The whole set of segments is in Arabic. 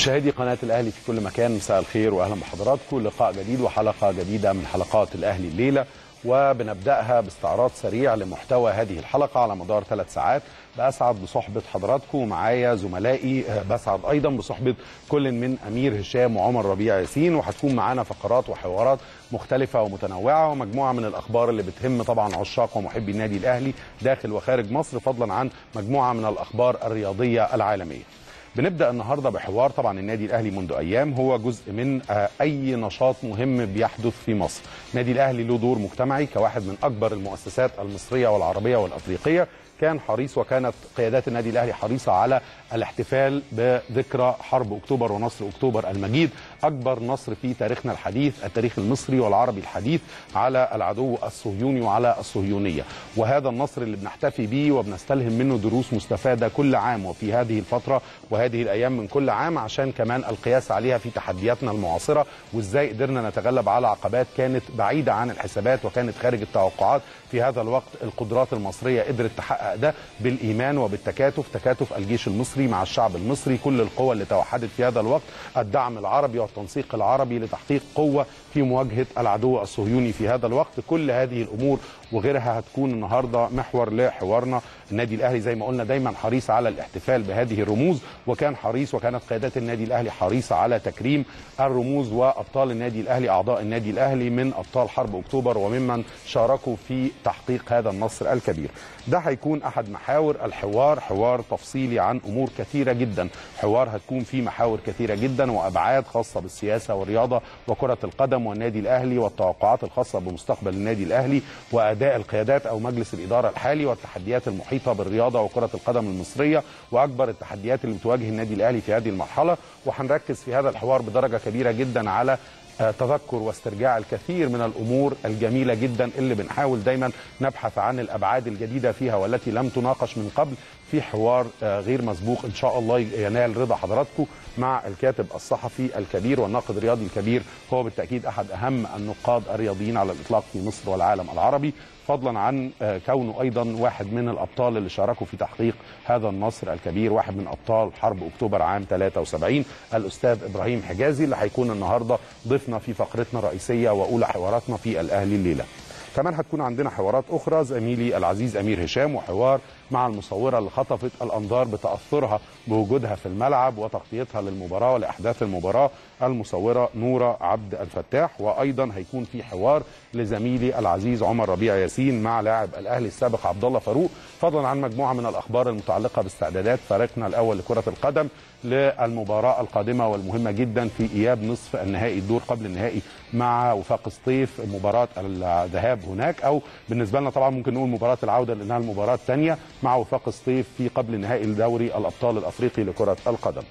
مشاهدي قناة الأهلي في كل مكان، مساء الخير وأهلا بحضراتكم. لقاء جديد وحلقة جديدة من حلقات الأهلي الليلة، وبنبدأها باستعراض سريع لمحتوى هذه الحلقة على مدار 3 ساعات. بأسعد بصحبة حضراتكم ومعايا زملائي، بسعد أيضا بصحبة كل من أمير هشام وعمر ربيع ياسين، وهتكون معانا فقرات وحوارات مختلفة ومتنوعة ومجموعة من الأخبار اللي بتهم طبعا عشاق ومحبي النادي الأهلي داخل وخارج مصر، فضلا عن مجموعة من الأخبار الرياضية العالمية. بنبدأ النهاردة بحوار طبعا النادي الأهلي منذ أيام هو جزء من أي نشاط مهم بيحدث في مصر. النادي الأهلي له دور مجتمعي كواحد من أكبر المؤسسات المصرية والعربية والأفريقية. كان حريص وكانت قيادات النادي الأهلي حريصة على الاحتفال بذكرى حرب أكتوبر ونصر أكتوبر المجيد، أكبر نصر في تاريخنا الحديث، التاريخ المصري والعربي الحديث، على العدو الصهيوني وعلى الصهيونية. وهذا النصر اللي بنحتفي به وبنستلهم منه دروس مستفادة كل عام وفي هذه الفترة وهذه الأيام من كل عام، عشان كمان القياس عليها في تحدياتنا المعاصرة، وإزاي قدرنا نتغلب على عقبات كانت بعيدة عن الحسابات وكانت خارج التوقعات. في هذا الوقت القدرات المصرية قدرت تحقق ده بالإيمان وبالتكاتف، تكاتف الجيش المصري مع الشعب المصري، كل القوى اللي توحدت في هذا الوقت، الدعم العربي والتنسيق العربي لتحقيق قوة في مواجهة العدو الصهيوني في هذا الوقت. كل هذه الأمور وغيرها هتكون النهاردة محور لحوارنا. النادي الأهلي زي ما قلنا دايما حريص على الاحتفال بهذه الرموز، وكان حريص وكانت قيادات النادي الأهلي حريصة على تكريم الرموز وأبطال النادي الأهلي، أعضاء النادي الأهلي من أبطال حرب أكتوبر وممن شاركوا في تحقيق هذا النصر الكبير. ده هيكون أحد محاور الحوار، حوار تفصيلي عن أمور كثيرة جدا، حوار هتكون فيه محاور كثيرة جدا وأبعاد خاصة بالسياسة والرياضة وكرة القدم والنادي الأهلي والتوقعات الخاصة بمستقبل النادي الأهلي وأداء القيادات أو مجلس الإدارة الحالي والتحديات المحيطة بالرياضة وكرة القدم المصرية وأكبر التحديات اللي بتواجه النادي الأهلي في هذه المرحلة. وهنركز في هذا الحوار بدرجة كبيرة جدا على تذكر واسترجاع الكثير من الأمور الجميلة جدا اللي بنحاول دايما نبحث عن الأبعاد الجديدة فيها والتي لم تناقش من قبل، في حوار غير مسبوق إن شاء الله ينال رضا حضراتكم مع الكاتب الصحفي الكبير والناقد الرياضي الكبير، هو بالتأكيد أحد أهم النقاد الرياضيين على الإطلاق في مصر والعالم العربي، فضلا عن كونه أيضا واحد من الأبطال اللي شاركوا في تحقيق هذا النصر الكبير، واحد من أبطال حرب أكتوبر عام 73، الأستاذ إبراهيم حجازي، اللي هيكون النهاردة ضيفنا في فقرتنا الرئيسية وأولى حواراتنا في الأهلي الليلة. كمان هتكون عندنا حوارات أخرى، زميلي العزيز أمير هشام وحوار مع المصورة اللي خطفت الأنظار بتأثرها بوجودها في الملعب وتغطيتها للمباراة ولأحداث المباراة، المصورة نورة عبد الفتاح. وأيضا هيكون في حوار لزميلي العزيز عمر ربيع ياسين مع لاعب الأهلي السابق عبد الله فاروق، فضلا عن مجموعة من الأخبار المتعلقة باستعدادات فريقنا الأول لكرة القدم للمباراة القادمة والمهمة جدا في إياب نصف النهائي، الدور قبل النهائي مع وفاق سطيف، مباراة الذهاب هناك، أو بالنسبة لنا طبعا ممكن نقول مباراة العودة لأنها المباراة الثانية مع وفاق سطيف في قبل نهائي الدوري الأبطال الأفريقي لكرة القدم.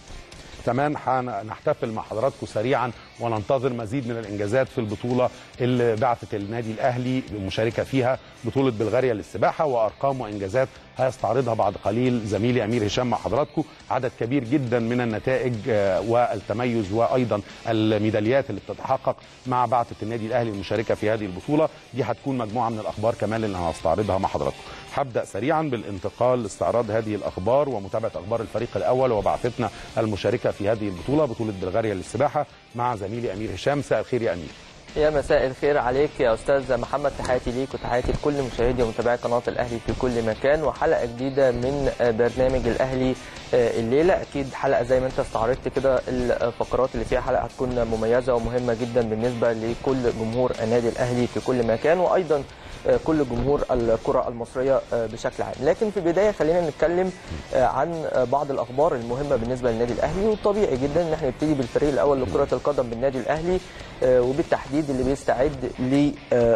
كمان هنحتفل مع حضراتكم سريعا وننتظر مزيد من الانجازات في البطوله اللي بعثت النادي الاهلي المشاركه فيها، بطوله بلغاريا للسباحه، وارقام وانجازات هيستعرضها بعد قليل زميلي امير هشام مع حضراتكم. عدد كبير جدا من النتائج والتميز وايضا الميداليات اللي بتتحقق مع بعثه النادي الاهلي المشاركه في هذه البطوله، دي هتكون مجموعه من الاخبار كمان اللي هنستعرضها مع حضراتكم. هبدا سريعا بالانتقال لاستعراض هذه الاخبار ومتابعه اخبار الفريق الاول وبعثتنا المشاركه في هذه البطوله، بطوله بلغاريا للسباحه، مع زميلي امير هشام. مساء الخير يا امير. يا مساء الخير عليك يا استاذ محمد، تحياتي ليك وتحياتي لكل مشاهدي ومتابعي قناه الاهلي في كل مكان، وحلقه جديده من برنامج الاهلي الليله. اكيد حلقه زي ما انت استعرضت كده، الفقرات اللي فيها حلقه هتكون مميزه ومهمه جدا بالنسبه لكل جمهور النادي الاهلي في كل مكان، وايضا كل جمهور الكره المصريه بشكل عام. لكن في البدايه خلينا نتكلم عن بعض الاخبار المهمه بالنسبه للنادي الاهلي، وطبيعي جدا ان احنا نبتدي بالفريق الاول لكره القدم بالنادي الاهلي، وبالتحديد اللي بيستعد ل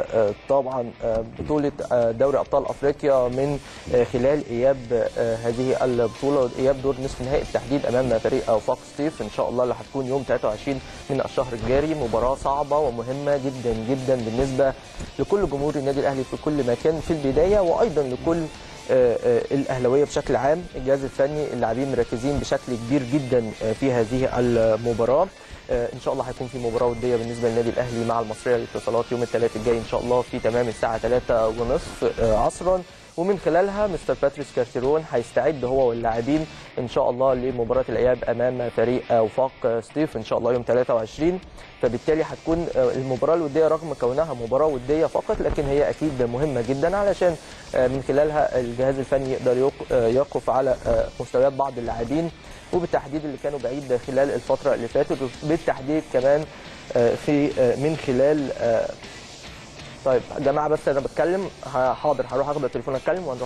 طبعا بطوله دوري ابطال افريقيا من خلال اياب هذه البطوله واياب دور نصف النهائي بالتحديد امام فريق وفاق سطيف ان شاء الله، اللي هتكون يوم 23 من الشهر الجاري. مباراه صعبه ومهمه جدا جدا بالنسبه لكل جمهور النادي الاهلي في كل مكان في البدايه، وايضا لكل الاهلاويه بشكل عام. الجهاز الفني، اللاعبين مركزين بشكل كبير جدا في هذه المباراه. ان شاء الله هيكون في مباراه وديه بالنسبه للنادي الاهلي مع المصريه للاتصالات يوم الثلاث الجاي ان شاء الله في تمام الساعه 3:30 عصرا. ومن خلالها مستر باتريس كارتيرون هيستعد هو واللاعبين ان شاء الله لمباراه الاياب امام فريق وفاق سطيف ان شاء الله يوم 23. فبالتالي هتكون المباراه الوديه رغم كونها مباراه وديه فقط لكن هي اكيد مهمه جدا علشان من خلالها الجهاز الفني يقدر يقف على مستويات بعض اللاعبين وبالتحديد اللي كانوا بعيد خلال الفتره اللي فاتت وبالتحديد كمان في من خلال طيب يا جماعه بس انا بتكلم حاضر هروح اخد التليفون اتكلم ونروح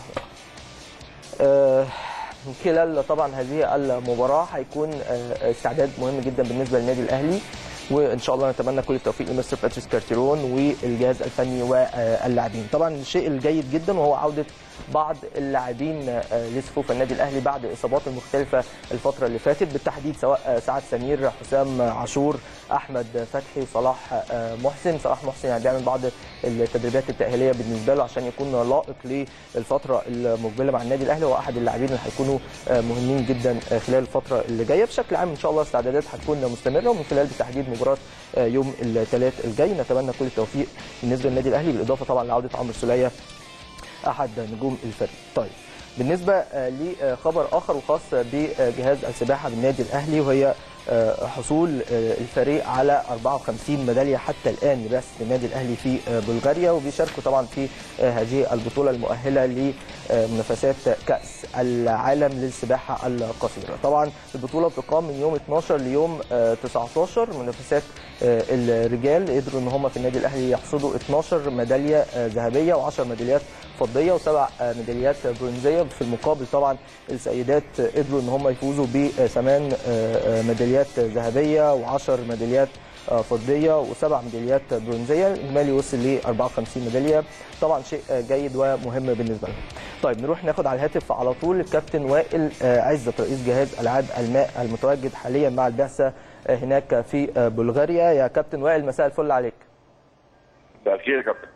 من خلال طبعا هذه المباراه هيكون استعداد مهم جدا بالنسبه للنادي الاهلي وان شاء الله نتمنى كل التوفيق لمستر باتريس كارتيرون والجهاز الفني واللاعبين. طبعا الشيء الجيد جدا وهو عوده بعض اللاعبين لصفوف النادي الاهلي بعد الاصابات المختلفه الفتره اللي فاتت بالتحديد سواء سعد سمير، حسام عاشور، احمد فتحي، صلاح محسن. صلاح محسن يعني بيعمل بعض التدريبات التاهيليه بالنسبه له عشان يكون لائق للفتره المقبله مع النادي الاهلي، هو احد اللاعبين اللي هيكونوا مهمين جدا خلال الفتره اللي جايه. بشكل عام ان شاء الله الاستعدادات هتكون مستمره ومن خلال بالتحديد مباراه يوم الثلاث الجاي نتمنى كل التوفيق بالنسبه للنادي الاهلي بالاضافه طبعا لعوده عمرو السوليه احد نجوم الفريق. طيب بالنسبه لخبر اخر وخاص بجهاز السباحه بالنادي الاهلي وهي حصول الفريق على 54 ميداليه حتى الان لبعثه النادي الاهلي في بلغاريا وبيشاركوا طبعا في هذه البطوله المؤهله لمنافسات كاس العالم للسباحه القصيره. طبعا البطوله بتقام من يوم 12 ليوم 19. منافسات الرجال قدروا ان هم في النادي الاهلي يحصدوا 12 ميداليه ذهبيه و10 ميداليات فضيه و7 ميداليات برونزيه. في المقابل طبعا السيدات قدروا ان هم يفوزوا بثمان ميداليات ذهبيه و10 ميداليات فضيه و7 ميداليات برونزيه. الاجمالي وصل ل 54 ميداليه. طبعا شيء جيد ومهم بالنسبه لهم. طيب نروح ناخد على الهاتف على طول الكابتن وائل عزت رئيس جهاز العاب الماء المتواجد حاليا مع البعثه هناك في بلغاريا. يا كابتن وائل مساء الفل عليك. مساء الخير يا كابتن.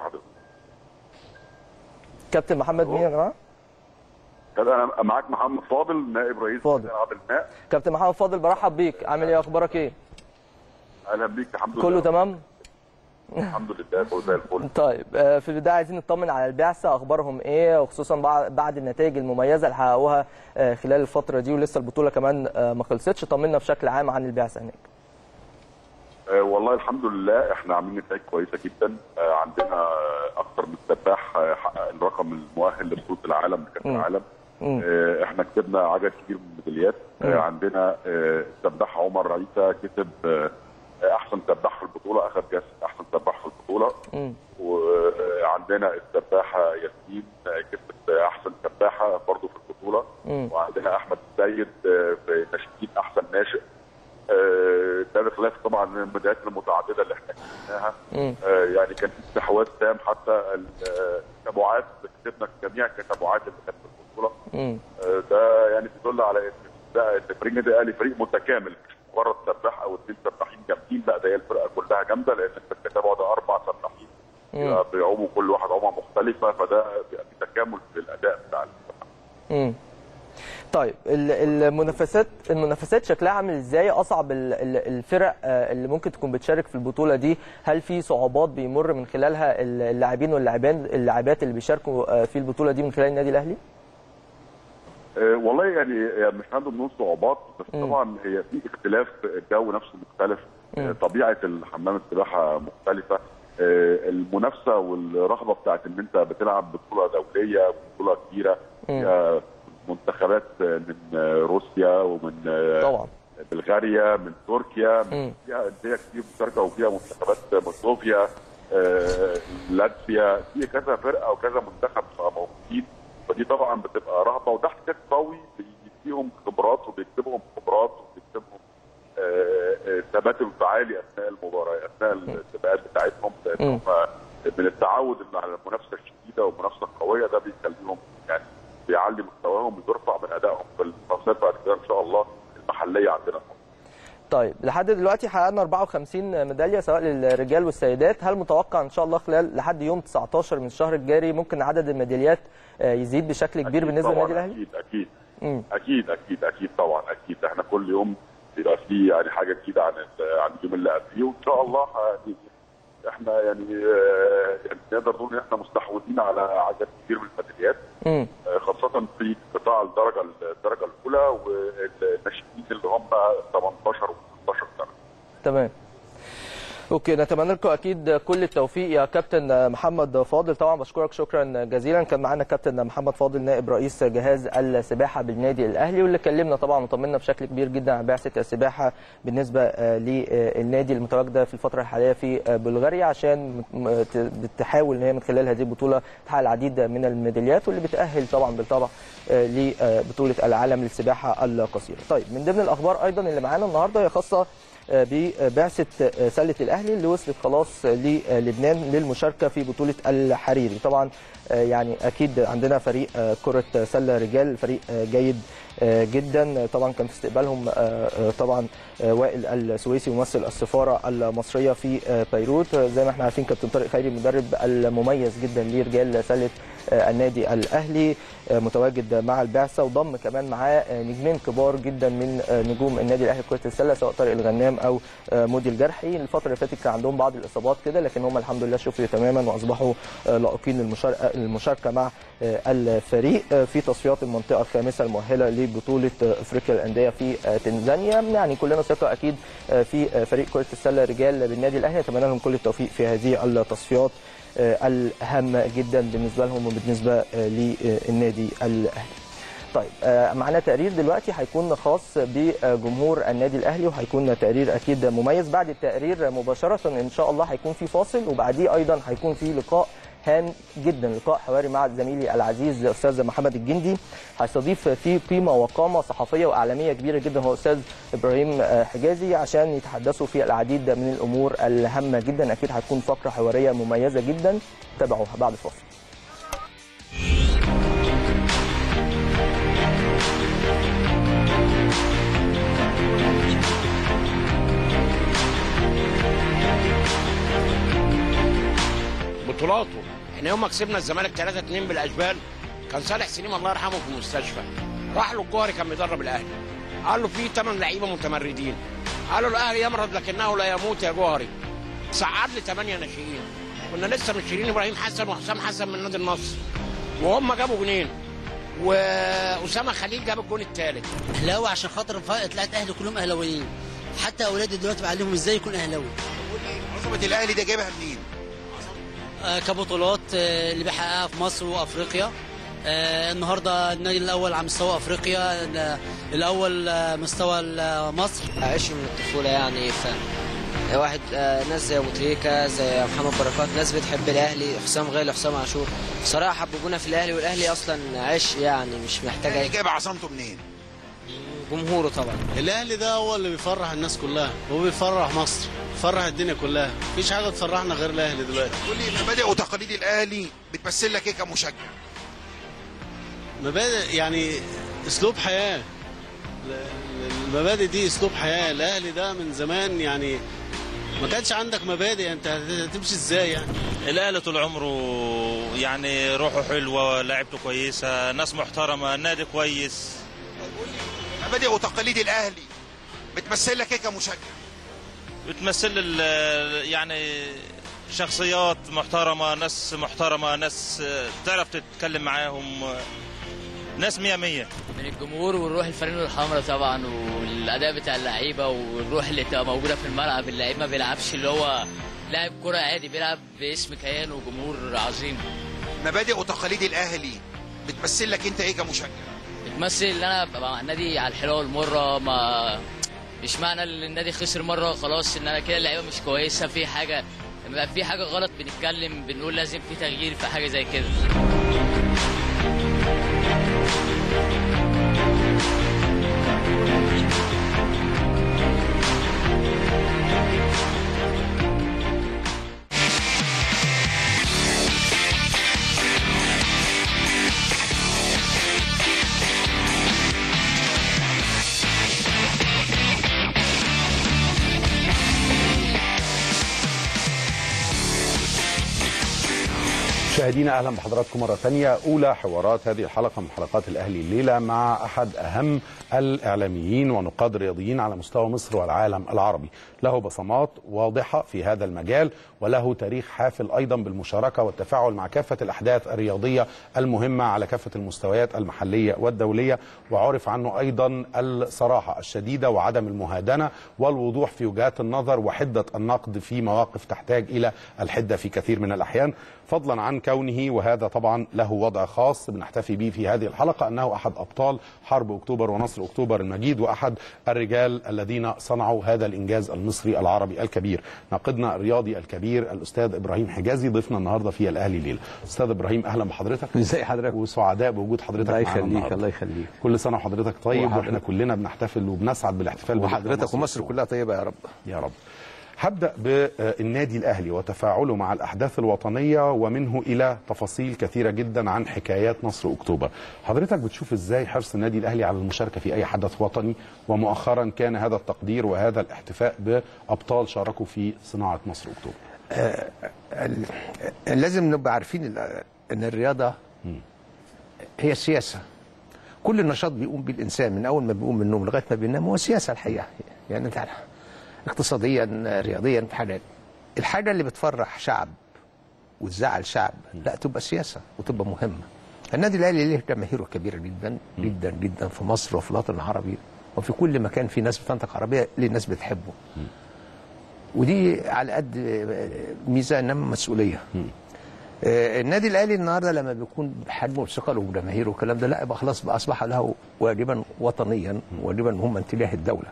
كابتن محمد مين يا جماعه؟ انا معاك محمد فاضل نائب رئيس فاضل. العاب الماء. كابتن محمد فاضل برحب بيك، عامل ايه اخبارك ايه؟ اهلا بيك. الحمد لله كله تمام؟ الحمد لله كله زي الفل. طيب في البدايه عايزين نطمن على البعثه اخبارهم ايه وخصوصا بعد النتائج المميزه اللي حققوها خلال الفتره دي ولسه البطوله كمان ما خلصتش. طمنا بشكل عام عن البعثه هناك. والله الحمد لله احنا عاملين نتائج كويسه جدا. عندنا اكثر من سباح حقق الرقم المؤهل لبطوله العالم لكاس العالم. احنا كسبنا عدد كبير من الميداليات. عندنا السباح عمر عيسى كسب احسن سباح في البطوله، اخذ جائزه احسن سباح في البطوله. وعندنا السباحه ياسمين كسبت احسن سباحه برضه في البطوله. وعندنا احمد السيد في ناشئين احسن ناشئ. ده بخلاف طبعا الميداليات المتعدده اللي احنا كسبناها. يعني كان في استحواذ تام حتى التبعات، كسبنا جميع التبعات اللي كانت في البطوله. ده يعني بيدل على ان فريق النادي الاهلي فريق متكامل، مش مجرد سباح او اثنين سباحين جامدين، لا ده هي الفرقه كلها جامده لان التتابع ده 4 سباحين بيعوموا كل واحد عومه مختلفه، فده بيبقى في تكامل في الاداء بتاع السباحه. طيب المنافسات شكلها عامل ازاي؟ اصعب الفرق اللي ممكن تكون بتشارك في البطوله دي، هل في صعوبات بيمر من خلالها اللاعبين واللاعبات اللي بيشاركوا في البطوله دي من خلال النادي الاهلي؟ والله يعني مش هنقدر نقول صعوبات، بس طبعا هي في اختلاف، الجو نفسه مختلف، طبيعه الحمام السباحه مختلفه، المنافسه والرغبه بتاعت ان انت بتلعب بطوله دوليه وبطوله كبيره فيها منتخبات من روسيا ومن طبعا بلغاريا من تركيا، فيها انديه كتير مشاركه وفيها منتخبات مولدوفيا، لاتفيا، في كذا فرقه وكذا منتخب موجودين. فدي طبعا بتبقى رهبه، وده احتكاك قوي بيديهم خبرات وبيكسبهم خبرات وبيكسبهم ثبات انفعالي اثناء المباراه اثناء السباقات بتاعتهم، لان هم من التعود على المنافسه الشديده والمنافسه القويه ده بيخليهم يعني بيعلي مستواهم وبيرفع من ادائهم في المنافسات بعد كده ان شاء الله المحليه عندنا. طيب لحد دلوقتي حققنا 54 ميداليه سواء للرجال والسيدات، هل متوقع ان شاء الله خلال لحد يوم 19 من الشهر الجاري ممكن عدد الميداليات يزيد بشكل كبير بالنسبه للنادي الاهلي؟ اكيد طبعا اكيد. احنا كل يوم بيبقى فيه يعني حاجه جديده عن اليوم اللي قبليه، وان شاء الله احنا يعني نقدر نقول ان احنا مستحوذين على عدد كبير من الميداليات، خاصه في قطاع الدرجه الاولى والناشئين اللي هم 18 و 16 سنه. تمام. اوكي، نتمنى لكم اكيد كل التوفيق يا كابتن محمد فاضل. طبعا بشكرك شكرا جزيلا. كان معانا كابتن محمد فاضل نائب رئيس جهاز السباحه بالنادي الاهلي، واللي كلمنا طبعا وطمنا بشكل كبير جدا عن بعثه السباحه بالنسبه للنادي المتواجده في الفتره الحاليه في بلغاريا، عشان بتحاول ان هي من خلال هذه البطوله تحقق العديد من الميداليات، واللي بتاهل طبعا بالطبع لبطوله العالم للسباحه القصيره. طيب، من ضمن الاخبار ايضا اللي معانا النهارده هي خاصه ببعثة سلة الأهلي اللي وصلت خلاص للبنان للمشاركة في بطولة الحريري. طبعا يعني أكيد عندنا فريق كرة سلة رجال، فريق جيد جدا. طبعا كان في استقبالهم طبعا وائل السويسي ممثل السفارة المصرية في بيروت. زي ما احنا عارفين كابتن طارق خيري المدرب المميز جدا لرجال سلة النادي الأهلي متواجد مع البعثة، وضم كمان معاه نجمين كبار جدا من نجوم النادي الأهلي كرة السلة، سواء طارق الغنام أو مودي الجرحي. الفترة اللي فاتت كان عندهم بعض الإصابات كده، لكن هم الحمد لله شفيوا تماما وأصبحوا لائقين المشاركة مع الفريق في تصفيات المنطقة الخامسة المؤهلة لبطولة أفريقيا للأندية في تنزانيا. يعني كلنا ثقة أكيد في فريق كرة السلة رجال بالنادي الأهلي، نتمنى لهم كل التوفيق في هذه التصفيات الهامة جدا بالنسبة لهم وبالنسبة للنادي الأهلي. طيب، معنا تقرير دلوقتي هيكون خاص بجمهور النادي الأهلي، وهيكون تقرير أكيد مميز. بعد التقرير مباشرة إن شاء الله هيكون في فاصل، وبعديه أيضا هيكون في لقاء هام جدا، لقاء حواري مع زميلي العزيز الاستاذ محمد الجندي، هيستضيف فيه قيمه وقامه صحفيه واعلاميه كبيره جدا هو الاستاذ ابراهيم حجازي، عشان يتحدثوا في العديد من الامور الهامه جدا. اكيد هتكون فقره حواريه مميزه جدا، تابعوها بعد الفاصل. بطولاته احنا يوم ما كسبنا الزمالك 3-2 بالاشبال، كان صالح سليم الله يرحمه في المستشفى، راح له الجوهري كان بيدرب الاهلي، قال له في 8 لعيبه متمردين، قال له الاهلي يمرض لكنه لا يموت يا جوهري. صعد لي 8 ناشئين، كنا لسه مشيرين ابراهيم حسن وحسام حسن من نادي النصر، وهم جابوا جونين، واسامه خليل جاب الجون الثالث. اهلاوي عشان خاطر طلعت اهلي كلهم اهلاويين، حتى اولادي دلوقتي بعلمهم ازاي يكون اهلاوي. عظمه الاهلي ده جايبها منين؟ كبطولات اللي بيحققها في مصر وافريقيا. النهارده النادي الاول على مستوى افريقيا، الاول مستوى مصر. عشق من الطفوله يعني، واحد ناس زي ابو تريكه زي محمد بركات، ناس بتحب الاهلي، حسام غالي، حسام عاشور، بصراحه حببونا في الاهلي، والاهلي اصلا عشق يعني مش محتاج يعني جايب عظمته منين؟ جمهوره طبعا. الاهلي ده هو اللي بيفرح الناس كلها، هو بيفرح مصر، بيفرح الدنيا كلها، مفيش حاجه تفرحنا غير الاهلي دلوقتي. قول لي مبادئ وتقاليد الاهلي بتمثل لك ايه كمشجع؟ مبادئ يعني اسلوب حياه، المبادئ دي اسلوب حياه. الاهلي ده من زمان يعني ما كانش عندك مبادئ، انت هتمشي ازاي يعني؟ الاهلي طول عمره يعني روحه حلوه، لعبته كويسه، ناس محترمه، نادي كويس. قول لي مبادئ وتقاليد الاهلي بتمثل لك ايه كمشجع؟ بتمثل يعني شخصيات محترمه، ناس محترمه، ناس تعرف تتكلم معاهم، ناس 100 100 من الجمهور، والروح الفانيلا الحمراء طبعا، والاداء بتاع اللعيبه، والروح اللي بتبقى موجوده في الملعب. اللعيب ما بيلعبش اللي هو لاعب كره عادي، بيلعب باسم كيان وجمهور عظيم. مبادئ وتقاليد الاهلي بتمثل لك انت ايه كمشجع؟ بتمثل ان انا ببقى مع النادي على الحلوه والمره، ما مش معنى ان النادي خسر مره خلاص ان انا كده اللعيبه مش كويسه، في حاجه لما في حاجه غلط بنتكلم بنقول لازم في تغيير في حاجه زي كده. مشاهدينا اهلا بحضراتكم مره ثانيه. اولى حوارات هذه الحلقه من حلقات الاهلي الليله مع احد اهم الاعلاميين ونقاد الرياضيين على مستوى مصر والعالم العربي، له بصمات واضحه في هذا المجال وله تاريخ حافل ايضا بالمشاركه والتفاعل مع كافه الاحداث الرياضيه المهمه على كافه المستويات المحليه والدوليه، وعرف عنه ايضا الصراحه الشديده وعدم المهادنه والوضوح في وجهات النظر وحده النقد في مواقف تحتاج الى الحده في كثير من الاحيان، فضلا عن كونه، وهذا طبعا له وضع خاص بنحتفي به في هذه الحلقة، أنه أحد أبطال حرب أكتوبر ونصر أكتوبر المجيد وأحد الرجال الذين صنعوا هذا الإنجاز المصري العربي الكبير. ناقدنا الرياضي الكبير الأستاذ إبراهيم حجازي ضيفنا النهاردة في الأهلي الليلة. أستاذ إبراهيم أهلا بحضرتك. ازي حضرتك؟ وسعداء بوجود حضرتك معنا النهارده. الله يخليك الله يخليك. كل سنة وحضرتك طيب وإحنا كلنا بنحتفل وبنسعد بالاحتفال وحضرتك ومصر كلها طيبة يا رب. يا رب. هبدأ بالنادي الأهلي وتفاعله مع الأحداث الوطنية ومنه إلى تفاصيل كثيرة جدا عن حكايات نصر أكتوبر. حضرتك بتشوف إزاي حرص النادي الأهلي على المشاركة في أي حدث وطني، ومؤخرا كان هذا التقدير وهذا الاحتفاء بأبطال شاركوا في صناعة نصر أكتوبر؟ لازم نبقى عارفين أن الرياضة هي السياسة. كل نشاط بيقوم به الإنسان من أول ما بيقوم من النوم لغاية ما بينام هو سياسة الحقيقة. يعني أنت عارف اقتصاديا رياضيا في حاجات، الحاجه اللي بتفرح شعب وتزعل شعب لا تبقى سياسه وتبقى مهمه. النادي الاهلي له جماهيره كبيره جدا جدا جدا في مصر وفي الوطن العربي وفي كل مكان في ناس بتنطق عربيه ليه الناس بتحبه، ودي على قد ميزه انما مسؤوليه. النادي الاهلي النهارده لما بيكون بحجمه وثقله وجماهيره والكلام ده لا يبقى خلاص بقى اصبح له واجبا وطنيا، واجبا هم اتجاه الدوله.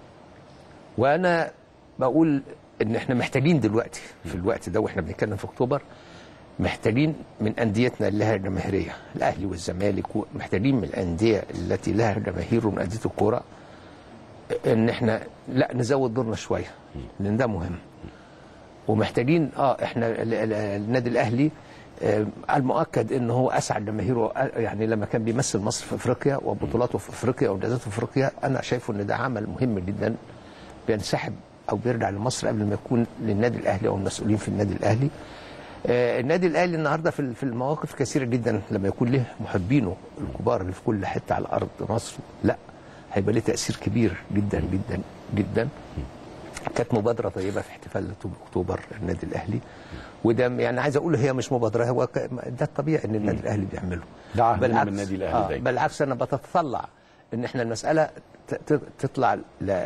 وانا بقول ان احنا محتاجين دلوقتي في الوقت ده واحنا بنتكلم في اكتوبر، محتاجين من انديتنا اللي لها جماهيريه، الاهلي والزمالك، محتاجين من الانديه التي لها جماهير ومن انديه الكوره ان احنا لا نزود دورنا شويه لان ده مهم. ومحتاجين احنا النادي الاهلي المؤكد ان هو اسعد جماهيره، يعني لما كان بيمثل مصر في افريقيا وبطولاته في افريقيا وانجازاته في افريقيا، انا شايفه ان ده عمل مهم جدا بينسحب او بيرجع لمصر قبل ما يكون للنادي الاهلي او المسؤولين في النادي الاهلي. النادي الاهلي النهارده في المواقف كثيره جدا لما يكون له محبينه الكبار اللي في كل حته على ارض مصر، لا هيبقى له تاثير كبير جدا جدا جدا. كانت مبادره طيبه في احتفال اكتوبر النادي الاهلي، وده يعني عايز اقول هي مش مبادره، هو ده الطبيعي ان النادي الاهلي بيعمله. ده عهد من النادي الاهلي دايما. بالعكس انا بتطلع ان احنا المساله تطلع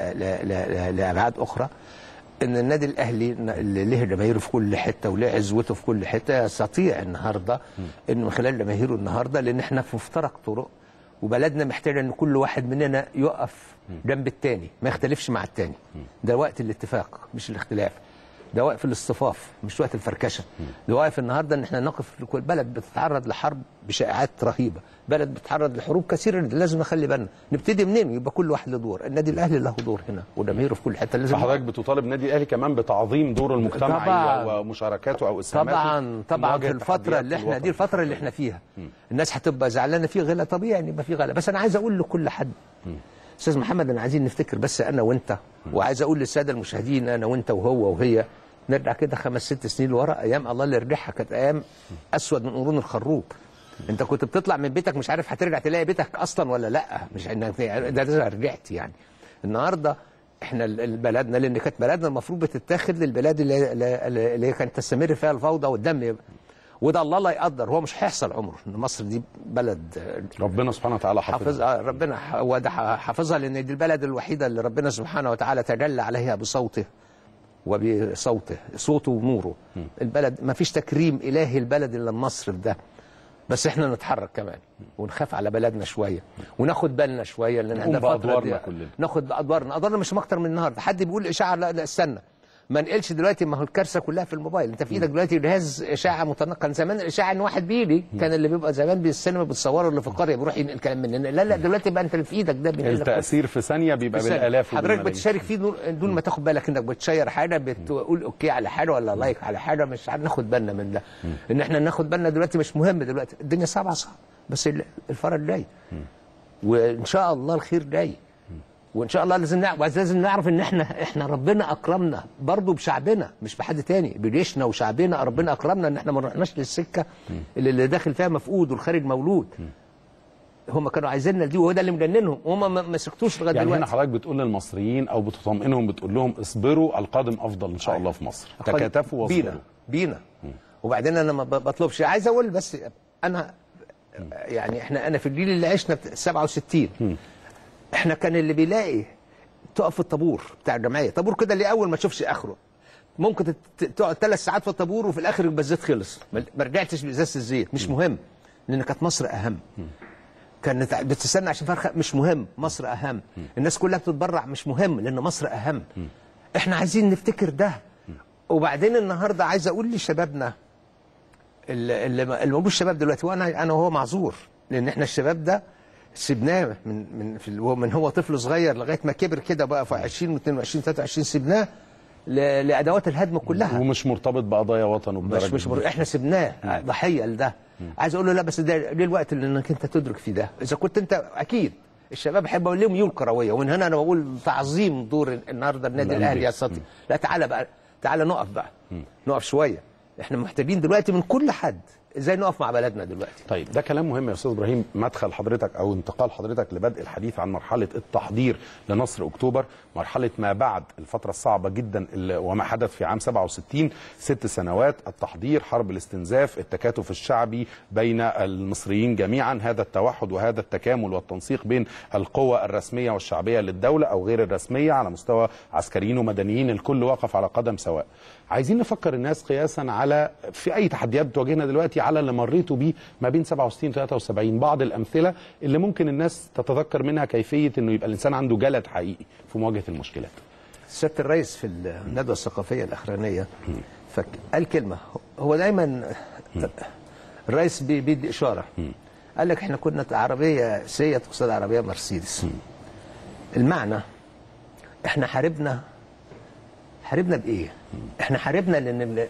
لابعاد اخرى، ان النادي الاهلي اللي له جماهيره في كل حته وله عزوته في كل حته يستطيع النهارده ان من خلال جماهيره النهارده، لان احنا في مفترق طرق وبلدنا محتاجه ان كل واحد مننا يقف جنب الثاني ما يختلفش مع الثاني. ده وقت الاتفاق مش الاختلاف، ده وقت الاصطفاف مش وقت الفركشه. ده وقت النهارده ان احنا نقف في كل بلد بتتعرض لحرب بشائعات رهيبه، بلد بتتعرض لحروب كثيره، لازم نخلي بالنا نبتدي منين. يبقى كل واحد له دور، النادي الاهلي له دور هنا وجماهيره في كل حته. لازم حضرتك بتطالب النادي الاهلي كمان بتعظيم دوره المجتمعي ومشاركاته او اسهاماته. طبعا في الفتره اللي احنا دي الفتره اللي احنا فيها الناس هتبقى زعلانه في غلا، طبيعي يبقى في غلا، بس انا عايز اقول لكل حد استاذ محمد انا عايزين نفتكر بس انا وانت، وعايز اقول للساده المشاهدين انا وانت وهو وهي نرجع كده 5-6 سنين لورا، ايام الله اللي يرجعها كانت ايام اسود من قرون الخروب. انت كنت بتطلع من بيتك مش عارف هترجع تلاقي بيتك اصلا ولا لا، مش ده رجعت يعني. النهارده احنا بلدنا لان كانت بلدنا المفروض بتتاخد للبلاد اللي كانت تستمر فيها الفوضى والدم، وده الله لا يقدر، هو مش هيحصل عمره ان مصر دي بلد ربنا سبحانه وتعالى حافظها. ربنا هو ده حافظها، لان دي البلد الوحيده اللي ربنا سبحانه وتعالى تجلى عليها بصوته وبصوته، صوته ونوره. البلد ما فيش تكريم الهي البلد الا مصر ده. بس احنا نتحرك كمان ونخاف على بلدنا شويه وناخد بالنا شويه، لان احنا فتره ناخد بادوارنا مش اكتر من النهارده. حد بيقول اشاعه، لا استنى ما نقلش دلوقتي، ما هو الكارثه كلها في الموبايل. انت في ايدك دلوقتي جهاز اشاعه متنقل. كان زمان الاشاعه ان واحد بيجي، كان اللي بيبقى زمان بالسينما بتصوره اللي في القريه بيروح ينقل كلام مننا. لا دلوقتي بقى انت اللي في ايدك ده التاثير في ثانيه بيبقى بالالاف. حضرتك بتشارك فيه دون ما تاخد بالك انك بتشير حاجه، بتقول اوكي على حاجه ولا لايك على حاجه، مش ناخد بالنا من ده. ان احنا ناخد بالنا دلوقتي مش مهم، دلوقتي الدنيا صعبه بس الفرج جاي وان شاء الله الخير جاي. وان شاء الله لازم نعرف ان احنا ربنا اكرمنا برضه بشعبنا، مش بحد تاني، بجيشنا وشعبنا ربنا اكرمنا ان احنا ما رحناش للسكه اللي داخل فيها مفقود والخارج مولود. هم كانوا عايزيننا دي، وهو ده اللي مجننهم، وهم ما سكتوش لغايه دلوقتي. يعني هنا حضرتك بتقول للمصريين او بتطمئنهم، بتقول لهم اصبروا، القادم افضل ان شاء الله في مصر، تكاتفوا واصبروا بينا. وبعدين انا ما بطلبش، عايز اقول بس انا يعني انا في الجيل اللي عشنا 67 احنا كان اللي بيلاقي تقف في الطابور بتاع الجمعيه، طابور كده اللي اول ما تشوفش اخره، ممكن تقعد 3 ساعات في الطابور وفي الاخر يبقى الزيت خلص، ما رجعتش بازازه الزيت، مش مهم، لان كانت مصر اهم. كانت بتستنى عشان فرخه، مش مهم، مصر اهم. الناس كلها بتتبرع، مش مهم، لان مصر اهم. احنا عايزين نفتكر ده. وبعدين النهارده عايز اقول لشبابنا اللي موجود الشباب دلوقتي، وانا وهو معذور، لان احنا الشباب ده سيبناه من هو طفل صغير لغايه ما كبر كده بقى في 20 و22 23 سيبناه لادوات الهدم كلها، ومش مرتبط بقضايا وطن وبدرجه مش احنا سيبناه ضحيه لده. عايز اقول له لا، بس ده الوقت اللي انك انت تدرك في ده. اذا كنت انت اكيد الشباب احب اقول لهم ميول كرويه، ومن هنا انا بقول تعظيم دور النهارده النادي الاهلي يا سطي. لا تعالى بقى، تعالى نقف بقى، نقف شويه. احنا محتاجين دلوقتي من كل حد ازاي نقف مع بلدنا دلوقتي. طيب ده كلام مهم يا استاذ ابراهيم. مدخل حضرتك او انتقال حضرتك لبدء الحديث عن مرحله التحضير لنصر اكتوبر، مرحله ما بعد الفتره الصعبه جدا وما حدث في عام 67، 6 سنوات التحضير، حرب الاستنزاف، التكاتف الشعبي بين المصريين جميعا، هذا التوحد وهذا التكامل والتنسيق بين القوى الرسميه والشعبيه للدوله او غير الرسميه على مستوى عسكريين ومدنيين، الكل وقف على قدم سواء. عايزين نفكر الناس قياسا على في اي تحديات بتواجهنا دلوقتي على اللي مريتوا بيه ما بين 67 و 73، بعض الامثله اللي ممكن الناس تتذكر منها كيفيه انه يبقى الانسان عنده جلد حقيقي في مواجهه المشكلات. سياده الرئيس في الندوه الثقافيه الاخرانيه قال كلمه، هو دايما الرئيس بيدي اشاره، قال لك احنا كنا عربيه سيات قصاد عربيه مرسيدس. المعنى احنا حاربنا بايه؟ احنا حاربنا لان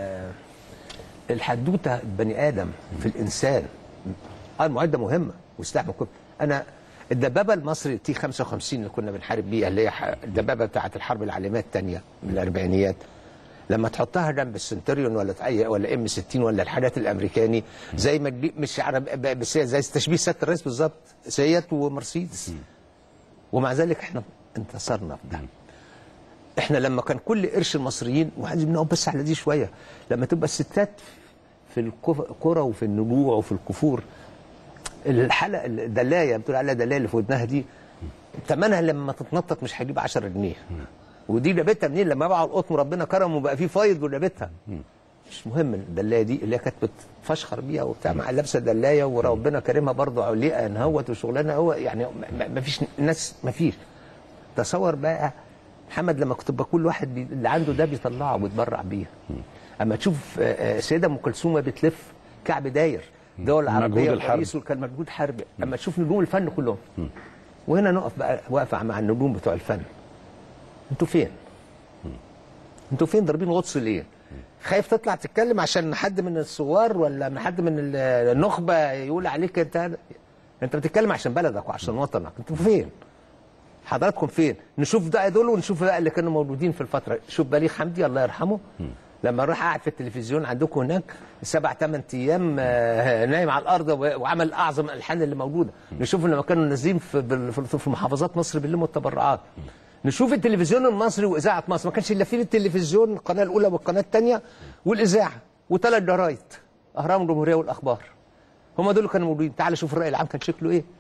الحدوته البني ادم في الانسان المعده مهمه واستحمل كله. انا الدبابه المصري تي 55 اللي كنا بنحارب بيها، اللي هي الدبابه بتاعه الحرب العالميه الثانيه من الاربعينيات، لما تحطها جنب السنتوريون ولا ام 60 ولا الحاجات الامريكاني، زي ما مش بس زي تشبيه سياده الرئيس بالظبط، سيات ومرسيدس، ومع ذلك احنا انتصرنا في ده. احنا لما كان كل قرش المصريين، وعايزين نقعد بس على دي شويه، لما تبقى الستات في الكرة وفي النجوع وفي الكفور، الحلقه الدلايه بتقول عليها دلايه اللي في ودنها دي، ثمنها لما تتنطط مش هيجيب 10 جنيه. ودي جابتها منين؟ لما باعوا القطن وربنا كرم وبقى فيه فايض وجابتها. مش مهم الدلايه دي اللي هي كانت بتفشخر بيها وبتاع، مع لابسه دلايه وربنا كرمها برضه علقه انهوت وشغلانه، هو يعني ما فيش ناس، ما فيش. تصور بقى محمد لما كنت كل واحد اللي عنده ده بيطلعه ويتبرع بيه. اما تشوف سيده ام كلثوم بتلف كعب داير دول العربيه والرئيس، وكان مجهود حربي. اما تشوف نجوم الفن كلهم، وهنا نقف بقى واقفه مع النجوم بتوع الفن. انتوا فين؟ انتوا فين ضاربين غطس ليه؟ خايف تطلع تتكلم عشان حد من الثوار ولا من حد من النخبه يقول عليك انت بتتكلم عشان بلدك وعشان وطنك. انتوا فين؟ حضراتكم فين؟ نشوف ده دول ونشوف بقى اللي كانوا موجودين في الفتره. شوف بليغ حمدي الله يرحمه لما راح قاعد في التلفزيون عندكم هناك 7 8 ايام نايم على الارض وعمل اعظم الالحان اللي موجوده. نشوف لما كانوا نازلين في محافظات مصر بيلموا التبرعات. نشوف التلفزيون المصري واذاعه مصر، ما كانش الا فيه التلفزيون القناه الاولى والقناه الثانيه والاذاعه و3 جرايد، اهرام الجمهوريه والاخبار. هم دول اللي كانوا موجودين. تعال شوف الراي العام كان شكله ايه.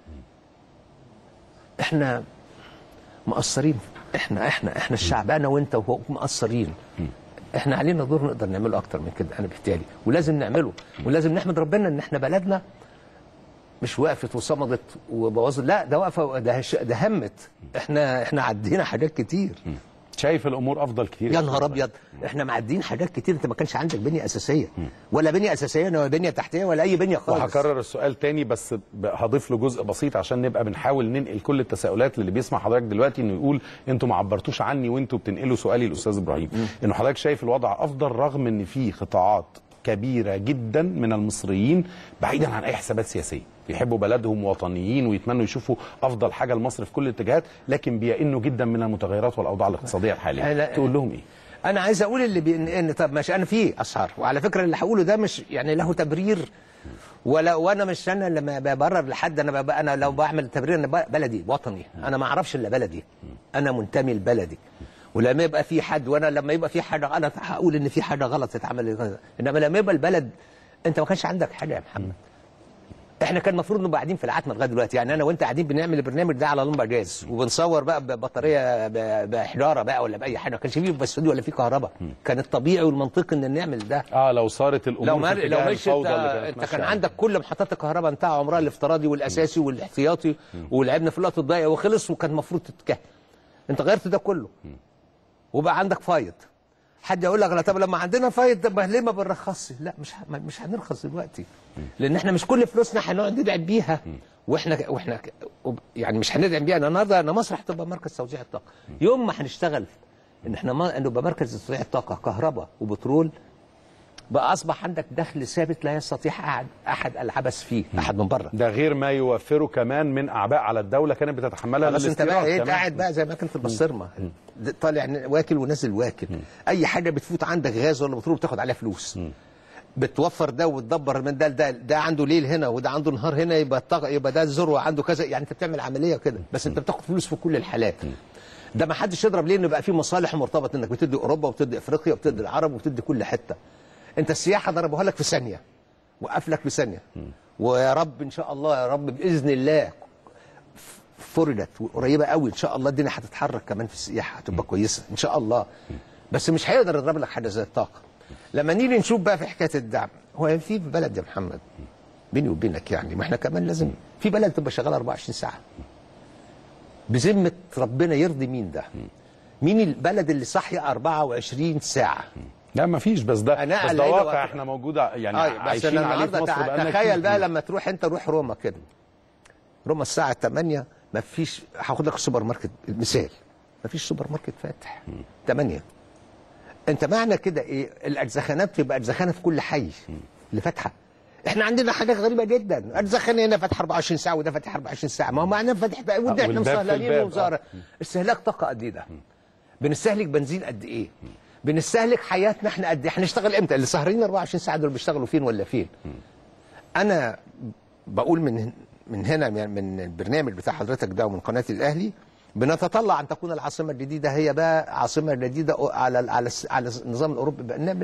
احنا مقصرين، احنا الشعب، انا وانت وهو مقصرين. احنا علينا دور نقدر نعمله اكتر من كده، انا بالتالي ولازم نعمله، ولازم نحمد ربنا ان احنا بلدنا مش وقفت وصمدت وبوظت، لا ده واقفه، ده همت. احنا عدينا حاجات كتير. شايف الامور افضل كتير يا نهار ابيض، احنا معديين حاجات كتير. انت ما كانش عندك بنيه اساسيه ولا بنيه اساسيه ولا بنيه تحتيه ولا اي بنيه خالص. وهكرر السؤال تاني بس هضيف له جزء بسيط عشان نبقى بنحاول ننقل كل التساؤلات اللي بيسمع حضرتك دلوقتي، انه يقول انتوا ما عبرتوش عني وانتوا بتنقلوا سؤالي الاستاذ ابراهيم. انه حضرتك شايف الوضع افضل رغم ان في قطاعات كبيره جدا من المصريين بعيدا عن اي حسابات سياسيه بيحبوا بلدهم، وطنيين، ويتمنوا يشوفوا افضل حاجه لمصر في كل الاتجاهات، لكن بيئنوا جدا من المتغيرات والاوضاع الاقتصاديه الحاليه. تقول لهم ايه؟ انا عايز اقول اللي ان طب ماشي، انا في اسعار، وعلى فكره اللي هقوله ده مش يعني له تبرير، وانا مش انا لما ببرر لحد، انا لو بعمل تبرير انا بلدي وطني، انا ما اعرفش الا بلدي، انا منتمي لبلدي. ولما يبقى في حد، وانا لما يبقى في حاجه غلط هقول ان في حاجه غلط اتعمل، انما لما يبقى البلد انت ما كانش عندك حاجه يا محمد. احنا كان المفروض نبقى قاعدين في العتمه لغايه دلوقتي، يعني انا وانت قاعدين بنعمل البرنامج ده على لمبه جاز، وبنصور بقى ببطاريه بحجاره بقى ولا باي حاجه، ما كانش فيه بس ولا فيه كهرباء. كان الطبيعي والمنطقي ان نعمل ده. لو صارت الامور لو مشيت انت كان عندك كل محطات الكهرباء انتهى عمرها الافتراضي والاساسي والاحتياطي، ولعبنا في الوقت الضيق وخلص، وكان المفروض تتكهن. انت غيرت ده كله وبقى عندك فايض. حد يقول لك لا طب لما عندنا فايض طب ليه ما بنرخصش؟ لا مش هنرخص دلوقتي، لان احنا مش كل فلوسنا هنقعد ندعم بيها، واحنا يعني مش هندعم بيها. النهارده مصر هتبقى مركز توزيع الطاقه، يوم ما هنشتغل ان احنا نبقى مركز توزيع الطاقه كهرباء وبترول، بقى اصبح عندك دخل ثابت لا يستطيع احد العبث فيه، احد من بره. ده غير ما يوفره كمان من اعباء على الدوله كانت بتتحملها. بس انت بقى ايه قاعد بقى زي ما كنت في البسطرمه، طالع واكل ونازل واكل. اي حاجه بتفوت عندك غاز ولا بترول بتاخد عليها فلوس. بتوفر ده وتدبر من ده عنده ليل هنا وده عنده نهار هنا، يبقى ده ذروه عنده كذا، يعني انت بتعمل عمليه كده، بس انت بتاخد فلوس في كل الحالات. ده ما حدش يضرب ليه، ان بقى في مصالح مرتبطه انك بتدي اوروبا وبتدي افريقيا وبتدي العرب وبتدي كل حته. انت السياحه ضربوها لك في ثانيه، وقف لك في ثانيه. ويا رب ان شاء الله، يا رب باذن الله فرضت وقريبه قوي ان شاء الله الدنيا هتتحرك كمان في السياحه، هتبقى كويسه ان شاء الله. بس مش هيقدر يضرب لك حاجه زي الطاقه. لما نيجي نشوف بقى في حكايه الدعم، هو في بلد يا محمد بيني وبينك يعني، ما احنا كمان لازم في بلد تبقى شغاله 24 ساعه. بذمه ربنا يرضي مين ده؟ مين البلد اللي صاحيه 24 ساعه؟ لا ما فيش، بس ده واقع احنا موجوده يعني عايشين عليه في مصر بقالنا. تخيل بقى لما تروح انت، روح روما كده، روما الساعه 8 ما فيش، هاخد لك السوبر ماركت مثال، ما فيش سوبر ماركت فاتح 8. انت معنى كده ايه؟ الاجزخانات تبقى اجزخانه في كل حي اللي فاتحه. احنا عندنا حاجات غريبه جدا، اجزخانه هنا فاتحه 24 ساعه وده فاتح 24 ساعه، ما هو معناه فاتح بقى وده احنا مسهلين ومزاره. استهلاك طاقه قد ايه ده؟ بنستهلك بنزين قد ايه؟ بنستهلك حياتنا احنا قد ايه؟ هنشتغل امتى؟ اللي سهرين 24 ساعه دول بيشتغلوا فين ولا فين؟ انا بقول من هنا من البرنامج بتاع حضرتك ده ومن قناه الاهلي، بنتطلع ان تكون العاصمه الجديده هي بقى عاصمه جديده على النظام الاوروبي،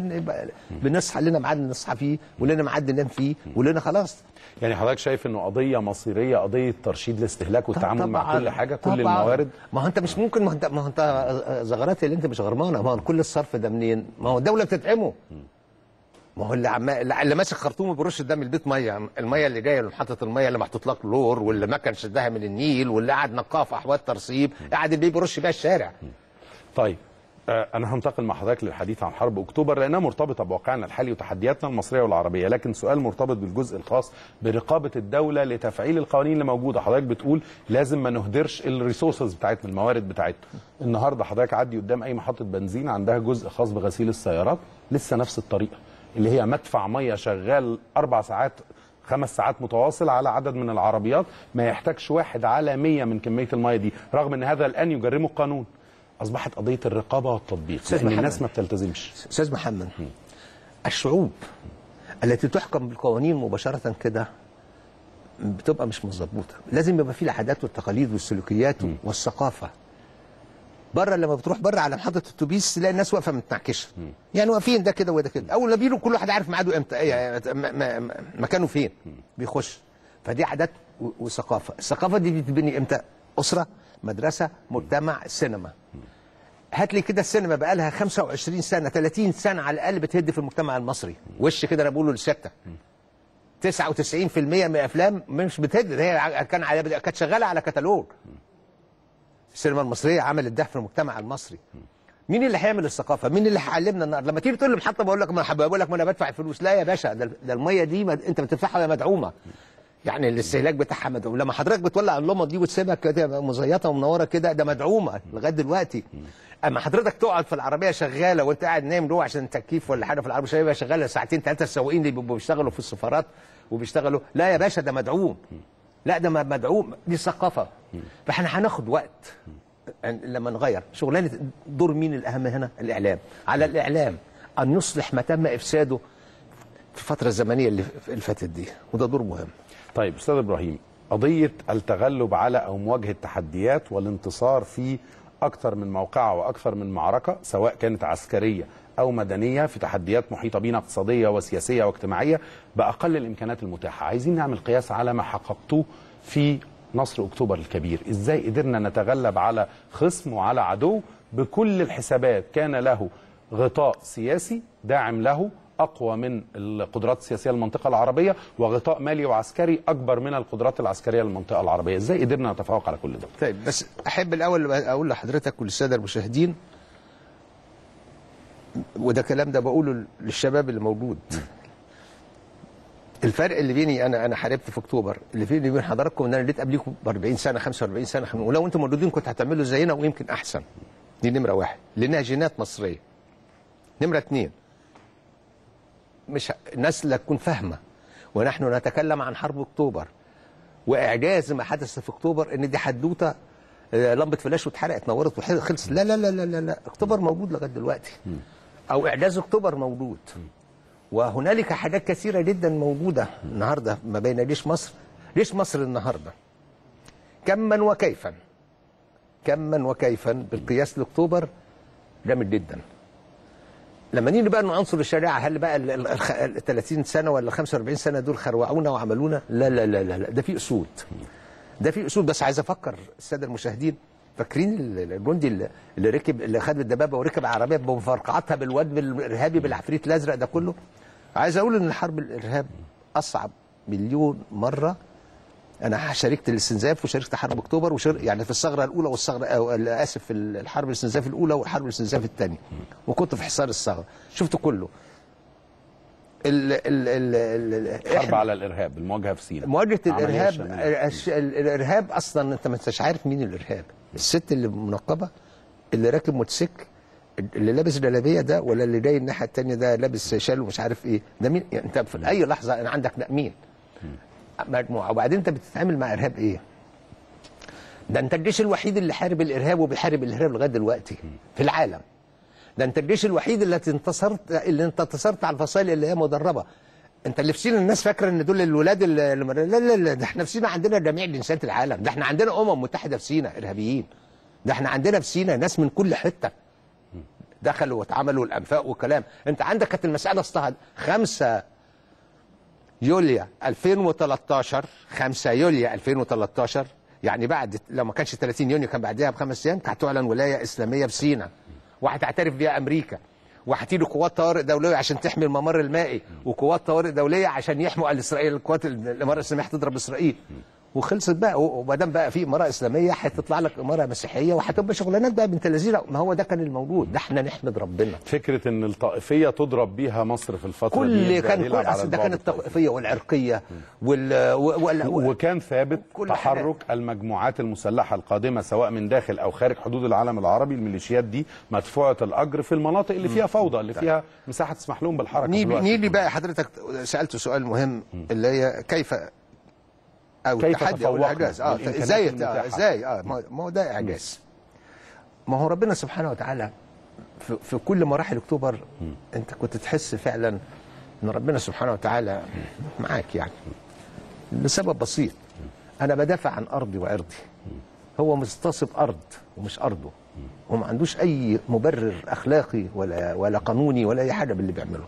بنصحى لنا ميعاد نصحى فيه ولنا ميعاد ننام فيه ولنا خلاص. يعني حضرتك شايف انه قضيه مصيريه، قضيه ترشيد الاستهلاك والتعامل مع كل حاجه، كل الموارد. ما هو انت مش ممكن، ما هو انت زغرات اللي انت مش غرمانه، ما هو كل الصرف ده منين؟ ما هو الدوله بتدعمه. ما هو اللي ماسك خرطومه بيرش قدام البيت ميه، الميه اللي جايه لمحطه الميه اللي محطوط لك لور، واللي ما كان شدها من النيل، واللي قاعد نقاها في احوال ترسيب، قاعد اللي بيرش بيها الشارع. طيب انا هنتقل مع حضرتك للحديث عن حرب اكتوبر لانها مرتبطه بواقعنا الحالي وتحدياتنا المصريه والعربيه، لكن سؤال مرتبط بالجزء الخاص برقابه الدوله لتفعيل القوانين اللي موجوده. حضرتك بتقول لازم ما نهدرش الريسورسز بتاعتنا، الموارد بتاعتنا. النهارده حضرتك عدي قدام اي محطه بنزين عندها جزء خاص بغسيل السيارات، لسه نفس الطريقه اللي هي مدفع ميه شغال 4 ساعات 5 ساعات متواصل على عدد من العربيات، ما يحتاجش 1 على 100 من كميه الميه دي، رغم ان هذا الان يجرمه القانون. اصبحت قضيه الرقابه والتطبيق، لان الناس ما بتلتزمش. استاذ محمد، الشعوب التي تحكم بالقوانين مباشره كده بتبقى مش مظبوطه، لازم يبقى في العادات والتقاليد والسلوكيات والثقافه. بره لما بتروح بره على محطه الاتوبيس تلاقي الناس واقفه متنعكشه، يعني واقفين ده كده وده كده، اول ما بيجوا كل واحد عارف ميعاده امتى، مكانه فين بيخش. فدي عادات وثقافه. الثقافه دي بتتبني امتى؟ اسره، مدرسه، مجتمع، سينما. هات لي كده السينما بقى لها 25 سنه 30 سنه على الاقل بتهد في المجتمع المصري، وش كده انا بقوله للسته. 99% من الافلام مش بتهد، هي كانت شغاله على كتالوج. السينما المصريه عملت ده في المجتمع المصري. مين اللي هيعمل الثقافه؟ مين اللي هيعلمنا النهارده؟ لما تيجي تقول لي محطه بقول لك ما انا بدفع الفلوس، لا يا باشا، ده الميه دي انت بتدفعها وهي مدعومه. يعني الاستهلاك بتاعها مدعوم. لما حضرتك بتولع اللمبه دي وتسيبها كده مزيطه ومنوره كده، ده مدعومه لغايه دلوقتي. اما حضرتك تقعد في العربيه شغاله وانت قاعد نايم جوه عشان تكييف ولا حاجه في العربيه شغاله ساعتين ثلاثه، السواقين اللي بيبقوا بيشتغلوا في السفارات وبيشتغلوا، لا يا باشا ده مدعوم، لا ده مدعوم، دي ثقافه. فاحنا هناخد وقت لما نغير شغلانه. دور مين الاهم هنا؟ الاعلام. على الاعلام ان يصلح ما تم افساده في الفتره الزمنيه اللي فاتت دي، وده دور مهم. طيب استاذ ابراهيم، قضيه التغلب على او مواجهه تحديات والانتصار في اكثر من موقعه واكثر من معركه، سواء كانت عسكريه او مدنيه، في تحديات محيطه بينا اقتصاديه وسياسيه واجتماعيه باقل الامكانات المتاحه. عايزين نعمل قياس على ما حققتوه في نصر اكتوبر الكبير، ازاي قدرنا نتغلب على خصم وعلى عدو بكل الحسابات كان له غطاء سياسي داعم له اقوى من القدرات السياسيه للمنطقه العربيه، وغطاء مالي وعسكري اكبر من القدرات العسكريه للمنطقه العربيه، ازاي قدرنا نتفوق على كل ده؟ طيب بس احب الاول اقول لحضرتك وللساده المشاهدين، وده كلام ده بقوله للشباب اللي موجود، الفرق اللي بيني انا حاربت في اكتوبر، اللي بيني وبين حضراتكم ان انا اديت قبليكم ب 40 سنه 45 سنه، ولو انتم موجودين كنتوا هتعملوا زينا ويمكن احسن. دي نمره واحد، لانها جينات مصريه. نمره اثنين، مش الناس لا تكون فاهمه ونحن نتكلم عن حرب اكتوبر واعجاز ما حدث في اكتوبر ان دي حدوته لمبه فلاش واتحرقت نورت وخلصت. لا لا لا لا لا، اكتوبر موجود لغايه دلوقتي، او اعجاز اكتوبر موجود، وهنالك حاجات كثيره جدا موجوده النهارده ما بين جيش مصر. جيش مصر النهارده كما وكيفا بالقياس لاكتوبر جامد جدا. لما نيجي بقى عنصر الشريعه، هل بقى ال 30 سنه ولا 45 سنه دول خروعونا وعملونا؟ لا لا لا لا، ده في اسود، ده في اسود. بس عايز افكر الساده المشاهدين، فاكرين الجندي اللي ركب، اللي خد الدبابه وركب عربيه بمفرقعتها بالواد الارهابي بالعفريت الازرق ده كله؟ عايز اقول ان حرب الارهاب اصعب مليون مره. انا شاركت الاستنزاف وشاركت حرب اكتوبر يعني في الثغره الاولى والثغره اسف في الحرب الاستنزاف الاولى والحرب الاستنزاف الثانيه، وكنت في حصار الثغره، شفت كله. الحرب على الارهاب، المواجهه في سيناء، مواجهه الارهاب. الارهاب اصلا انت ما انتش عارف مين الارهاب. الست اللي منقبه، اللي راكب موتوسيكل، اللي لابس جلابيه ده، ولا اللي جاي الناحيه الثانيه ده لابس شال ومش عارف ايه ده، مين؟ يعني انت في اي لحظه انا عندك مين؟ مجموعه. وبعدين انت بتتعامل مع ارهاب ايه؟ ده انت الجيش الوحيد اللي حارب الارهاب وبيحارب الارهاب لغايه دلوقتي في العالم. ده انت الجيش الوحيد اللي انتصرت على الفصائل اللي هي مدربه. انت اللي في سينا الناس فاكره ان دول الولاد لا لا لا، ده احنا في سينا عندنا جميع جنسيات العالم، ده احنا عندنا متحده في سينا ارهابيين، ده احنا عندنا في سينا ناس من كل حته دخلوا واتعملوا الانفاق وكلام. انت عندك كانت المساله 5 يوليو 2013 5 يوليو 2013 يعني بعد، لو ما كانش 30 يونيو كان بعدها ب5 ايام، كانت تعلن ولايه اسلاميه في سيناء وهتعترف بيها امريكا، وهتيجي قوات طوارئ دوليه عشان تحمي الممر المائي، وقوات طوارئ دوليه عشان يحموا اسرائيل، القوات الاماره الاسلاميه هتضرب اسرائيل، وخلصت بقى. وما دام بقى في اماره اسلاميه هتطلع لك اماره مسيحيه، وهتبقى شغلانات بقى بنت لذيذه. ما هو ده كان الموجود، ده احنا نحمد ربنا. فكره ان الطائفيه تضرب بيها مصر في الفتره دي ده كانت الطائفيه والعرقيه وكان ثابت تحرك المجموعات المسلحه القادمه سواء من داخل او خارج حدود العالم العربي. الميليشيات دي مدفوعه الاجر في المناطق اللي فيها فوضى، اللي فيها مساحه تسمح لهم بالحركه. نيجي بقى، حضرتك سالت سؤال مهم اللي هي كيف التحدي او الاعجاز. ازاي ما هو ده اعجاز. ما هو ربنا سبحانه وتعالى في كل مراحل اكتوبر انت كنت تحس فعلا ان ربنا سبحانه وتعالى معاك، يعني لسبب بسيط. انا بدافع عن ارضي وعرضي، هو مغتصب ارض ومش ارضه، وما عندوش اي مبرر اخلاقي ولا قانوني ولا اي حاجه باللي بيعمله.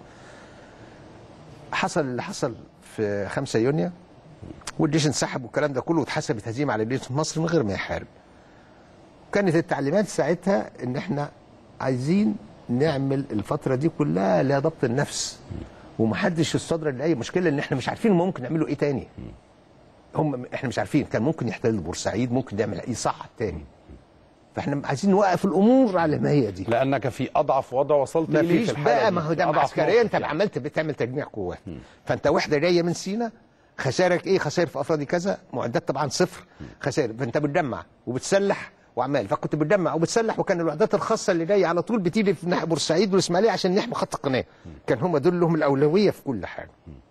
حصل اللي حصل في 5 يونيو والجيش انسحب والكلام ده كله، واتحسبت هزيمه على جيش مصر من غير ما يحارب. كانت التعليمات ساعتها ان احنا عايزين نعمل الفتره دي كلها لضبط النفس، ومحدش يستدرج لاي مشكله، ان احنا مش عارفين ممكن نعمله ايه تاني. احنا مش عارفين، كان ممكن يحتل بورسعيد، ممكن نعمل ايه صح تاني. فاحنا عايزين نوقف الامور على ما هي دي، لانك في اضعف وضع وصلت اليه في الحاله بقى. ما هو ده عسكريا انت عملت بتعمل تجميع قوات، فانت وحده جايه من سينا، خسائرك ايه؟ خسائر في افرادي كذا، معدات طبعا صفر، خسائر. فانت بتجمع وبتسلح وعمال، فكنت بتجمع وبتسلح، وكان الوحدات الخاصه اللي جايه على طول بتيجي في ناحيه بورسعيد والاسماعيليه عشان نحمي خط القناه. كان هم دول لهم الاولويه في كل حاجه.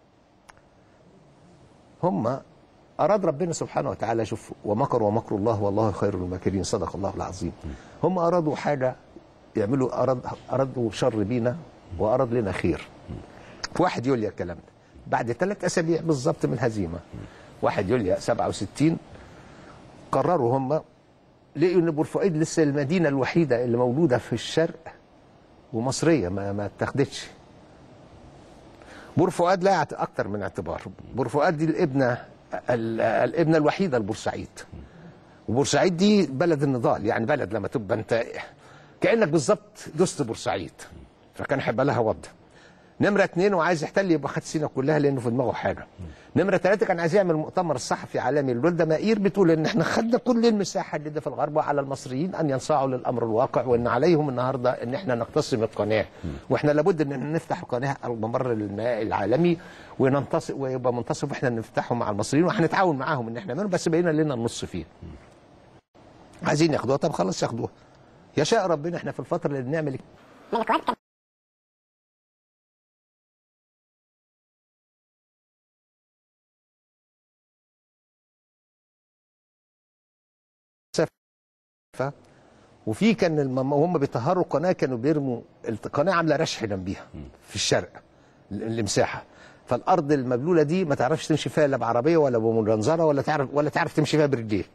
هم اراد ربنا سبحانه وتعالى، شوف، ومكروا ومكر الله والله خير الماكرين، صدق الله العظيم. هم ارادوا حاجه يعملوا، ارادوا شر بينا واراد لنا خير. واحد يوليو الكلام ده بعد 3 أسابيع بالظبط من الهزيمه، 1 يوليو 67 قرروا هم، لقوا ان بورفؤاد لسه المدينه الوحيده اللي موجوده في الشرق ومصريه ما اتاخدتش. بورفؤاد لها اكتر من اعتبار. بورفؤاد دي الابنه الوحيده لبورسعيد، وبورسعيد دي بلد النضال، يعني بلد لما تبقى انت كانك بالظبط دوست بورسعيد، فكان هيبقى لها وضع. نمرة 2 وعايز يحتل يبقى خد سينا كلها لانه في دماغه حاجه. نمرة 3 كان عايز يعمل مؤتمر صحفي عالمي. الولده مائير بتقول ان احنا خدنا كل المساحه اللي ده في الغرب، وعلى المصريين ان ينصاعوا للامر الواقع، وان عليهم النهارده ان احنا نقتسم القناه، واحنا لابد ان نفتح القناه على الممر المائي العالمي وننتصر ويبقى منتصف، واحنا نفتحه مع المصريين وهنتعاون معاهم ان احنا نعمله، بس بقينا لنا النص فيه. عايزين ياخدوها، طب خلاص ياخدوها. يشاء ربنا احنا في الفتره اللي بنعمل وفي كان هم بيطهروا القناه كانوا بيرموا القناه عامله رشح جنبيها في الشرق المساحه، فالارض المبلوله دي ما تعرفش تمشي فيها لا بعربيه ولا بمنظره ولا تعرف تمشي فيها برجليك.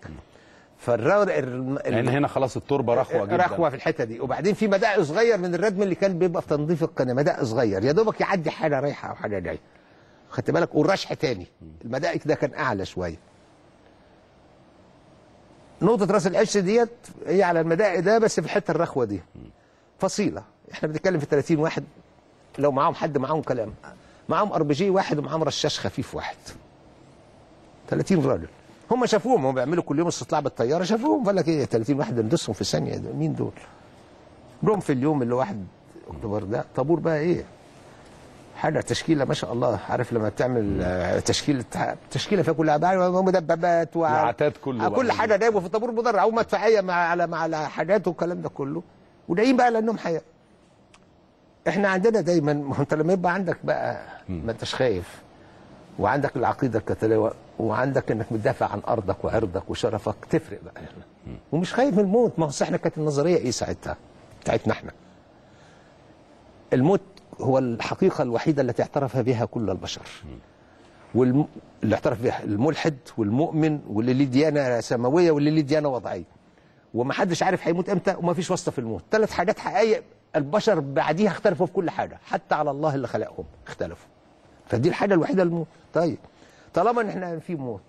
لان هنا خلاص التربه رخوه جدا، رخوه في الحته دي. وبعدين في مدق صغير من الردم اللي كان بيبقى في تنظيف القناه، مدق صغير يا دوبك يعدي حاجه رايحه او حاجه جايه، خدت بالك؟ والرشح تاني المدق ده كان اعلى شويه. نقطة راس القش ديت هي على المدائق ده، بس في الحتة الرخوة دي فصيلة. احنا بنتكلم في 30 واحد، لو معاهم حد معاهم كلام، معاهم RPG واحد ومعاهم رشاش خفيف واحد. 30 راجل هم شافوهم، هم بيعملوا كل يوم استطلاع بالطيارة، شافوهم قال لك ايه 30 واحد ندسهم في ثانية، مين دول؟ جم في اليوم اللي 1 أكتوبر ده طابور بقى ايه؟ حاجه تشكيله ما شاء الله، عارف لما بتعمل تشكيله فيها كلها مدببات وعتاد كله كل حاجه جايبه في طابور مدرع ومدفعيه على حاجات والكلام ده كله، وجايين بقى لانهم حياه. احنا عندنا دايما، ما انت لما يبقى عندك بقى ما انتش خايف، وعندك العقيده الكتاليه، وعندك انك بتدافع عن ارضك وعرضك وشرفك، تفرق بقى هنا. ومش خايف من الموت. ما هو احنا كانت النظريه ايه ساعتها بتاعتنا احنا؟ الموت هو الحقيقة الوحيدة التي اعترف بها كل البشر، اللي اعترف بها الملحد والمؤمن واللي ليه ديانة سماوية واللي ليه ديانة وضعية، ومحدش عارف هيموت امتى، ومفيش واسطة في الموت. 3 حاجات حقائق البشر بعديها اختلفوا في كل حاجة، حتى على الله اللي خلقهم اختلفوا. فدي الحاجة الوحيدة الموت. طيب طالما ان احنا في موت،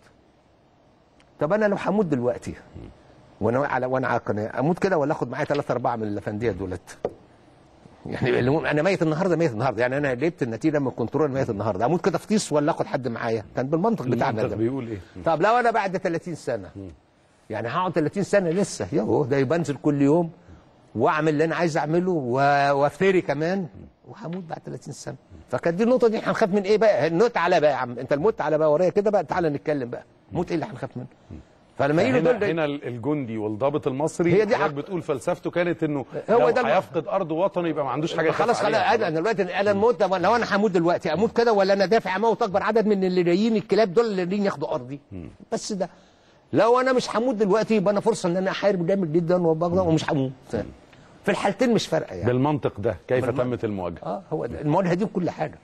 طب انا لو هموت دلوقتي وانا على قناة، اموت كده ولا اخد معايا 3 4 من الافندية دولت؟ يعني انا ميت النهارده، يعني انا جبت النتيجه من الكنترول ميت النهارده، اموت كده فطيس ولا اخد حد معايا؟ كان بالمنطق بتاعنا ده بيقول ايه؟ طب لو انا بعد 30 سنه يعني هقعد 30 سنه لسه يوه ده بنزل كل يوم واعمل اللي انا عايز اعمله وافتري كمان، وهموت بعد 30 سنه. فكانت دي النقطه دي هنخاف من ايه بقى؟ الموت على بقى يا عم، انت الموت على بقى ورايا كده بقى، تعالى نتكلم بقى. موت ايه اللي هنخاف منه؟ فلما يجي دول هنا الجندي والضابط المصري هي دي بتقول فلسفته كانت انه هو لو ده هيفقد ارض وطنه يبقى ما عندوش حاجه خلاص انا دلوقتي انا الموت، لو انا هموت دلوقتي اموت كده ولا انا دافع اموت اكبر عدد من اللي جايين الكلاب دول اللي جايين ياخدوا ارضي؟ بس ده لو انا مش هموت دلوقتي يبقى انا فرصه ان انا احارب جامد جدا ومش هموت. في الحالتين مش فارقه يعني. بالمنطق ده كيف تمت المواجهه؟ هو ده المواجهه دي بكل حاجه.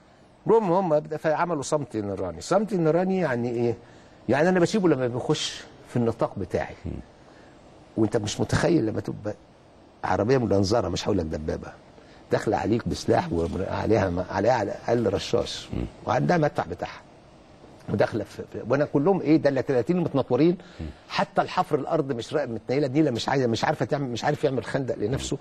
هم عملوا صمت نيراني. صمت نيراني يعني ايه؟ يعني انا بسيبه لما بيخش في النطاق بتاعي، وانت مش متخيل لما تبقى عربيه مجنزره، مش هقول لك دبابه، داخله عليك بسلاح وعليها على الاقل رشاش وعندها مدفع بتاعها وداخله وانا كلهم ايه ده اللي 30 متنطورين، حتى الحفر الارض مش متنيله النيله، مش عارفه تعمل، مش عارف يعمل خندق لنفسه.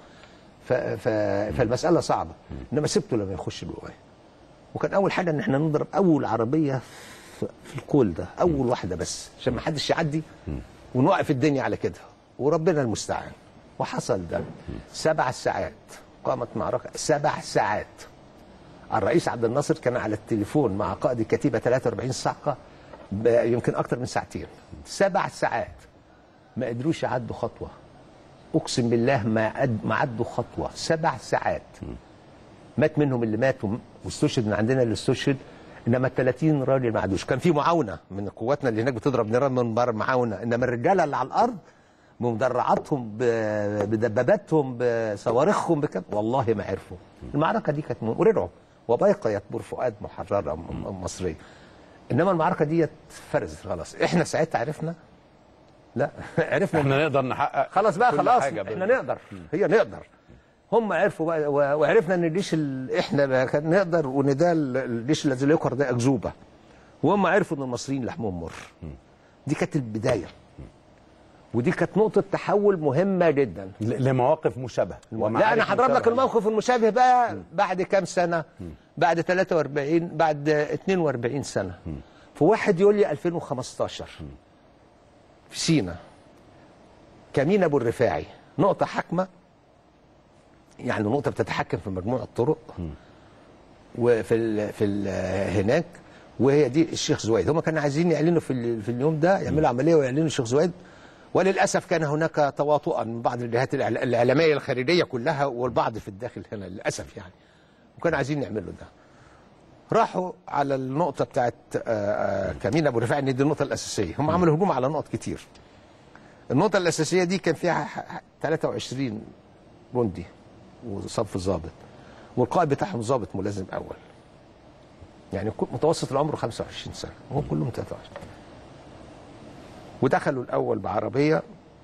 فالمساله صعبه. انما سبته لما يخش جوايا، وكان اول حاجه ان احنا نضرب اول عربيه في الكول ده، اول واحده بس عشان ما حدش يعدي، ونوقف الدنيا على كده، وربنا المستعان. وحصل ده. 7 ساعات قامت معركه، 7 ساعات. الرئيس عبد الناصر كان على التليفون مع قائد الكتيبه 43 صعقه يمكن اكتر من ساعتين. 7 ساعات ما قدروش يعدوا خطوه، اقسم بالله ما عدوا خطوه. 7 ساعات مات منهم اللي ماتوا واستشهد من عندنا اللي استشهد، انما 30 راجل ما عادوش. كان في معاونه من قواتنا اللي هناك بتضرب نيران من بره معاونه، انما الرجاله اللي على الارض بمدرعاتهم بدباباتهم بصواريخهم والله ما عرفوا. المعركه دي كانت ورجعوا وبقيت بور فؤاد محرره مصريه، انما المعركه دي فرزت خلاص. احنا ساعتها عرفنا، لا عرفنا احنا نقدر نحقق خلاص بقى، خلاص احنا نقدر، هي نقدر. هم عرفوا بقى وعرفنا ان الجيش احنا كان نقدر، وان ده الجيش الذي لا يقهر ده اكذوبه، وهم عرفوا ان المصريين لحمهم مر. دي كانت البدايه، ودي كانت نقطه تحول مهمه جدا لمواقف مشابهه. لا انا هضرب لك الموقف المشابه بقى بعد كام سنه، بعد 43 بعد 42 سنه، في 1 يوليو 2015 في سينا، كمين ابو الرفاعي، نقطه حاكمه، يعني نقطه بتتحكم في مجموعه طرق وفي هناك، وهي دي الشيخ زويد. هم كانوا عايزين يعلنوا في اليوم ده، يعملوا عمليه ويعلنوا الشيخ زويد، وللاسف كان هناك تواطؤا من بعض الجهات الاعلاميه الخارجيه كلها والبعض في الداخل هنا للاسف يعني، وكانوا عايزين يعملوا ده. راحوا على النقطه بتاعت كمين ابو الرفاعي، ان دي النقطه الاساسيه. هم عملوا هجوم على نقط كتير. النقطه الاساسيه دي كان فيها 23 جندي وصف ضابط، والقائد بتاعهم ضابط ملازم اول، يعني متوسط العمر 25 سنه، هم كلهم 23. ودخلوا الاول بعربيه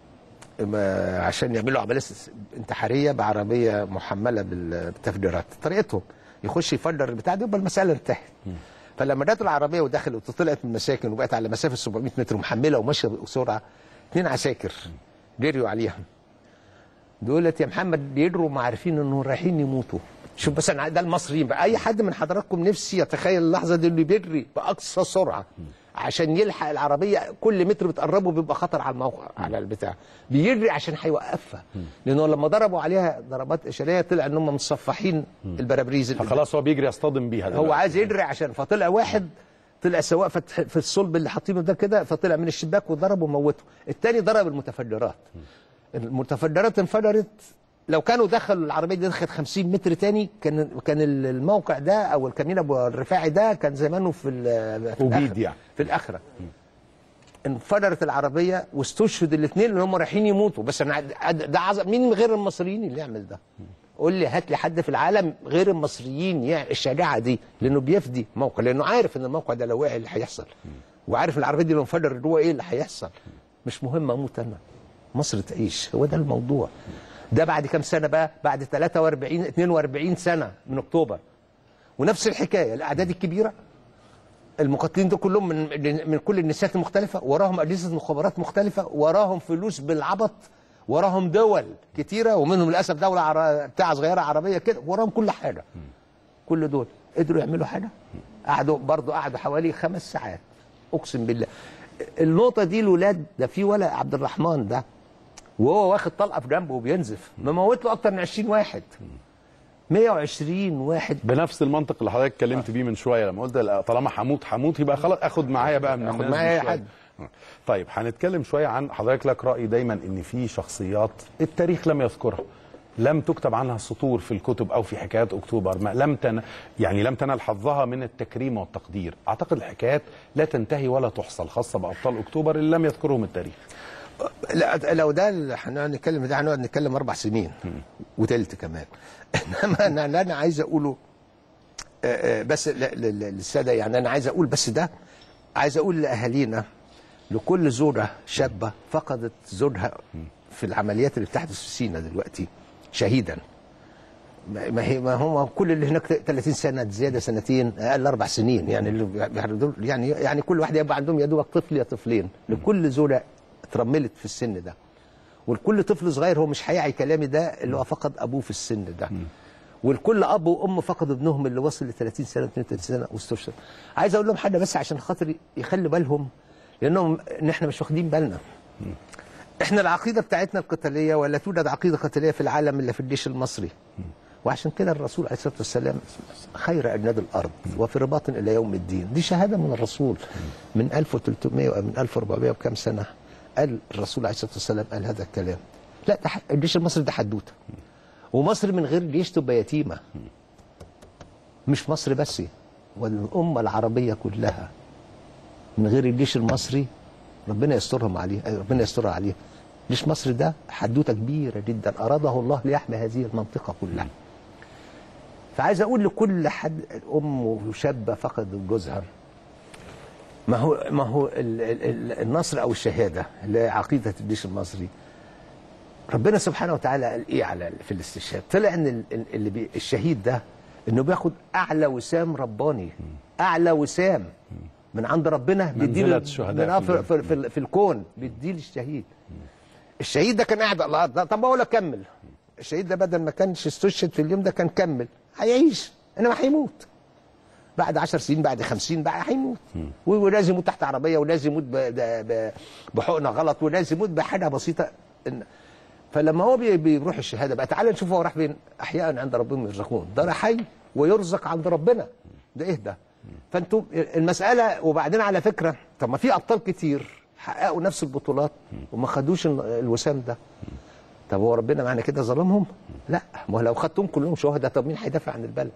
عشان يعملوا عمليه انتحاريه بعربيه محمله بالتفجيرات، طريقتهم يخش يفجر البتاع دي يبقى المساله انتهت. فلما جت العربيه ودخلت وطلعت من المساكن وبقت على مسافه 700 متر محمله وماشيه بسرعه، 2 عساكر جريوا عليها. دولت يا محمد بيجروا ما عارفين انهم رايحين يموتوا. شوف بس انا ده المصريين بقى، اي حد من حضراتكم نفسي يتخيل اللحظه دي اللي بيجري باقصى سرعه عشان يلحق العربيه، كل متر بتقربه بيبقى خطر على الموقع على البتاع، بيجري عشان هيوقفها، لانه لما ضربوا عليها ضربات اشاريه طلع ان هم مصفحين البرابريز، فخلاص هو بيجري يصطدم بيها دلوقتي. هو عايز يجري عشان، فطلع واحد طلع سواق في الصلب اللي حاطينه ده كده، فطلع من الشباك وضرب وموته. الثاني ضرب المتفجرات، المتفجرات انفجرت. لو كانوا دخلوا العربيه دي دخلت 50 متر تاني كان الموقع ده او الكمين ابو الرفاعي ده كان زمانه في الاخره. انفجرت العربيه واستشهد الاثنين اللي هم رايحين يموتوا. بس انا ده مين غير المصريين اللي يعمل ده؟ قول لي، هات لي حد في العالم غير المصريين يعني الشجاعه دي، لانه بيفدي موقع، لانه عارف ان الموقع ده لو وقع اللي هيحصل، وعارف العربيه دي لو انفجرت جوه ايه اللي هيحصل. مش مهم اموت انا، مصر تعيش، هو ده الموضوع. ده بعد كام سنه بقى؟ بعد 42 سنه من اكتوبر، ونفس الحكايه، الاعداد الكبيره، المقاتلين دول كلهم من كل النسيات المختلفه، وراهم اجهزه مخابرات مختلفه، وراهم فلوس بالعبط، وراهم دول كتيره، ومنهم للاسف دوله بتاع صغيره عربيه كده، وراهم كل حاجه. كل دول قدروا يعملوا حاجه؟ قعدوا حوالي 5 ساعات، اقسم بالله. النقطه دي الولاد ده، في ولد عبد الرحمن ده وهو واخد طلقه في جنبه وبينزف، مموت له اكتر من 20 واحد، 120 واحد، بنفس المنطق اللي حضرتك اتكلمت بيه من شويه، لما قلت طالما هموت يبقى خلاص اخد معايا بقى من اخد معايا حد. طيب هنتكلم شويه عن حضرتك. لك راي دايما ان في شخصيات التاريخ لم يذكرها، لم تكتب عنها السطور في الكتب او في حكايات اكتوبر، لم تنال حظها من التكريم والتقدير. اعتقد الحكايات لا تنتهي ولا تحصل، خاصه بابطال اكتوبر اللي لم يذكرهم التاريخ. لا لو ده اللي هنقعد نتكلم، ده هنقعد نتكلم 4 سنين وتلت كمان. انما انا عايز اقوله بس للساده، يعني انا عايز اقول بس ده، عايز اقول لاهالينا، لكل زوجه شابه فقدت زوجها في العمليات اللي بتحدث في سينا دلوقتي شهيدا. ما هم كل اللي هناك 30 سنه زياده سنتين، اقل 4 سنين، يعني كل واحد يبقى عندهم يا دوبك طفل يا طفلين. لكل زوجه اترملت في السن ده، والكل طفل صغير هو مش هيعي كلامي ده اللي هو فقد ابوه في السن ده، والكل اب وام فقد ابنهم اللي وصل ل 30 سنه 32 سنه واستشهد. عايز اقول لهم حاجه بس عشان خاطر يخلي بالهم، لانهم ان احنا مش واخدين بالنا. احنا العقيده بتاعتنا القتاليه، ولا توجد عقيده قتاليه في العالم الا في الجيش المصري. وعشان كده الرسول عليه الصلاه والسلام خير اجناد الارض وفي رباط الى يوم الدين. دي شهاده من الرسول من 1300 ومن 1400 وكم سنه. قال الرسول عليه الصلاه والسلام قال هذا الكلام. لا ده الجيش المصري ده حدوته، ومصر من غير جيش تبقى يتيمه. مش مصر بس، والامه العربيه كلها من غير الجيش المصري ربنا يسترهم عليه، ربنا يسترها عليه. جيش مصر ده حدوته كبيره جدا اراده الله ليحمي هذه المنطقه كلها. فعايز اقول لكل حد ام وشابه فقدت جوزها، ما هو النصر او الشهاده اللي هي عقيده الجيش المصري. ربنا سبحانه وتعالى قال ايه في الاستشهاد؟ طلع ان الشهيد ده انه بياخد اعلى وسام رباني، اعلى وسام من عند ربنا بيديله في الكون، بيديله الشهيد. الشهيد ده كان قاعد على الارض. طب اقول لك كمل، الشهيد ده بدل ما كانش استشهد في اليوم ده كان كمل، هيعيش انما هيموت بعد 10 سنين، بعد 50 بقى هيموت، ولازم يموت تحت عربيه، ولازم يموت بحقنه غلط، ولازم يموت بحاجه بسيطه. فلما هو بيروح الشهاده بقى، تعالى نشوف هو راح فين. احياء عند ربهم يرزقون، ده حي ويرزق عند ربنا، ده ايه ده؟ فانتوا المساله. وبعدين على فكره، طب ما في ابطال كتير حققوا نفس البطولات وما خدوش الوسام ده. طب هو ربنا معنى كده ظلمهم؟ لا، ما هو لو خدتهم كلهم شهداء طب مين هيدافع عن البلد؟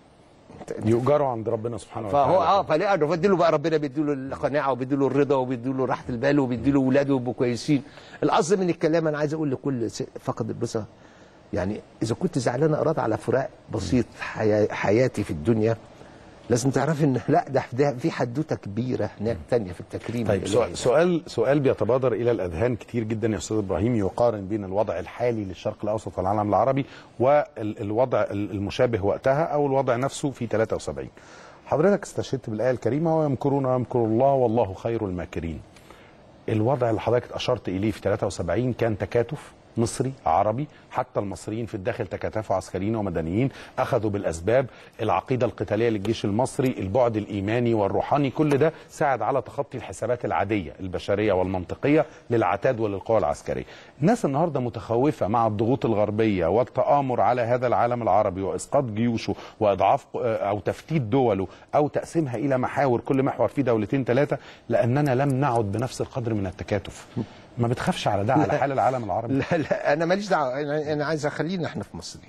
يؤجروا عند ربنا سبحانه وتعالى. فهو فليه بيديله بقى ربنا، بيديله القناعه وبيديله الرضا وبيديله راحه البال وبيديله اولاده يبقوا كويسين. القصد من الكلام انا عايز اقول لكل فقد البصر، يعني اذا كنت زعلان اراد على فراق بسيط حياتي في الدنيا، لازم تعرفي ان لا ده في حدوته كبيره هناك ثانيه في التكريم. طيب سؤال بيتبادر الى الاذهان كتير جدا يا استاذ ابراهيم، يقارن بين الوضع الحالي للشرق الاوسط والعالم العربي والوضع المشابه وقتها او الوضع نفسه في 73. حضرتك استشهدت بالايه الكريمه ويمكرون ويمكر الله والله خير الماكرين. الوضع اللي حضرتك اشرت اليه في 73 كان تكاتف مصري عربي، حتى المصريين في الداخل تكاتفوا عسكريين ومدنيين، اخذوا بالاسباب، العقيده القتاليه للجيش المصري، البعد الايماني والروحاني، كل ده ساعد على تخطي الحسابات العاديه البشريه والمنطقيه للعتاد وللقوى العسكريه. الناس النهارده متخوفه مع الضغوط الغربيه والتآمر على هذا العالم العربي واسقاط جيوشه واضعاف او تفتيت دوله او تقسيمها الى محاور، كل محور فيه دولتين ثلاثه، لاننا لم نعد بنفس القدر من التكاتف. ما بتخافش على ده، على حال العالم العربي؟ لا انا ماليش دعوه، انا عايز اخلينا احنا في مصر.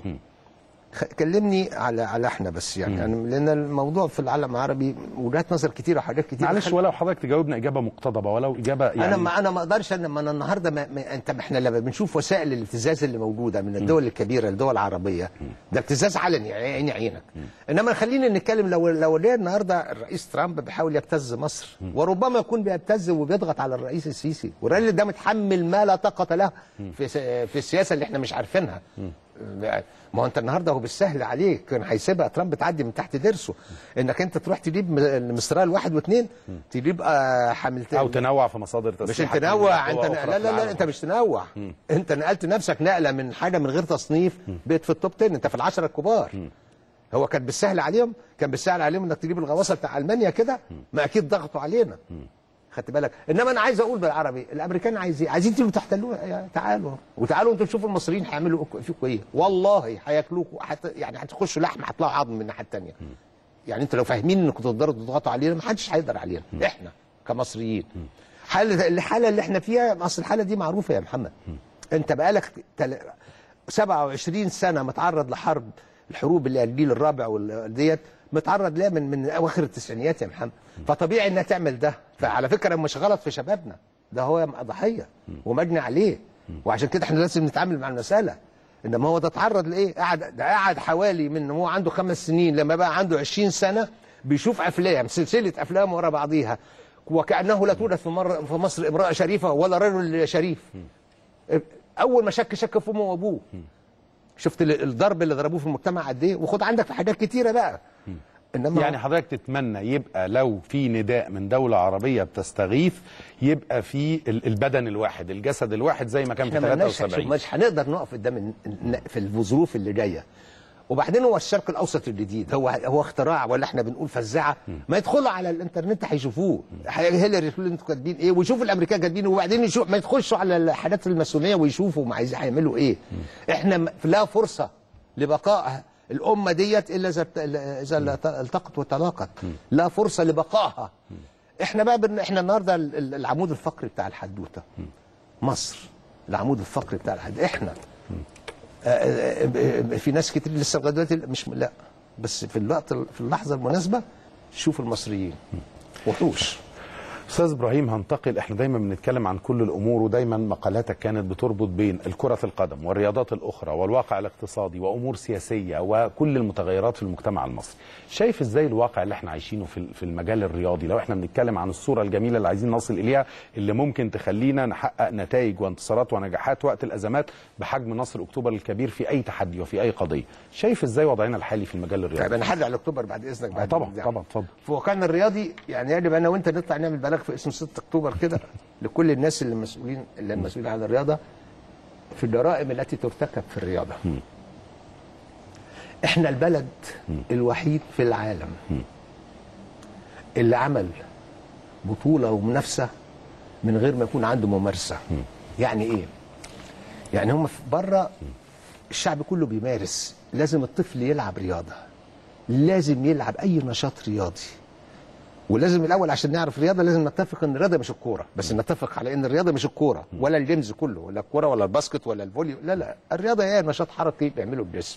كلمني على احنا بس، يعني لان الموضوع في العالم العربي وجهات نظر كتير وحاجات كتير. معلش ولو حضرتك تجاوبنا اجابه مقتضبه، ولو اجابه يعني انا ما اقدرش. انا النهارده احنا لما بنشوف وسائل الابتزاز اللي موجوده من الدول الكبيره الدول العربيه، ده ابتزاز علني عيني عينك. انما خلينا نتكلم لو ليه النهارده الرئيس ترامب بيحاول يبتز مصر، وربما يكون بيبتز وبيضغط على الرئيس السيسي، والراجل ده متحمل ما لا طاقه له في السياسه اللي احنا مش عارفينها. ما هو انت النهارده هو بالسهل عليك، كان هيسيبها ترامب تعدي من تحت ضرسه، انك انت تروح تجيب المسترال 1 و2 تجيب حاملتين او تنوع في مصادر مش تصنيع. تنوع انت لا انت مش تنوع. انت نقلت نفسك نقله من حاجه من غير تصنيف، بقيت في التوب 10، انت في ال10 الكبار. هو كان بالسهل عليهم، انك تجيب الغواصه بتاع المانيا كده، ما اكيد ضغطوا علينا. خدت بالك؟ انما انا عايز اقول بالعربي، الامريكان عايزين تيجوا تحتلوها، يعني تعالوا انتوا تشوفوا المصريين هيعملوا فيكم ايه. والله هياكلوكوا، يعني هتخشوا لحم هتطلعوا عظم من الناحيه الثانيه. يعني انتوا لو فاهمين انكم تقدروا تضغطوا علينا، ما حدش هيقدر علينا احنا كمصريين. الحاله اللي احنا فيها، اصل الحاله دي معروفه يا محمد. انت بقالك 27 سنه متعرض لحرب، الحروب اللي الجيل الرابع والديت متعرض لها من اواخر التسعينيات يا محمد. فطبيعي انها تعمل ده. فعلى فكره مش غلط في شبابنا، ده هو ضحيه ومجني عليه، وعشان كده احنا لازم نتعامل مع المساله. انما هو ده اتعرض لايه؟ قعد حوالي من هو عنده 5 سنين لما بقى عنده 20 سنه بيشوف افلام، سلسله افلام ورا بعضيها، وكانه لا توجد في مصر امراه شريفه ولا رجل شريف. اول ما شك في امه وابوه. شفت الضرب اللي ضربوه في المجتمع قد ايه؟ وخد عندك في حاجات كتيره بقى. انما يعني حضرتك تتمنى يبقى لو في نداء من دوله عربيه بتستغيث، يبقى في البدن الواحد، الجسد الواحد زي ما كان في 73. مش هنقدر نقف قدام في الظروف اللي جايه. وبعدين هو الشرق الاوسط الجديد هو اختراع، ولا احنا بنقول فزاعه؟ ما يدخلوا على الانترنت هيشوفوه، هيلاري تقول انتوا كاتبين ايه، ويشوفوا الامريكان كاتبين، وبعدين ما يدخلوا على الحاجات الماسونيه ويشوفوا ما عايزين هيعملوا ايه. احنا لا فرصه لبقاء الامه ديت الا اذا التقت وتلاقت، لا فرصه لبقائها. احنا بقى احنا النهارده العمود الفقري بتاع الحدوته. مصر العمود الفقري بتاع العالم. احنا في ناس كتير لسه لغايه دلوقتي مش لا، بس في الوقت في اللحظه المناسبه شوف المصريين وحوش. استاذ ابراهيم هنتقل، احنا دايما بنتكلم عن كل الامور، ودايما مقالاتك كانت بتربط بين الكرة القدم والرياضات الاخرى والواقع الاقتصادي وامور سياسيه وكل المتغيرات في المجتمع المصري. شايف ازاي الواقع اللي احنا عايشينه في المجال الرياضي، لو احنا بنتكلم عن الصوره الجميله اللي عايزين نصل اليها، اللي ممكن تخلينا نحقق نتائج وانتصارات ونجاحات وقت الازمات بحجم نصر اكتوبر الكبير في اي تحدي وفي اي قضيه. شايف ازاي وضعنا الحالي في المجال الرياضي؟ طيب انا هرجع لاكتوبر بعد اذنك. بعد طبعا اتفضل. في واقعنا الرياضي يعني يجب انا وانت نطلع نعمل بلاغ في اسم 6 اكتوبر كده لكل الناس اللي المسؤولين عن الرياضه في الجرائم التي ترتكب في الرياضه. احنا البلد الوحيد في العالم اللي عمل بطوله ومنافسه من غير ما يكون عنده ممارسه. يعني ايه؟ يعني هم بره الشعب كله بيمارس، لازم الطفل يلعب رياضه، لازم يلعب اي نشاط رياضي، ولازم الاول عشان نعرف الرياضه لازم نتفق ان الرياضه مش الكوره، بس نتفق على ان الرياضه مش الكوره ولا الجيمز كله، ولا الكوره ولا الباسكت ولا الفولي، لا الرياضه هي نشاط حركي بيعمله الجسم.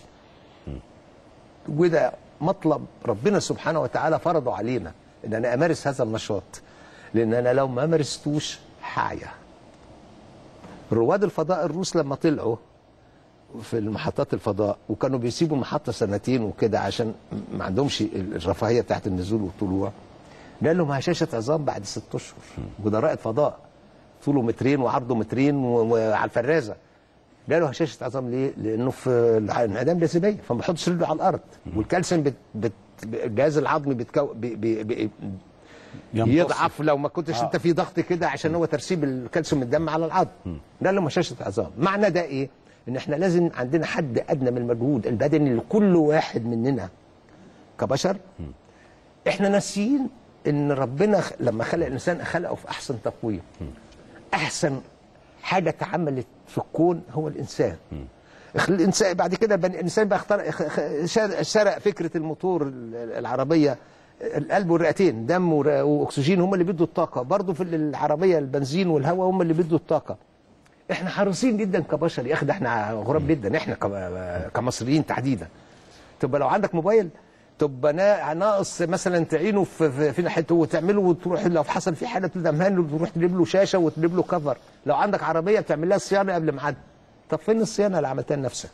وده مطلب ربنا سبحانه وتعالى فرضه علينا ان انا امارس هذا النشاط، لان انا لو ما مارستوش هعيا. رواد الفضاء الروس لما طلعوا في المحطات الفضاء وكانوا بيسيبوا محطه سنتين وكده عشان ما عندهمش الرفاهيه بتاعت النزول والطلوع، قال لهم هشاشه عظام بعد 6 اشهر. وده رائد فضاء طوله 2 متر وعرضه 2 متر وعلى الفرازه. قالوا هشاشه عظام ليه؟ لانه في انعدام جاذبيه فما بيحطش رجله على الارض، والكالسيوم الجهاز العظمي يضعف لو ما كنتش انت في ضغط كده عشان هو ترسيب الكالسيوم الدم على العظم. قال لهم هشاشه عظام. معنى ده ايه؟ ان احنا لازم عندنا حد ادنى من المجهود البدني لكل واحد مننا كبشر. احنا ناسيين ان ربنا لما خلق الانسان خلقه في احسن تقويم. احسن حاجه اتعملت في الكون هو الانسان. الانسان بعد كده الانسان بقى سرق فكره الموتور العربيه، القلب والرئتين، دم واكسجين هم اللي بيدوا الطاقه، برضه في العربيه البنزين والهواء هم اللي بيدوا الطاقه. احنا حريصين جدا كبشر يا اخي، ده احنا غراب جدا احنا كمصريين تحديدا. تبقى لو عندك موبايل تبقى ناقص مثلا تعينه في ناحيه وتعمله وتروح لو حصل فيه حاجه تدمهن له وتروح تجيب له شاشه وتجيب له كفر. لو عندك عربيه بتعمل لها صيانه قبل ميعادها. طب فين الصيانه اللي عملتها لنفسك؟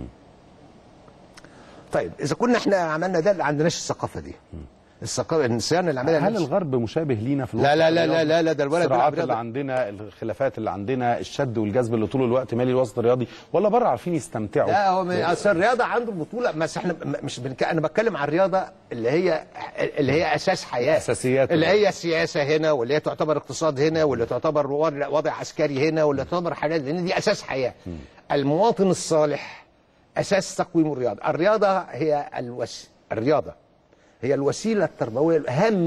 طيب اذا كنا احنا عملنا ده ما عندناش الثقافه دي. الثقافه الصيانه اللي عملها هل الغرب مشابه لينا في الوقت؟ لا ده الولد الصراعات اللي عندنا، الخلافات اللي عندنا، الشد والجذب اللي طول الوقت مالي الوسط الرياضي، ولا بره عارفين يستمتعوا؟ لا هو اصل الرياضه عنده البطوله، بس احنا مش انا بتكلم عن الرياضه اللي هي اساس حياه، اساسيات اللي هي السياسه هنا، واللي هي تعتبر اقتصاد هنا، واللي تعتبر وضع عسكري هنا، واللي تعتبر حاجات، لان دي اساس حياه. المواطن الصالح اساس تقويم الرياضه. الرياضه هي هي الوسيله التربويه،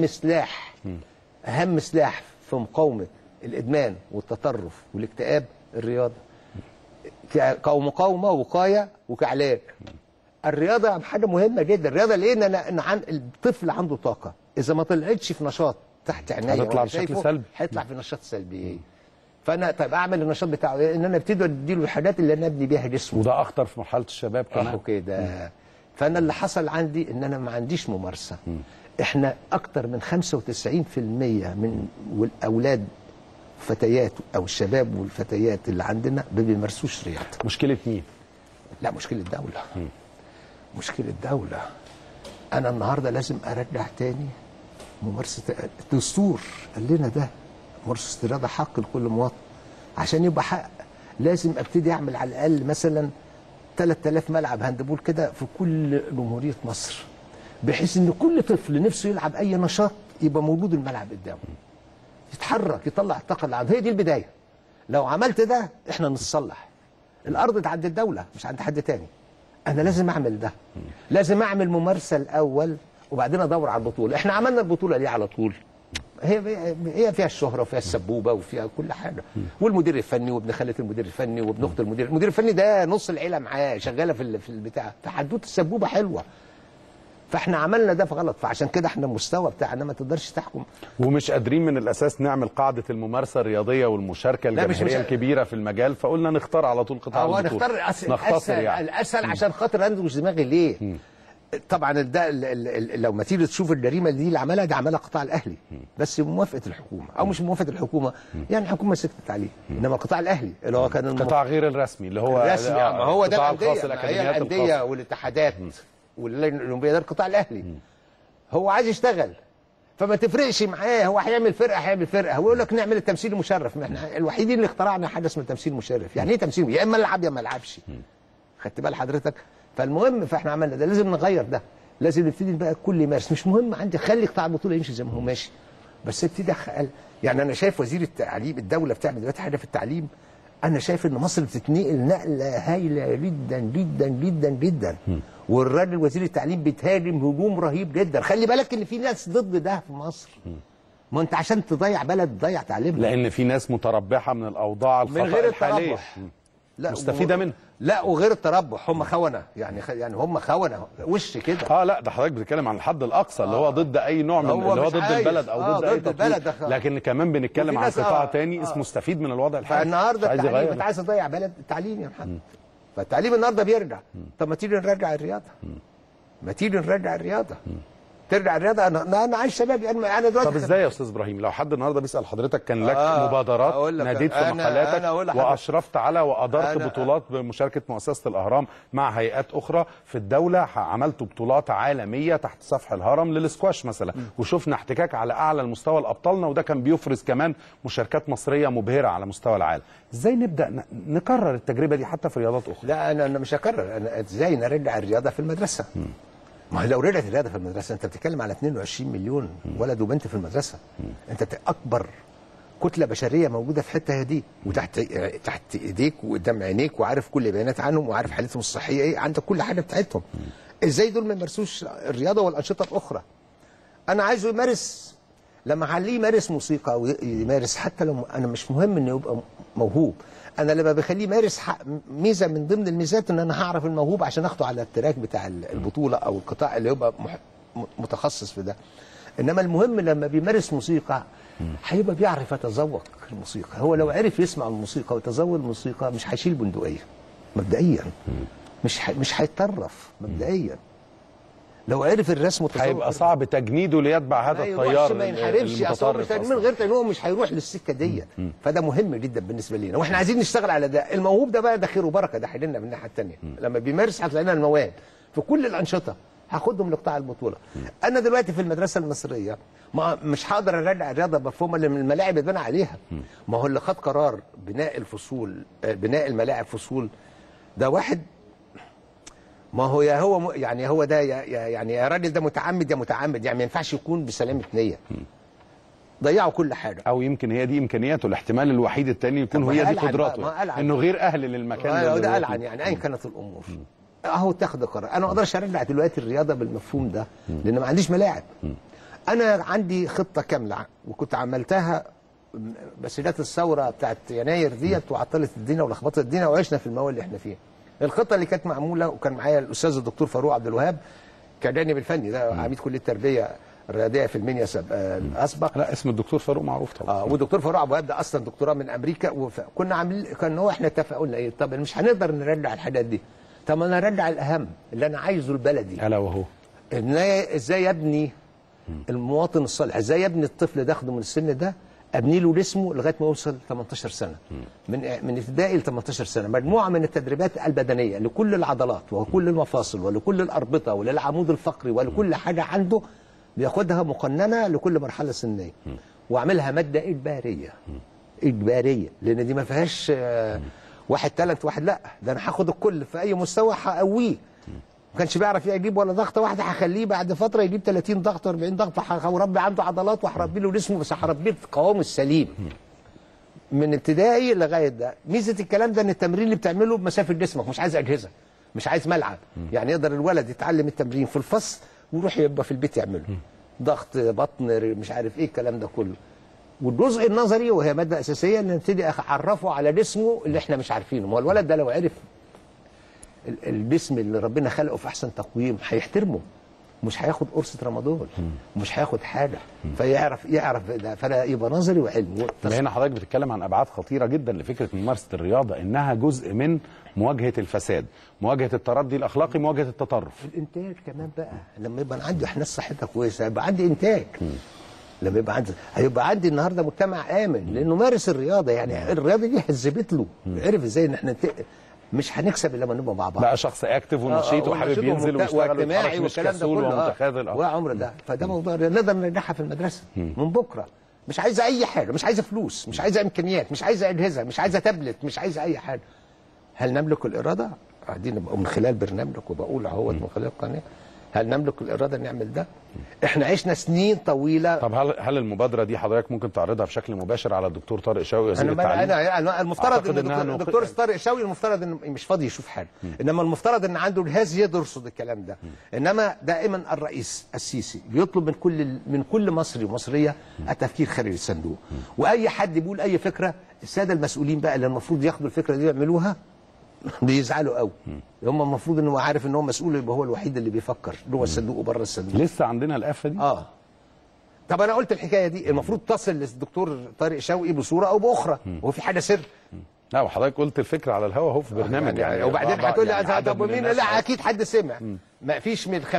اهم سلاح في مقاومه الادمان والتطرف والاكتئاب. الرياضه كمقاومه وقايه وكعلاج. الرياضه حاجه مهمه جدا. الرياضه لان الطفل عنده طاقه، اذا ما طلعتش في نشاط تحت عينيا هتطلع بشكل سلبي، هيطلع في نشاط سلبي. فانا طيب اعمل النشاط بتاعه ايه؟ ان انا ابتدي اديله الحاجات اللي انا ابني بيها جسمه، وده اخطر في مرحله الشباب كمان كده. فانا اللي حصل عندي ان انا ما عنديش ممارسه. احنا اكتر من 95% من الاولاد فتيات او الشباب والفتيات اللي عندنا ما بيمارسوش رياضه. مشكله مين؟ لا مشكله الدوله. مشكله الدوله. انا النهارده لازم ارجع تاني ممارسه. الدستور قال لنا ده ممارسه الرياضه حق لكل مواطن. عشان يبقى حق لازم ابتدي اعمل على الاقل مثلا 3000 ملعب هاندبول كده في كل جمهوريه مصر، بحيث ان كل طفل نفسه يلعب اي نشاط يبقى موجود الملعب قدامه، يتحرك يطلع الطاقه اللي عنده. هي دي البدايه. لو عملت ده احنا نتصلح. الارض عند الدوله مش عند حد تاني. انا لازم اعمل ده، لازم اعمل ممارسه الاول وبعدين ادور على البطوله. احنا عملنا البطوله ليه على طول؟ هي فيها الشهره وفيها السبوبه وفيها كل حاجه، والمدير الفني وابن خاله المدير الفني وابن اخت المدير الفني ده نص العيله معاه شغاله في البتاع، فحدوته السبوبه حلوه. فاحنا عملنا ده في غلط، فعشان كده احنا المستوى بتاعنا ما تقدرش تحكم. ومش قادرين من الاساس نعمل قاعده الممارسه الرياضيه والمشاركه الجماهيريه الكبيره في المجال، فقلنا نختار على طول قطاع البطوله. نختصر يعني الاسهل عشان خاطر اندوش دماغي ليه؟ طبعا ده لو ما تيجي تشوف الجريمه دي اللي عملها، ده عملها قطاع الاهلي بس بموافقه الحكومه او مش بموافقه الحكومه، يعني الحكومه سكتت عليه، انما القطاع الاهلي اللي هو كان القطاع غير الرسمي اللي هو الرسمي ما هو ده الخاص، الانديه والاتحادات والاولمبياد، القطاع الاهلي هو عايز يشتغل، فما تفرقش معاه هو هيعمل فرقه، هو يقول لك نعمل التمثيل المشرف. ما احنا الوحيدين اللي اخترعنا حاجه اسمها التمثيل المشرف. يعني ايه تمثيل؟ يا اما العب يا ما العبش. خدت بال حضرتك؟ فالمهم فاحنا عملنا ده، لازم نغير ده، لازم نبتدي بقى الكل يمارس. مش مهم عندي خلي قطاع البطوله يمشي زي ما هو ماشي، بس ابتدي يعني انا شايف وزير التعليم، الدوله بتعمل دلوقتي حاجه في التعليم، انا شايف ان مصر بتتنقل نقله هايله جدا جدا جدا جدا، والراجل وزير التعليم بيتهاجم هجوم رهيب جدا. خلي بالك ان في ناس ضد ده في مصر. ما انت عشان تضيع بلد تضيع تعليمها، لان في ناس متربحه من الاوضاع الخطأ من غير الحاليه لا مستفيده منها. لا وغير التربح، هم خونه يعني هم خونه وش كده. لا ده حضرتك بتتكلم عن الحد الاقصى اللي هو ضد اي نوع من اللي هو ضد البلد او ضد اي تطوير، لكن كمان بنتكلم عن قطاع تاني اسمه مستفيد من الوضع الحالي. فالنهارده التعليم انت عايز تضيع بلد التعليم يا محمد، فالتعليم النهارده بيرجع. طب ما تيجي نرجع الرياضه، ترجع الرياضه. انا عايز شباب يعني انا دلوقتي. طب ازاي يا استاذ ابراهيم لو حد النهارده بيسال حضرتك كان لك مبادرات ناديت في محلاتك واشرفت على وادرت بطولات بمشاركه مؤسسه الاهرام مع هيئات اخرى في الدوله، عملتوا بطولات عالميه تحت سفح الهرم للسكواش مثلا، وشفنا احتكاك على اعلى المستوى لابطالنا، وده كان بيفرز كمان مشاركات مصريه مبهره على مستوى العالم. ازاي نبدا نكرر التجربه دي حتى في رياضات اخرى؟ لا انا مش هكرر، انا ازاي نرجع الرياضه في المدرسه. ما لو رجعت الرياضه في المدرسه انت بتتكلم على 22 مليون ولد وبنت في المدرسه، انت اكبر كتله بشريه موجوده في حته دي، وتحت ايديك وقدام عينيك، وعارف كل البيانات عنهم وعارف حالتهم الصحيه ايه، عندك كل حاجه بتاعتهم. ازاي دول ما يمارسوش الرياضه والانشطه الاخرى؟ انا عايزه يمارس، لما اخليه يمارس موسيقى او يمارس، حتى لو انا مش مهم انه يبقى موهوب، انا لما بخليه يمارس ميزه من ضمن الميزات ان انا هعرف الموهوب عشان اخده على التراك بتاع البطوله او القطاع اللي يبقى متخصص في ده. انما المهم لما بيمارس موسيقى هيبقى بيعرف يتذوق الموسيقى. هو لو عرف يسمع الموسيقى ويتذوق الموسيقى مش هيشيل بندقيه مبدئيا، مش هيتطرف مبدئيا. لو عرف الرسم هيبقى صعب تجنيده ليتبع هذا التيار ما ينحرفش، اصل من غير تجنيد مش هيروح للسكه ديت. فده مهم جدا بالنسبه لنا، واحنا عايزين نشتغل على ده. الموهوب ده بقى ده خير وبركه، ده هيجيلنا من الناحيه الثانيه. لما بيمارس هتلاقينا المواهب في كل الانشطه هاخدهم لقطاع البطوله. انا دلوقتي في المدرسه المصريه مش هقدر ارجع الرياضه مفهومه اللي من الملاعب اتبنى عليها. ما هو اللي خد قرار بناء الفصول، بناء الملاعب فصول، ده واحد. ما هو يعني هو ده يعني يا راجل ده متعمد يا متعمد، يعني ما ينفعش يكون بسلامه نيه. ضيعوا كل حاجه، او يمكن هي دي امكانياته. الاحتمال الوحيد الثاني يكون هي دي قدراته، انه غير اهل للمكان ده. ألعن يعني ايا كانت الامور اهو تاخد قرار. انا ما اقدرش ارجع دلوقتي الرياضه بالمفهوم ده لان ما عنديش ملاعب. انا عندي خطه كامله وكنت عملتها، بس جت الثوره بتاعت يناير ديت وعطلت الدنيا ولخبطت الدنيا وعشنا في الموال اللي احنا فيه. الخطه اللي كانت معموله وكان معايا الاستاذ الدكتور فاروق عبد الوهاب كجانب الفني، ده عميد كليه التربيه الرياضيه في المنيا الاسبق. لا اسم الدكتور فاروق معروف طبعا. والدكتور فاروق عبد الوهاب ده اصلا دكتوراه من امريكا، وكنا عاملين كان هو احنا اتفقنا ايه، طب مش هنقدر نرجع الحاجات دي، طب انا ارجع الاهم اللي انا عايزه البلدي، الا وهو ازاي يبني المواطن الصالح، ازاي يبني الطفل ده اخده من السن ده ابني له جسمه لغايه ما يوصل 18 سنه، من ابتدائي ل 18 سنه، مجموعه من التدريبات البدنيه لكل العضلات وكل المفاصل ولكل الاربطه وللعمود الفقري ولكل حاجه عنده، بياخدها مقننه لكل مرحله سنيه، واعملها ماده اجباريه لان دي ما فيهاش واحد تالنت واحد، لا ده انا هاخد الكل في اي مستوى هقويه. ما كانش بيعرف يجيب ولا ضغطه واحده، هخليه بعد فتره يجيب 30 ضغطه 40 ضغطه، هربي عنده عضلات وهربي له جسمه، بس هربيه القوام السليم من ابتدائي لغايه ده. ميزه الكلام ده ان التمرين اللي بتعمله بمسافه جسمك، مش عايز اجهزه، مش عايز ملعب، يعني يقدر الولد يتعلم التمرين في الفصل ويروح يبقى في البيت يعمله ضغط بطن مش عارف ايه الكلام ده كله. والجزء النظري وهي ماده اساسيه ان نبتدي اعرفه على جسمه اللي احنا مش عارفينه. ما هو الولد ده لو عرف الجسم اللي ربنا خلقه في احسن تقويم هيحترمه، مش هياخد قرصه رمضان، مش هياخد حاجه، فيعرف ده، فانا يبقى نظري وعلمي. هنا حضرتك بتتكلم عن ابعاد خطيره جدا لفكره ممارسه الرياضه، انها جزء من مواجهه الفساد، مواجهه التردي الاخلاقي، مواجهه التطرف. الانتاج كمان بقى، لما يبقى عندي احنا صحتها كويسه يبقى عندي انتاج. لما يبقى عندي هيبقى عندي النهارده مجتمع امن، لانه مارس الرياضه. يعني الرياضه دي هزبت له، عرف ازاي ان احنا مش هنكسب الا لما نبقى مع بعض. بقى شخص اكتف ونشيط وحابب ينزل ويشتغل واجتماعي والكلام ده كله ومتخاذل وعمر ده. فده موضوع نقدر ننجحها في المدرسه من بكره. مش عايزه اي حاجه، مش عايزه فلوس، مش عايزه امكانيات، مش عايزه اجهزه، مش عايزه تابلت، مش عايزه اي حاجه. هل نملك الاراده؟ قاعدين من خلال برنامجك وبقول اهوت من خلال القناه، هل نملك الاراده نعمل ده؟ احنا عشنا سنين طويله. طب هل المبادره دي حضرتك ممكن تعرضها بشكل مباشر على الدكتور طارق شوقي وزير التعليم؟ انا المفترض ان الدكتور طارق شوقي المفترض انه مش فاضي يشوف حاجه، انما المفترض ان عنده جهاز يقدر يرصد الكلام ده. انما دائما الرئيس السيسي بيطلب من كل مصري ومصريه التفكير خارج الصندوق، واي حد بيقول اي فكره الساده المسؤولين بقى اللي المفروض ياخدوا الفكره دي ويعملوها بيزعلوا قوي. هم المفروض انه عارف ان هو مسؤول، يبقى هو الوحيد اللي بيفكر جوه الصندوق وبره الصندوق. لسه عندنا القفه دي؟ طب انا قلت الحكايه دي المفروض تصل للدكتور طارق شوقي بصوره او باخرى، هو في حاجه سر؟ لا، وحضرتك قلت الفكره على الهوا اهو في برنامج يعني وبعدين هتقول لي طب مين؟ لا اكيد حد سمع. ما فيش من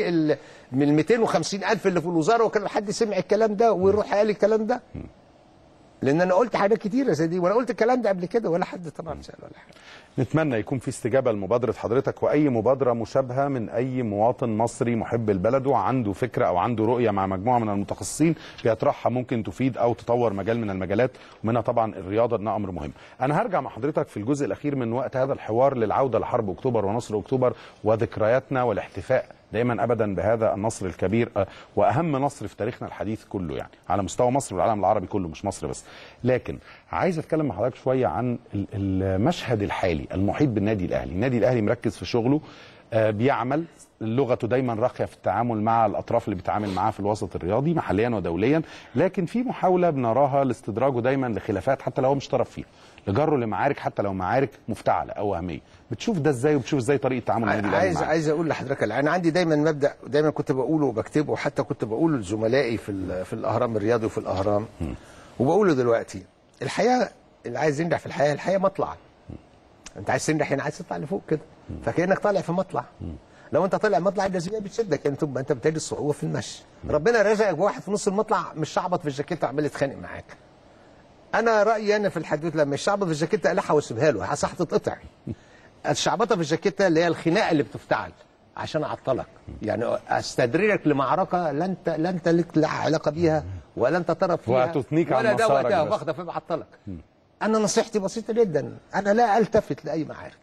250,000 اللي في الوزاره وكان حد سمع الكلام ده ويروح قال الكلام ده؟ لان انا قلت حاجات كتيره زي دي، وانا قلت الكلام ده قبل كده ولا حد طبعا سال ولا حاجه. نتمنى يكون في استجابه لمبادره حضرتك واي مبادره مشابهه من اي مواطن مصري محب البلد وعنده فكره او عنده رؤيه مع مجموعه من المتخصصين بيطرحها ممكن تفيد او تطور مجال من المجالات، ومنها طبعا الرياضه انها امر مهم. انا هرجع مع حضرتك في الجزء الاخير من وقت هذا الحوار للعوده لحرب اكتوبر ونصر اكتوبر وذكرياتنا والاحتفاء دايما ابدا بهذا النصر الكبير واهم نصر في تاريخنا الحديث كله، يعني على مستوى مصر والعالم العربي كله مش مصر بس. لكن عايز اتكلم مع حضرتك شويه عن المشهد الحالي المحيط بالنادي الاهلي. النادي الاهلي مركز في شغله، بيعمل لغته دايما راقيه في التعامل مع الاطراف اللي بيتعامل معاها في الوسط الرياضي محليا ودوليا، لكن في محاوله بنراها لاستدراجه دايما لخلافات حتى لو هو مش طرف فيها، لجره لمعارك حتى لو معارك مفتعله او وهميه. بتشوف ده ازاي وبتشوف ازاي طريقه تعامل النادي الاهلي؟ عايز اقول لحضرتك انا عندي دايما مبدا دايما كنت بقوله وبكتبه، وحتى كنت بقوله لزملائي في الاهرام الرياضي وفي الاهرام، وبقوله دلوقتي. الحياه اللي عايز ينجح في الحياه مطلع. انت عايز تنجح هنا، عايز تطلع لفوق كده، فكانك طالع في مطلع. لو انت طالع مطلع الجاذبيه بتشدك، يعني تبقى انت بتجد الصعوبه في المشي. ربنا رزقك بواحد في نص المطلع مش شعبط في الجاكيته وعمال يتخانق معاك. انا رايي انا في الحدوث لما الشعبط في الجاكيته اقلعها واسيبها له، صح تتقطع. الشعبطه في الجاكيته اللي هي الخناقه اللي بتفتعل عشان اعطلك، يعني استدرجك لمعركه لا انت لك علاقه بيها ولا انت طرف فيها وهتثنيك عن مسارك ولا ده واخده فبعطلك. انا نصيحتي بسيطه جدا، انا لا التفت لاي معارك.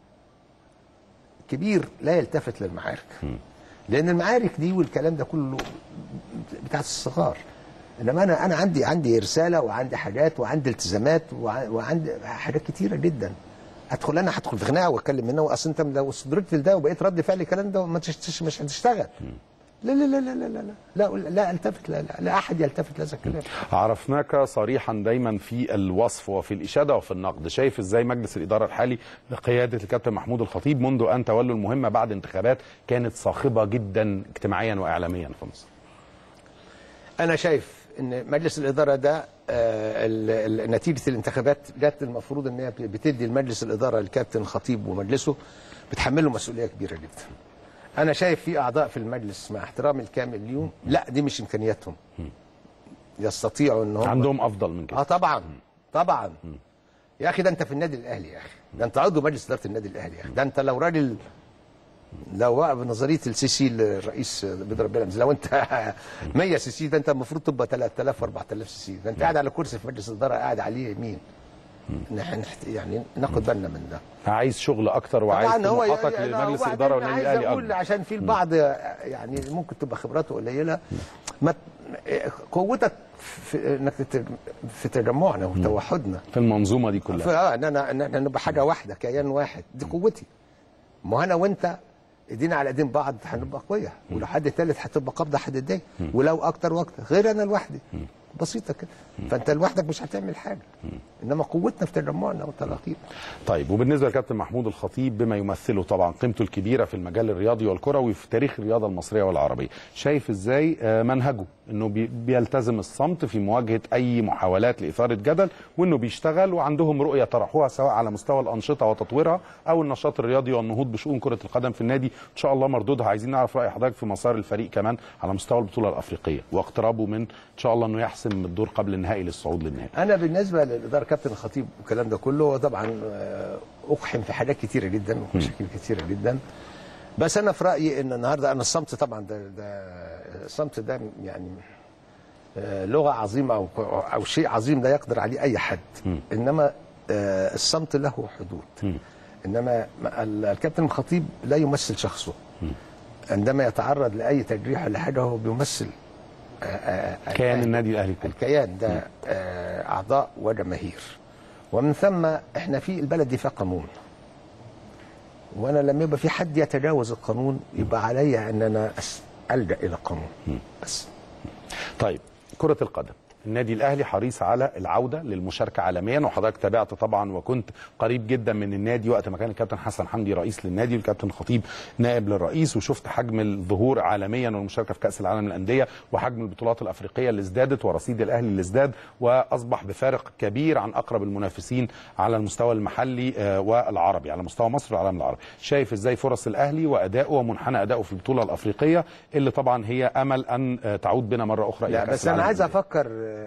كبير لا يلتفت للمعارك، لان المعارك دي والكلام ده كله بتاعت الصغار. انما انا عندي رساله وعندي حاجات وعندي التزامات وعندي حاجات كتيره جدا. هدخل في خناقه واتكلم منها، واصل انت لو استدركت لده وبقيت رد فعل الكلام ده مش هتشتغل. لا لا لا لا لا لا لا لا التفت، لا احد يلتفت لهذا الكلام. عرفناك صريحا دايما في الوصف وفي الاشاده وفي النقد. شايف ازاي مجلس الاداره الحالي بقياده الكابتن محمود الخطيب منذ ان تولوا المهمه بعد انتخابات كانت صاخبه جدا اجتماعيا واعلاميا في مصر؟ انا شايف ان مجلس الاداره ده نتيجه الانتخابات جت المفروض ان هي بتدي لمجلس الاداره الكابتن الخطيب ومجلسه بتحمله مسؤوليه كبيره جدا. انا شايف في اعضاء في المجلس مع احترامي الكامل اليوم لا دي مش امكانياتهم، يستطيعوا ان هم عندهم افضل من كده. طبعا طبعا. يا اخي ده انت في النادي الاهلي، يا اخي ده انت عضو مجلس اداره النادي الاهلي، يا اخي ده انت لو راجل، لو وقف بنظريه السيسي الرئيس بيضرب بيلمز، لو انت 100 سيسي ده انت المفروض تبقى 3000 و4000 سيسي. ده انت قاعد على كرسي في مجلس الاداره قاعد عليه مين؟ يعني ناخد بالنا من ده. عايز شغل اكتر وعايز طموحاتك لمجلس الاداره والنادي الاهلي اكتر. اقول عشان في البعض يعني ممكن تبقى خبراته قليله، قوتك في انك في تجمعنا وتوحدنا في المنظومه دي كلها، ان نبقى حاجه واحده، كيان واحد، دي قوتي. ما انا وانت ايدينا على ايدين بعض هنبقى قويه، ولو حد ثالث هتبقى قبضه حد الدين، ولو اكتر واكتر، غير انا لوحدي. بسيطه كده. فانت لوحدك مش هتعمل حاجه، انما قوتنا في تجمعنا وتلاقينا. طيب، وبالنسبه لكابتن محمود الخطيب بما يمثله طبعا قيمته الكبيره في المجال الرياضي والكروي في تاريخ الرياضه المصريه والعربيه، شايف ازاي منهجه انه بيلتزم الصمت في مواجهه اي محاولات لاثاره جدل، وانه بيشتغل وعندهم رؤيه طرحوها سواء على مستوى الانشطه وتطويرها او النشاط الرياضي والنهوض بشؤون كره القدم في النادي، ان شاء الله مردودها. عايزين نعرف راي حضرتك في مسار الفريق كمان على مستوى البطوله الافريقيه واقترابه من ان شاء الله انه يحسم الدور قبل النهائي للصعود للنهائي. انا بالنسبه للاداره كابتن الخطيب والكلام ده كله طبعا اقحم في حاجات كتيره جدا ومشاكل كتيره جدا، بس انا في رايي ان النهارده انا الصمت طبعا ده الصمت ده يعني لغه عظيمه او شيء عظيم لا يقدر عليه اي حد، انما الصمت له حدود. انما الكابتن الخطيب لا يمثل شخصه، عندما يتعرض لاي تجريح ولا حاجه هو بيمثل كيان النادي الاهلي كله. الكيان ده اعضاء وجماهير، ومن ثم احنا في البلد دي فيها قانون، وانا لما يبقى في حد يتجاوز القانون يبقى عليا ان انا الجا الى القانون بس. طيب، كرة القدم، النادي الاهلي حريص على العوده للمشاركه عالميا، وحضرتك تابعت طبعا وكنت قريب جدا من النادي وقت ما كان الكابتن حسن حمدي رئيس للنادي والكابتن خطيب نائب للرئيس، وشفت حجم الظهور عالميا والمشاركه في كاس العالم للانديه وحجم البطولات الافريقيه اللي ازدادت ورصيد الاهلي اللي ازداد واصبح بفارق كبير عن اقرب المنافسين على المستوى المحلي والعربي، على مستوى مصر والعالم العربي. شايف ازاي فرص الاهلي وادائه ومنحنى ادائه في البطوله الافريقيه اللي طبعا هي امل ان تعود بنا مره اخرى الى كاس بس انا عايز افكر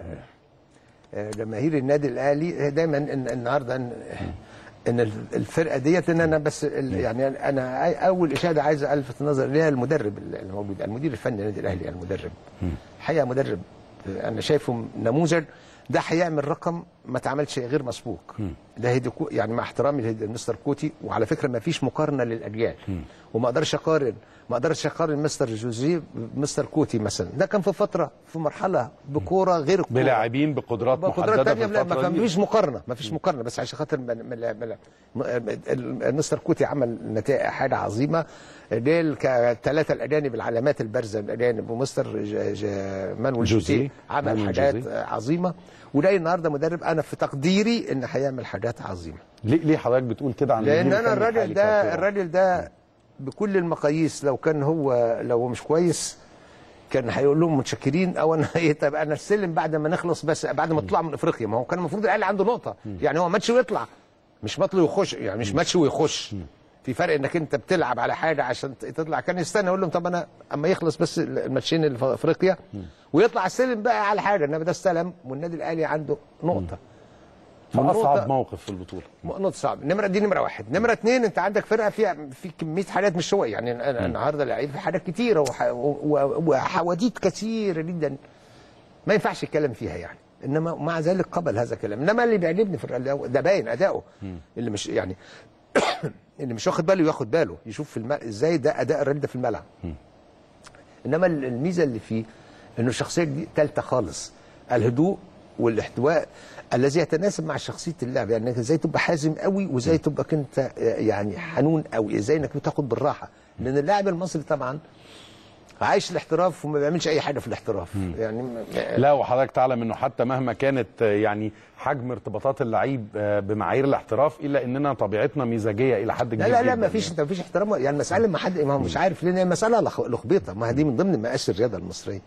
جماهير النادي الاهلي دايما النهارده ان الفرقه ديت ان انا بس يعني انا اول اشاده عايز الفت النظر ليها المدرب الموجود، المدير الفني للنادي الاهلي، المدرب حقيقه مدرب انا شايفه نموذج، ده هيعمل رقم ما اتعملش غير مسبوق. ده يعني مع احترامي لمستر كوتي، وعلى فكره ما فيش مقارنه للاجيال، وما اقدرش اقارن مستر جوزيه بمستر كوتي مثلا، ده كان في فتره في مرحله بكوره غير الكوره، بلاعبين بقدرات محدده في الفتره دي. ما فيش مقارنه بس عشان خاطر مستر كوتي عمل نتائج حاجه عظيمه، ديل كثلاثه الاجانب العلامات البارزه الاجانب، ومستر مانويل جوزيه عمل حاجات عظيمه، وده النهارده مدرب انا في تقديري ان هيعمل حاجات عظيمه. ليه حضرتك بتقول كده عن لان انا الراجل ده بكل المقاييس لو مش كويس كان هيقول لهم متشكرين، او انا طب انا استلم بعد ما نخلص، بس بعد ما تطلع من افريقيا، ما هو كان المفروض الاهلي عنده نقطه، يعني هو ماتش ويطلع، مش ماتش ويخش، يعني مش ماتش ويخش، في فرق انك انت بتلعب على حاجه عشان تطلع. كان يستنى يقول لهم طب انا اما يخلص بس الماتشين اللي في افريقيا ويطلع استلم بقى على حاجه، انما ده استلم والنادي الاهلي عنده نقطه. فاصعب موقف في البطوله، نقطه صعبه. نمره واحد. نمره اثنين، انت عندك فرقه فيها في كميه حاجات مش شويه، يعني انا النهارده لعيب في حاجات كتيره وحواديت كثيره جدا ما ينفعش الكلام فيها يعني، انما مع ذلك قبل هذا الكلام. انما اللي بيعجبني في ده باين اداؤه، اللي مش يعني اللي مش واخد باله ياخد باله، يشوف في ازاي ده اداء الراجل ده في الملعب. انما الميزه اللي فيه انه الشخصيه دي ثالثه خالص، الهدوء والاحتواء الذي يتناسب مع شخصيه اللاعب، يعني ازاي تبقى حازم قوي وازاي تبقى انت يعني حنون قوي، ازاي انك بتاخد بالراحه، لان اللاعب المصري طبعا عايش الاحتراف وما بيعملش اي حاجه في الاحتراف يعني. لا، وحضرتك تعلم انه حتى مهما كانت يعني حجم ارتباطات اللعيب بمعايير الاحتراف الا اننا طبيعتنا مزاجيه الى حد كبير. لا ما فيش، انت ما فيش احترام يعني. المساله ما حد ما هو مش عارف ليه، المساله لخبيطه، ما دي من ضمن مقاس الرياضه المصريه.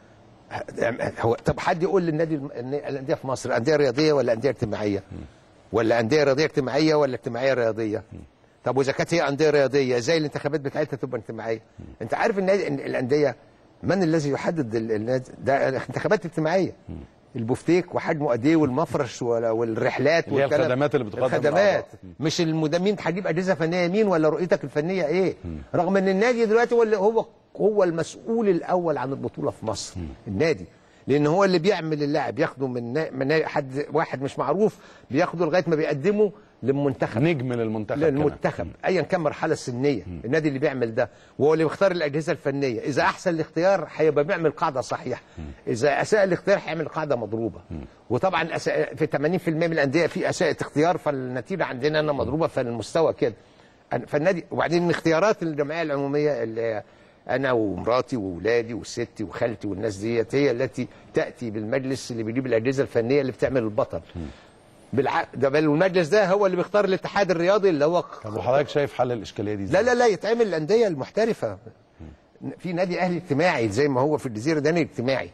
هو طب حد يقول للنادي الانديه في مصر انديه رياضيه ولا انديه اجتماعيه؟ ولا انديه رياضيه اجتماعيه ولا اجتماعيه رياضيه؟ طب واذا كانت هي انديه رياضيه ازاي الانتخابات بتاعتها تبقى اجتماعيه؟ انت عارف الانديه من الذي يحدد النادي ده؟ انتخابات اجتماعيه. البفتيك وحجمه قد ايه والمفرش والرحلات والكلام، الخدمات اللي بتقدم، الخدمات مش المين هتجيب اجهزه فنيه مين ولا رؤيتك الفنيه ايه. رغم ان النادي دلوقتي هو المسؤول الاول عن البطوله في مصر. النادي لان هو اللي بيعمل اللاعب، ياخده من حد واحد مش معروف، بياخده لغايه ما بيقدمه للمنتخب، نجم للمنتخب ايا كان مرحله سنيه. النادي اللي بيعمل ده، وهو اللي بيختار الاجهزه الفنيه. اذا احسن الاختيار هيبقى بيعمل قاعده صحيحه، اذا اساء الاختيار هيعمل قاعده مضروبه. وطبعا في 80% من الانديه في اساءه اختيار، فالنتيجه عندنا انا مضروبه، فالمستوى كده. فالنادي وبعدين اختيارات الجمعيه العموميه اللي انا ومراتي واولادي وستي وخالتي والناس ديت هي التي تاتي بالمجلس اللي بيجيب الاجهزه الفنيه اللي بتعمل البطل. ده بل المجلس ده هو اللي بيختار الاتحاد الرياضي اللي هو. طب وحضرتك شايف حل الاشكاليه دي ازاي؟ لا يتعمل الانديه المحترفه. في نادي اهلي اجتماعي زي ما هو في الجزيره، ده نادي اجتماعي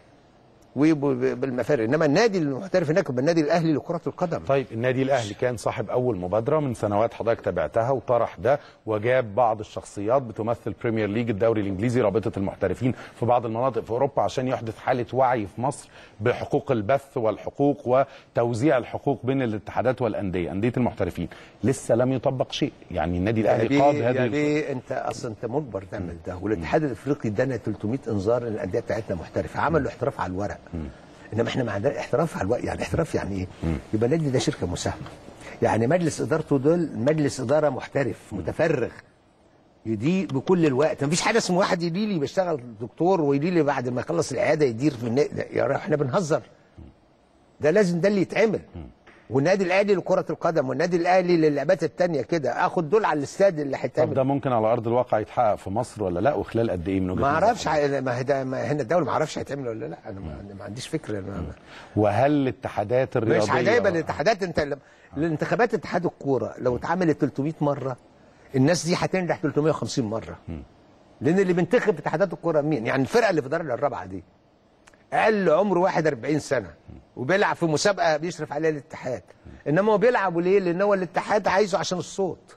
وبالمفارق، انما النادي المحترف هناك هو النادي الاهلي لكره القدم. طيب النادي الاهلي كان صاحب اول مبادره من سنوات حضرتك تابعتها وطرح ده وجاب بعض الشخصيات بتمثل بريمير ليج الدوري الانجليزي رابطه المحترفين في بعض المناطق في اوروبا عشان يحدث حاله وعي في مصر بحقوق البث والحقوق وتوزيع الحقوق بين الاتحادات والانديه، انديه المحترفين. لسه لم يطبق شيء، يعني النادي الاهلي قاد هذه ليه انت اصلا انت مجبر تعمل ده، والاتحاد الافريقي ادانا 300 انذار ان الانديه بتاعتنا محترفه، عملوا احتراف على الورق. انما احنا ما عندنا احتراف على الورق. يعني احتراف يعني ايه؟ يبقى النادي ده شركه مساهمه، يعني مجلس ادارته دول مجلس اداره محترف متفرغ يدير بكل الوقت. مفيش حاجه اسمه واحد يدير لي بيشتغل دكتور ويدير لي بعد ما يخلص العياده يدير في النادي. يا احنا بنهزر؟ ده لازم ده اللي يتعمل. والنادي الاهلي لكره القدم والنادي الاهلي للعبات الثانيه كده، اخد دول على الاستاد اللي هيتعمل. طب ده ممكن على ارض الواقع يتحقق في مصر ولا لا، وخلال قد ايه من وجهه نظرك؟ ما اعرفش، ما هنا الدوله ما اعرفش هيتعمل ولا لا. انا ما عنديش فكره. وهل الاتحادات الرياضيه مش هيبقى الاتحادات؟ انت الانتخابات اتحاد الكوره لو اتعملت 300 مره الناس دي هتنجح 350 مره. لان اللي بينتخب في اتحادات الكوره مين؟ يعني الفرقه اللي في الدرجه الرابعه دي اقل عمره 41 سنه وبيلعب في مسابقه بيشرف عليها الاتحاد. انما هو بيلعبوا ليه؟ لان هو الاتحاد عايزه عشان الصوت.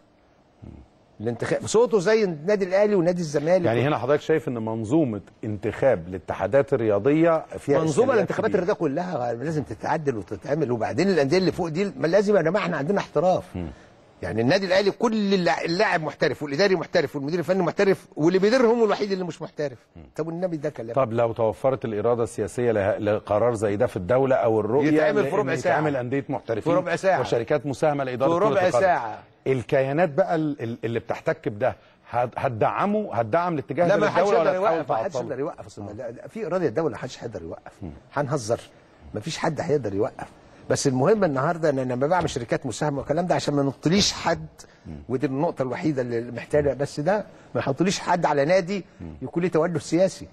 الانتخاب صوته زي النادي الاهلي ونادي الزمالك. يعني هنا حضرتك شايف ان منظومه انتخاب الاتحادات الرياضيه فيها منظومه الانتخابات الرياضيه كلها لازم تتعدل وتتعمل. وبعدين الانديه اللي فوق دي لازم يا جماعه احنا عندنا احتراف. يعني النادي الاهلي كل اللاعب محترف والاداري محترف والمدير الفني محترف واللي بيديرهم الوحيد اللي مش محترف. طب والنبي ده كلام. طب لو توفرت الاراده السياسيه لقرار زي ده في الدوله او الرؤيه يتعمل في ربع ساعه، يتعمل انديه محترفين في ربع ساعه وشركات مساهمه لاداره في ربع ساعه. الكيانات بقى اللي بتحتك بده هتدعم الاتجاه ده للدوله ولا ما حدش يقدر يوقف. في اراده الدوله ما حدش هيقدر يوقف. هنهزر؟ ما فيش حد هيقدر يوقف. بس المهم النهارده ان انا لما بعمل شركات مساهمه والكلام ده عشان ما نطليش حد، ودي النقطه الوحيده اللي محتاجه. بس ده ما يحطليش حد على نادي يكون له توجه سياسي.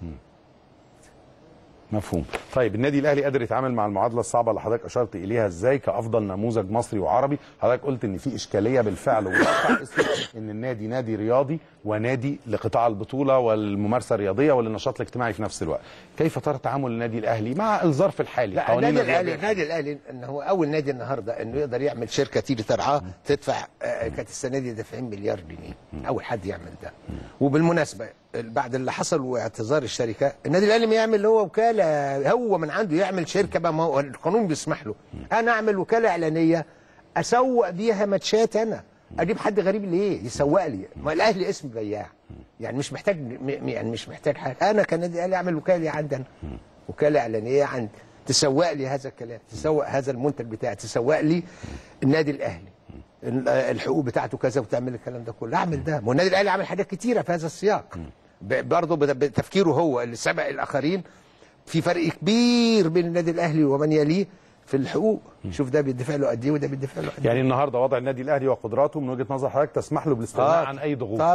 مفهوم. طيب النادي الاهلي قادر يتعامل مع المعادله الصعبه اللي حضرتك اشرت اليها ازاي كافضل نموذج مصري وعربي؟ حضرتك قلت ان في اشكاليه بالفعل وواقع ان النادي نادي رياضي ونادي لقطاع البطوله والممارسه الرياضيه وللنشاط الاجتماعي في نفس الوقت. كيف ترى تعامل النادي الاهلي مع الظرف الحالي؟ لا النادي الاهلي ان هو اول نادي النهارده انه يقدر يعمل شركه تيجي ترعاه تدفع كانت السنه دي دافعين مليار جنيه. اول حد يعمل ده. وبالمناسبه بعد اللي حصل واعتذار الشركه النادي الاهلي ما يعمل هو وكاله، هو من عنده يعمل شركه بقى. ما هو القانون بيسمح له. انا اعمل وكاله اعلانيه اسوق بيها ماتشات، انا اجيب حد غريب ليه يسوق لي؟ ما الاهلي اسم بياع، يعني مش محتاج حاجه. انا كنادي الاهلي اعمل وكاله عندنا، وكاله اعلانيه عندي تسوق لي هذا الكلام، تسوق هذا المنتج بتاعي، تسوق لي النادي الاهلي الحقوق بتاعته كذا وتعمل الكلام ده كله. اعمل ده. والنادي الاهلي عمل حاجات كتيره في هذا السياق برضه بتفكيره هو اللي سبق الاخرين. في فرق كبير بين النادي الاهلي ومن يليه في الحقوق. شوف ده بيدفع له قد ايه وده بيدفع له قد ايه. يعني النهارده وضع النادي الاهلي وقدراته من وجهه نظر حضرتك تسمح له بالاستغناء عن اي ضغوط.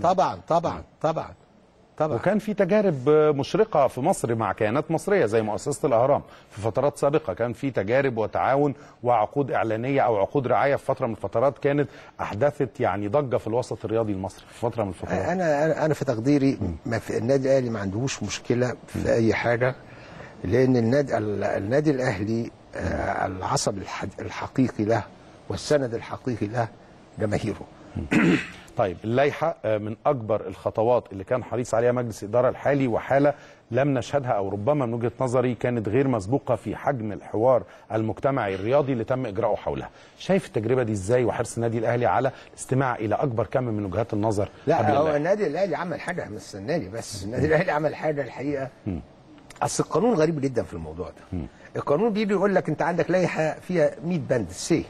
طبعا. وكان في تجارب مشرقه في مصر مع كيانات مصريه زي مؤسسه الاهرام في فترات سابقه، كان في تجارب وتعاون وعقود اعلانيه او عقود رعايه في فتره من الفترات كانت احدثت يعني ضجه في الوسط الرياضي المصري في فتره من الفترات. انا في تقديري ما في النادي الاهلي ما عندهوش مشكله في اي حاجه، لان النادي الاهلي العصب الحقيقي له والسند الحقيقي له جماهيره. طيب اللائحه من اكبر الخطوات اللي كان حريص عليها مجلس الاداره الحالي، وحاله لم نشهدها او ربما من وجهه نظري كانت غير مسبوقه في حجم الحوار المجتمعي الرياضي اللي تم اجراؤه حولها. شايف التجربه دي ازاي وحرص النادي الاهلي على الاستماع الى اكبر كم من وجهات النظر؟ لا هو النادي الاهلي عمل حاجه من السنه دي، بس النادي الاهلي عمل حاجه الحقيقه. اصل القانون غريب جدا في الموضوع ده. القانون بيجي يقول لك انت عندك لائحه فيها 100 بند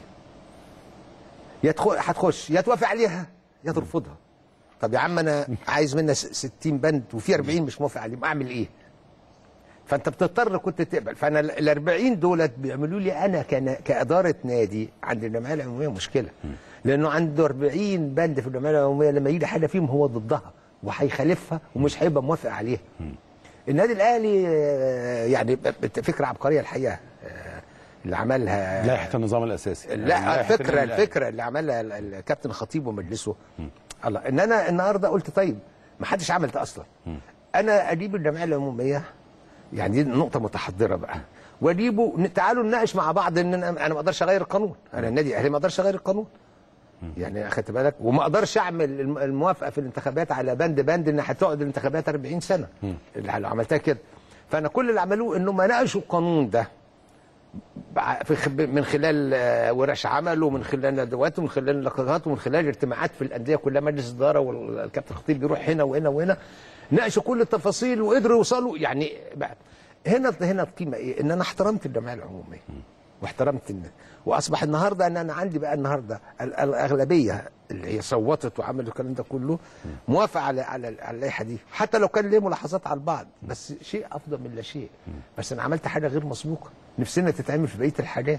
هتخش يا توافق عليها يا ترفضها. طب يا عم انا عايز منها 60 بند وفي 40 مش موافق عليهم، اعمل ايه؟ فانت بتضطر كنت تقبل. فانا ال 40 دولت بيعملوا لي انا كاداره نادي عند الجمعيه العموميه مشكله، لانه عنده 40 بند في الجمعيه العموميه لما يجي حاجه فيهم هو ضدها وهيخالفها ومش هيبقى موافق عليها. النادي الاهلي يعني فكره عبقريه الحقيقه. اللي عملها لائحه النظام الاساسي. لا الفكره اللي عملها الكابتن خطيب ومجلسه. الله ان انا النهارده قلت طيب ما حدش عمل ده اصلا. انا اجيب الجمعيه العموميه، يعني دي نقطه متحضره بقى، واجيبه تعالوا نناقش مع بعض ان انا ما اقدرش اغير القانون، انا النادي الاهلي ما اقدرش اغير القانون. يعني اخدت بالك، وما اقدرش اعمل الموافقه في الانتخابات على بند ان هتقعد الانتخابات 40 سنه اللي عملتها كده. فانا كل اللي عملوه انه ما ناقشوا القانون ده من خلال ورش عمل ومن خلال ندوات ومن خلال لقاءات ومن خلال اجتماعات في الانديه كلها، مجلس اداره والكابتن خطيب بيروح هنا وهنا وهنا، ناقشوا كل التفاصيل وقدروا يوصلوا. يعني هنا القيمه ايه؟ ان انا احترمت الجمعيه العموميه واحترمت الناس، واصبح النهارده ان انا عندي بقى النهارده الاغلبيه اللي هي صوتت وعملوا الكلام ده كله موافقه على اللائحه دي، حتى لو كان ليه ملاحظات على البعض، بس شيء افضل من لا شيء. بس انا عملت حاجه غير مسبوقه نفسنا تتعمل في بقيه الحاجات.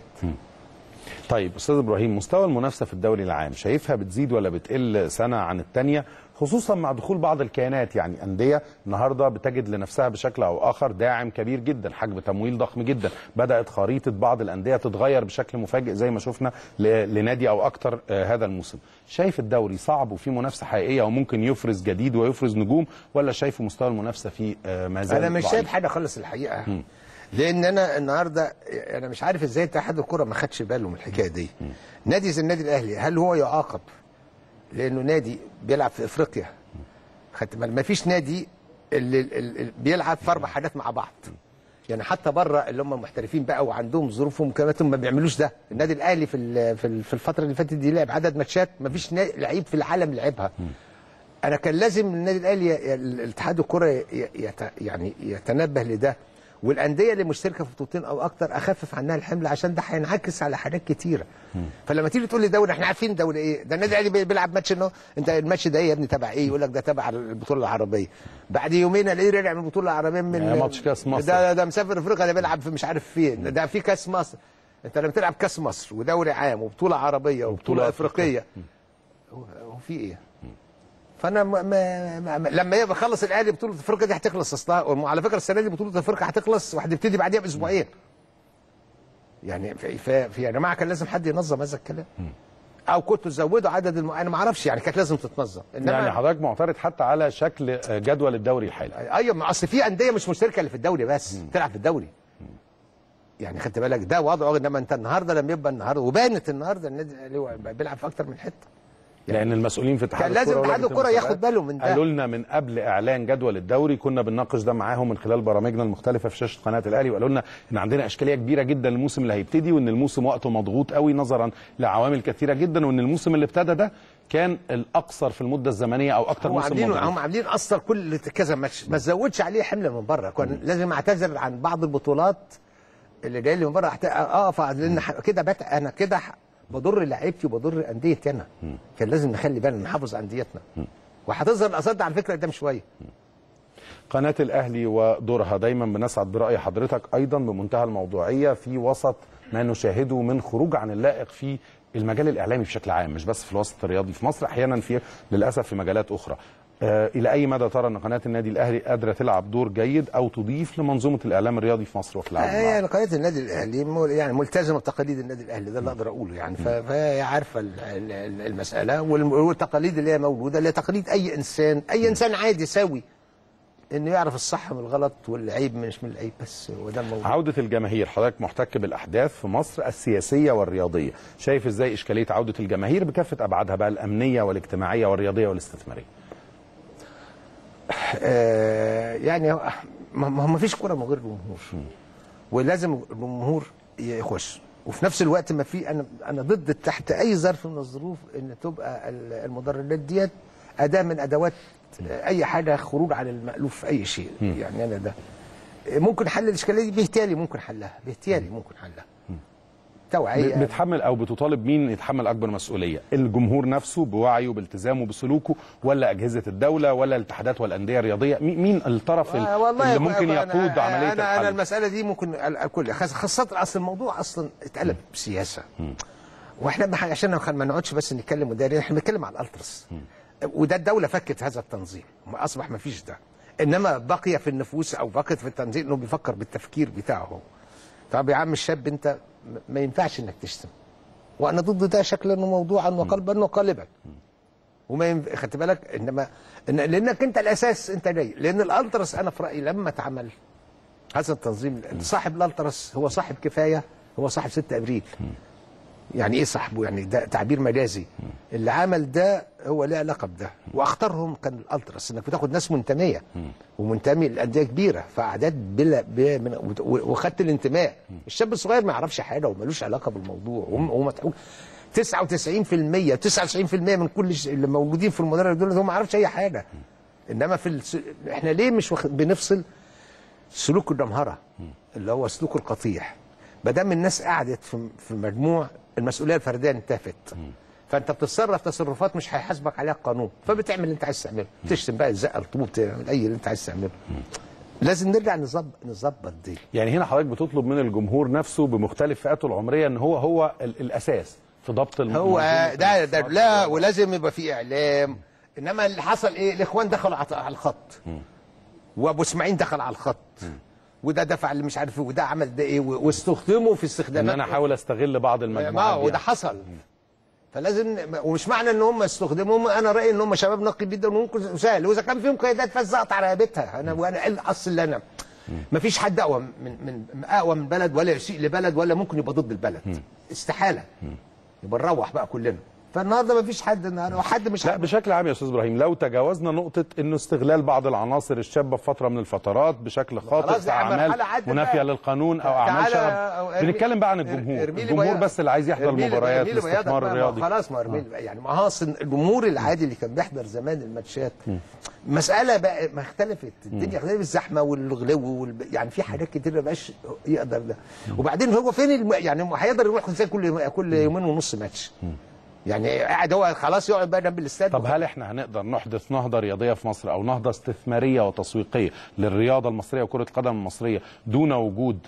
طيب استاذ ابراهيم، مستوى المنافسه في الدوري العام شايفها بتزيد ولا بتقل سنه عن الثانيه، خصوصا مع دخول بعض الكيانات؟ يعني انديه النهارده بتجد لنفسها بشكل او اخر داعم كبير جدا، حجم تمويل ضخم جدا، بدات خريطه بعض الانديه تتغير بشكل مفاجئ زي ما شفنا لنادي او اكتر هذا الموسم. شايف الدوري صعب وفي منافسه حقيقيه وممكن يفرز جديد ويفرز نجوم، ولا شايف مستوى المنافسه فيه ما زال انا مش شايف حاجه خالص الحقيقه. لان انا النهارده انا مش عارف ازاي اتحاد الكره ما خدش باله من الحكايه دي. نادي زي النادي الاهلي هل هو يعاقب لانه نادي بيلعب في افريقيا؟ ما فيش نادي اللي بيلعب في 4 حاجات مع بعض. يعني حتى بره اللي هم محترفين بقى وعندهم ظروفهم وامكانياتهم ما بيعملوش ده. النادي الاهلي في الفتره اللي فاتت دي لعب عدد ماتشات ما فيش لعيب في العالم لعبها. انا كان لازم النادي الاهلي الاتحاد الكره يعني يتنبه لده، والانديه اللي مشتركه في بطولتين او اكتر اخفف عنها الحمل، عشان ده هينعكس على حاجات كتيره. فلما تيجي تقول لي دوري، احنا عارفين دوري ايه؟ ده النادي الاهلي بيلعب ماتش انه انت الماتش ده ايه يا ابني تبع ايه؟ يقول لك ده تبع البطوله العربيه. بعد يومين الاقيه رجع من البطوله العربيه من ماتش كاس مصر، ده مسافر افريقيا، ده بيلعب في مش عارف فين، ده في كاس مصر. انت لما تلعب كاس مصر ودوري عام وبطوله عربيه وبطوله افريقيه هو في ايه؟ فانا لما يبقى خلص الاهلي بطوله افريقيا دي هتخلص اصلها، وعلى فكره السنه دي بطوله افريقيا هتخلص وهتبتدي بعديها باسبوعين. يعني يا جماعه كان لازم حد ينظم هذا الكلام، او كنتوا تزودوا عدد انا ما اعرفش، يعني كانت لازم تتنظم. يعني حضرتك معترض حتى على شكل جدول الدوري الحالي؟ ايوه، اصل في انديه مش مشتركه اللي في الدوري بس بتلعب في الدوري. يعني خدت بالك ده وضعه، انما انت النهارده لما يبقى النهارده وبانت النهارده النادي الاهلي بيلعب في اكتر من حته. لان المسؤولين في اتحاد الكره كان لازم اتحاد الكره ياخد باله من ده. قالوا لنا من قبل اعلان جدول الدوري، كنا بنناقش ده معاهم من خلال برامجنا المختلفه في شاشه قناه الاهلي، وقالوا لنا ان عندنا اشكاليه كبيره جدا الموسم اللي هيبتدي، وان الموسم وقته مضغوط قوي نظرا لعوامل كثيره جدا، وان الموسم اللي ابتدى ده كان الاقصر في المده الزمنيه او اكتر موسم مضغوط. هم عاملين اصلا كل كذا ماتش، ما تزودش عليه حمل من بره. كان لازم اعتذر عن بعض البطولات اللي جاي لي من بره اقف، لان كده انا كده بضر لعيبتي وبضر انديتي انا. كان لازم نخلي بالنا نحافظ على انديتنا، وهتظهر الاثار على فكره قدام شويه. قناه الاهلي ودورها دايما بنسعد براي حضرتك ايضا بمنتهى الموضوعيه في وسط ما نشاهده من خروج عن اللائق في المجال الاعلامي بشكل عام، مش بس في الوسط الرياضي في مصر، احيانا في للاسف في مجالات اخرى. الى اي مدى ترى ان قناه النادي الاهلي قادره تلعب دور جيد او تضيف لمنظومه الاعلام الرياضي في مصر وفي العالم؟ يعني قناه النادي الاهلي يعني ملتزمه بتقاليد النادي الاهلي، ده اللي اقدر اقوله يعني. فهي عارفه المساله والتقاليد اللي هي موجوده، اللي هي تقاليد اي انسان عادي سوي، انه يعرف الصح من الغلط والعيب مش من العيب بس، وده الموضوع. عوده الجماهير، حضرتك محتك بالاحداث في مصر السياسيه والرياضيه، شايف ازاي اشكاليه عوده الجماهير بكافه ابعادها بقى، الامنيه والاجتماعيه والرياضيه والاستثماريه؟ يعني ما فيش كوره من غير جمهور، ولازم الجمهور يخش، وفي نفس الوقت ما في انا ضد تحت اي ظرف من الظروف ان تبقى المدرجات ديت اداه من ادوات اي حاجه خروج عن المألوف في اي شيء. يعني انا ده ممكن حل الاشكاليه دي باهتيالي، ممكن حلها توعيه. بتحمل او بتطالب مين يتحمل اكبر مسؤوليه؟ الجمهور نفسه بوعيه بالتزامه بسلوكه، ولا اجهزه الدوله، ولا الاتحادات والانديه الرياضيه؟ مين الطرف اللي ممكن يقود عمليه الحل؟ انا المساله دي ممكن الكل، خاصه اصل الموضوع اصلا اتقلب سياسه، واحنا عشان ما نقعدش بس نتكلم مداري، احنا بنتكلم على الالتراس، وده الدوله فكت هذا التنظيم، اصبح ما فيش ده، انما بقي في النفوس او بقيت في التنظيم انه بيفكر بالتفكير بتاعه. طب يا عم الشاب انت ما ينفعش انك تشتم، وانا ضد ده شكلا وموضوعا وقلبا وقالبا. وما خدت بالك، انما لانك انت الاساس انت جاي، لان الالتراس انا في رايي لما اتعمل هذا التنظيم، صاحب الالتراس هو صاحب كفايه، هو صاحب 6 ابريل. يعني ايه صاحبه؟ يعني ده تعبير مجازي. اللي عمل ده هو له علاقه بده، واختارهم كان الالتراس، انك بتاخد ناس منتميه ومنتمي لانديه كبيره فاعداد وخدت الانتماء. الشاب الصغير ما يعرفش حاجه ومالوش علاقه بالموضوع، ومتعوب 99% 99% من كل اللي موجودين في المدرج دول هم ما يعرفش اي حاجه. انما احنا ليه مش بنفصل سلوك الجمهره اللي هو سلوك القطيع؟ ما دام الناس قعدت في مجموع، المسؤوليه الفرديه انتفت، فانت بتتصرف تصرفات مش هيحاسبك عليها القانون، فبتعمل اللي انت عايز تعمله، تشتم بقى، تزقل طوب، تعمل اي اللي انت عايز تعمله. لازم نرجع نظبط دي. يعني هنا حضرتك بتطلب من الجمهور نفسه بمختلف فئاته العمريه ان هو الاساس في ضبط هو ده لا، ولازم يبقى في اعلام. انما اللي حصل ايه؟ الاخوان دخلوا على الخط، وابو اسماعيل دخل على الخط، وده دفع اللي مش عارف، وده عمل ده ايه، واستخدموا في استخدامات، ان انا احاول استغل بعض المجموعات وده حصل. فلازم، ومش معنى ان هم استخدموا، انا رايي ان هم شباب نقي جدا وممكن سهل، واذا كان فيهم قيادات فزقت على رقبتها. وانا الاصل اللي انا ما فيش حد اقوى من بلد، ولا يسيء لبلد، ولا ممكن يبقى ضد البلد. استحاله. يبقى نروح بقى كلنا. فالنهارده ما فيش حد مش لا. بشكل عام يا استاذ ابراهيم، لو تجاوزنا نقطه انه استغلال بعض العناصر الشابه في فتره من الفترات بشكل خاطئ في اعمال منافيه للقانون او اعمال شغب، بنتكلم بقى عن الجمهور بس اللي عايز يحضر المباريات، الاستثمار الرياضي. خلاص، ما يعني ما هو الجمهور العادي اللي كان بيحضر زمان الماتشات، مساله بقى ما اختلفت، الدنيا اختلفت، الزحمه والغلو يعني في حاجات كتير ما بقاش يقدر ده. وبعدين هو فين يعني هيقدر يروح ازاي كل يومين ونص ماتش؟ يعني قاعد هو خلاص يقعد بقى جنب الاستاد. طب هل احنا هنقدر نحدث نهضه رياضيه في مصر او نهضه استثماريه وتسويقيه للرياضه المصريه وكره القدم المصريه دون وجود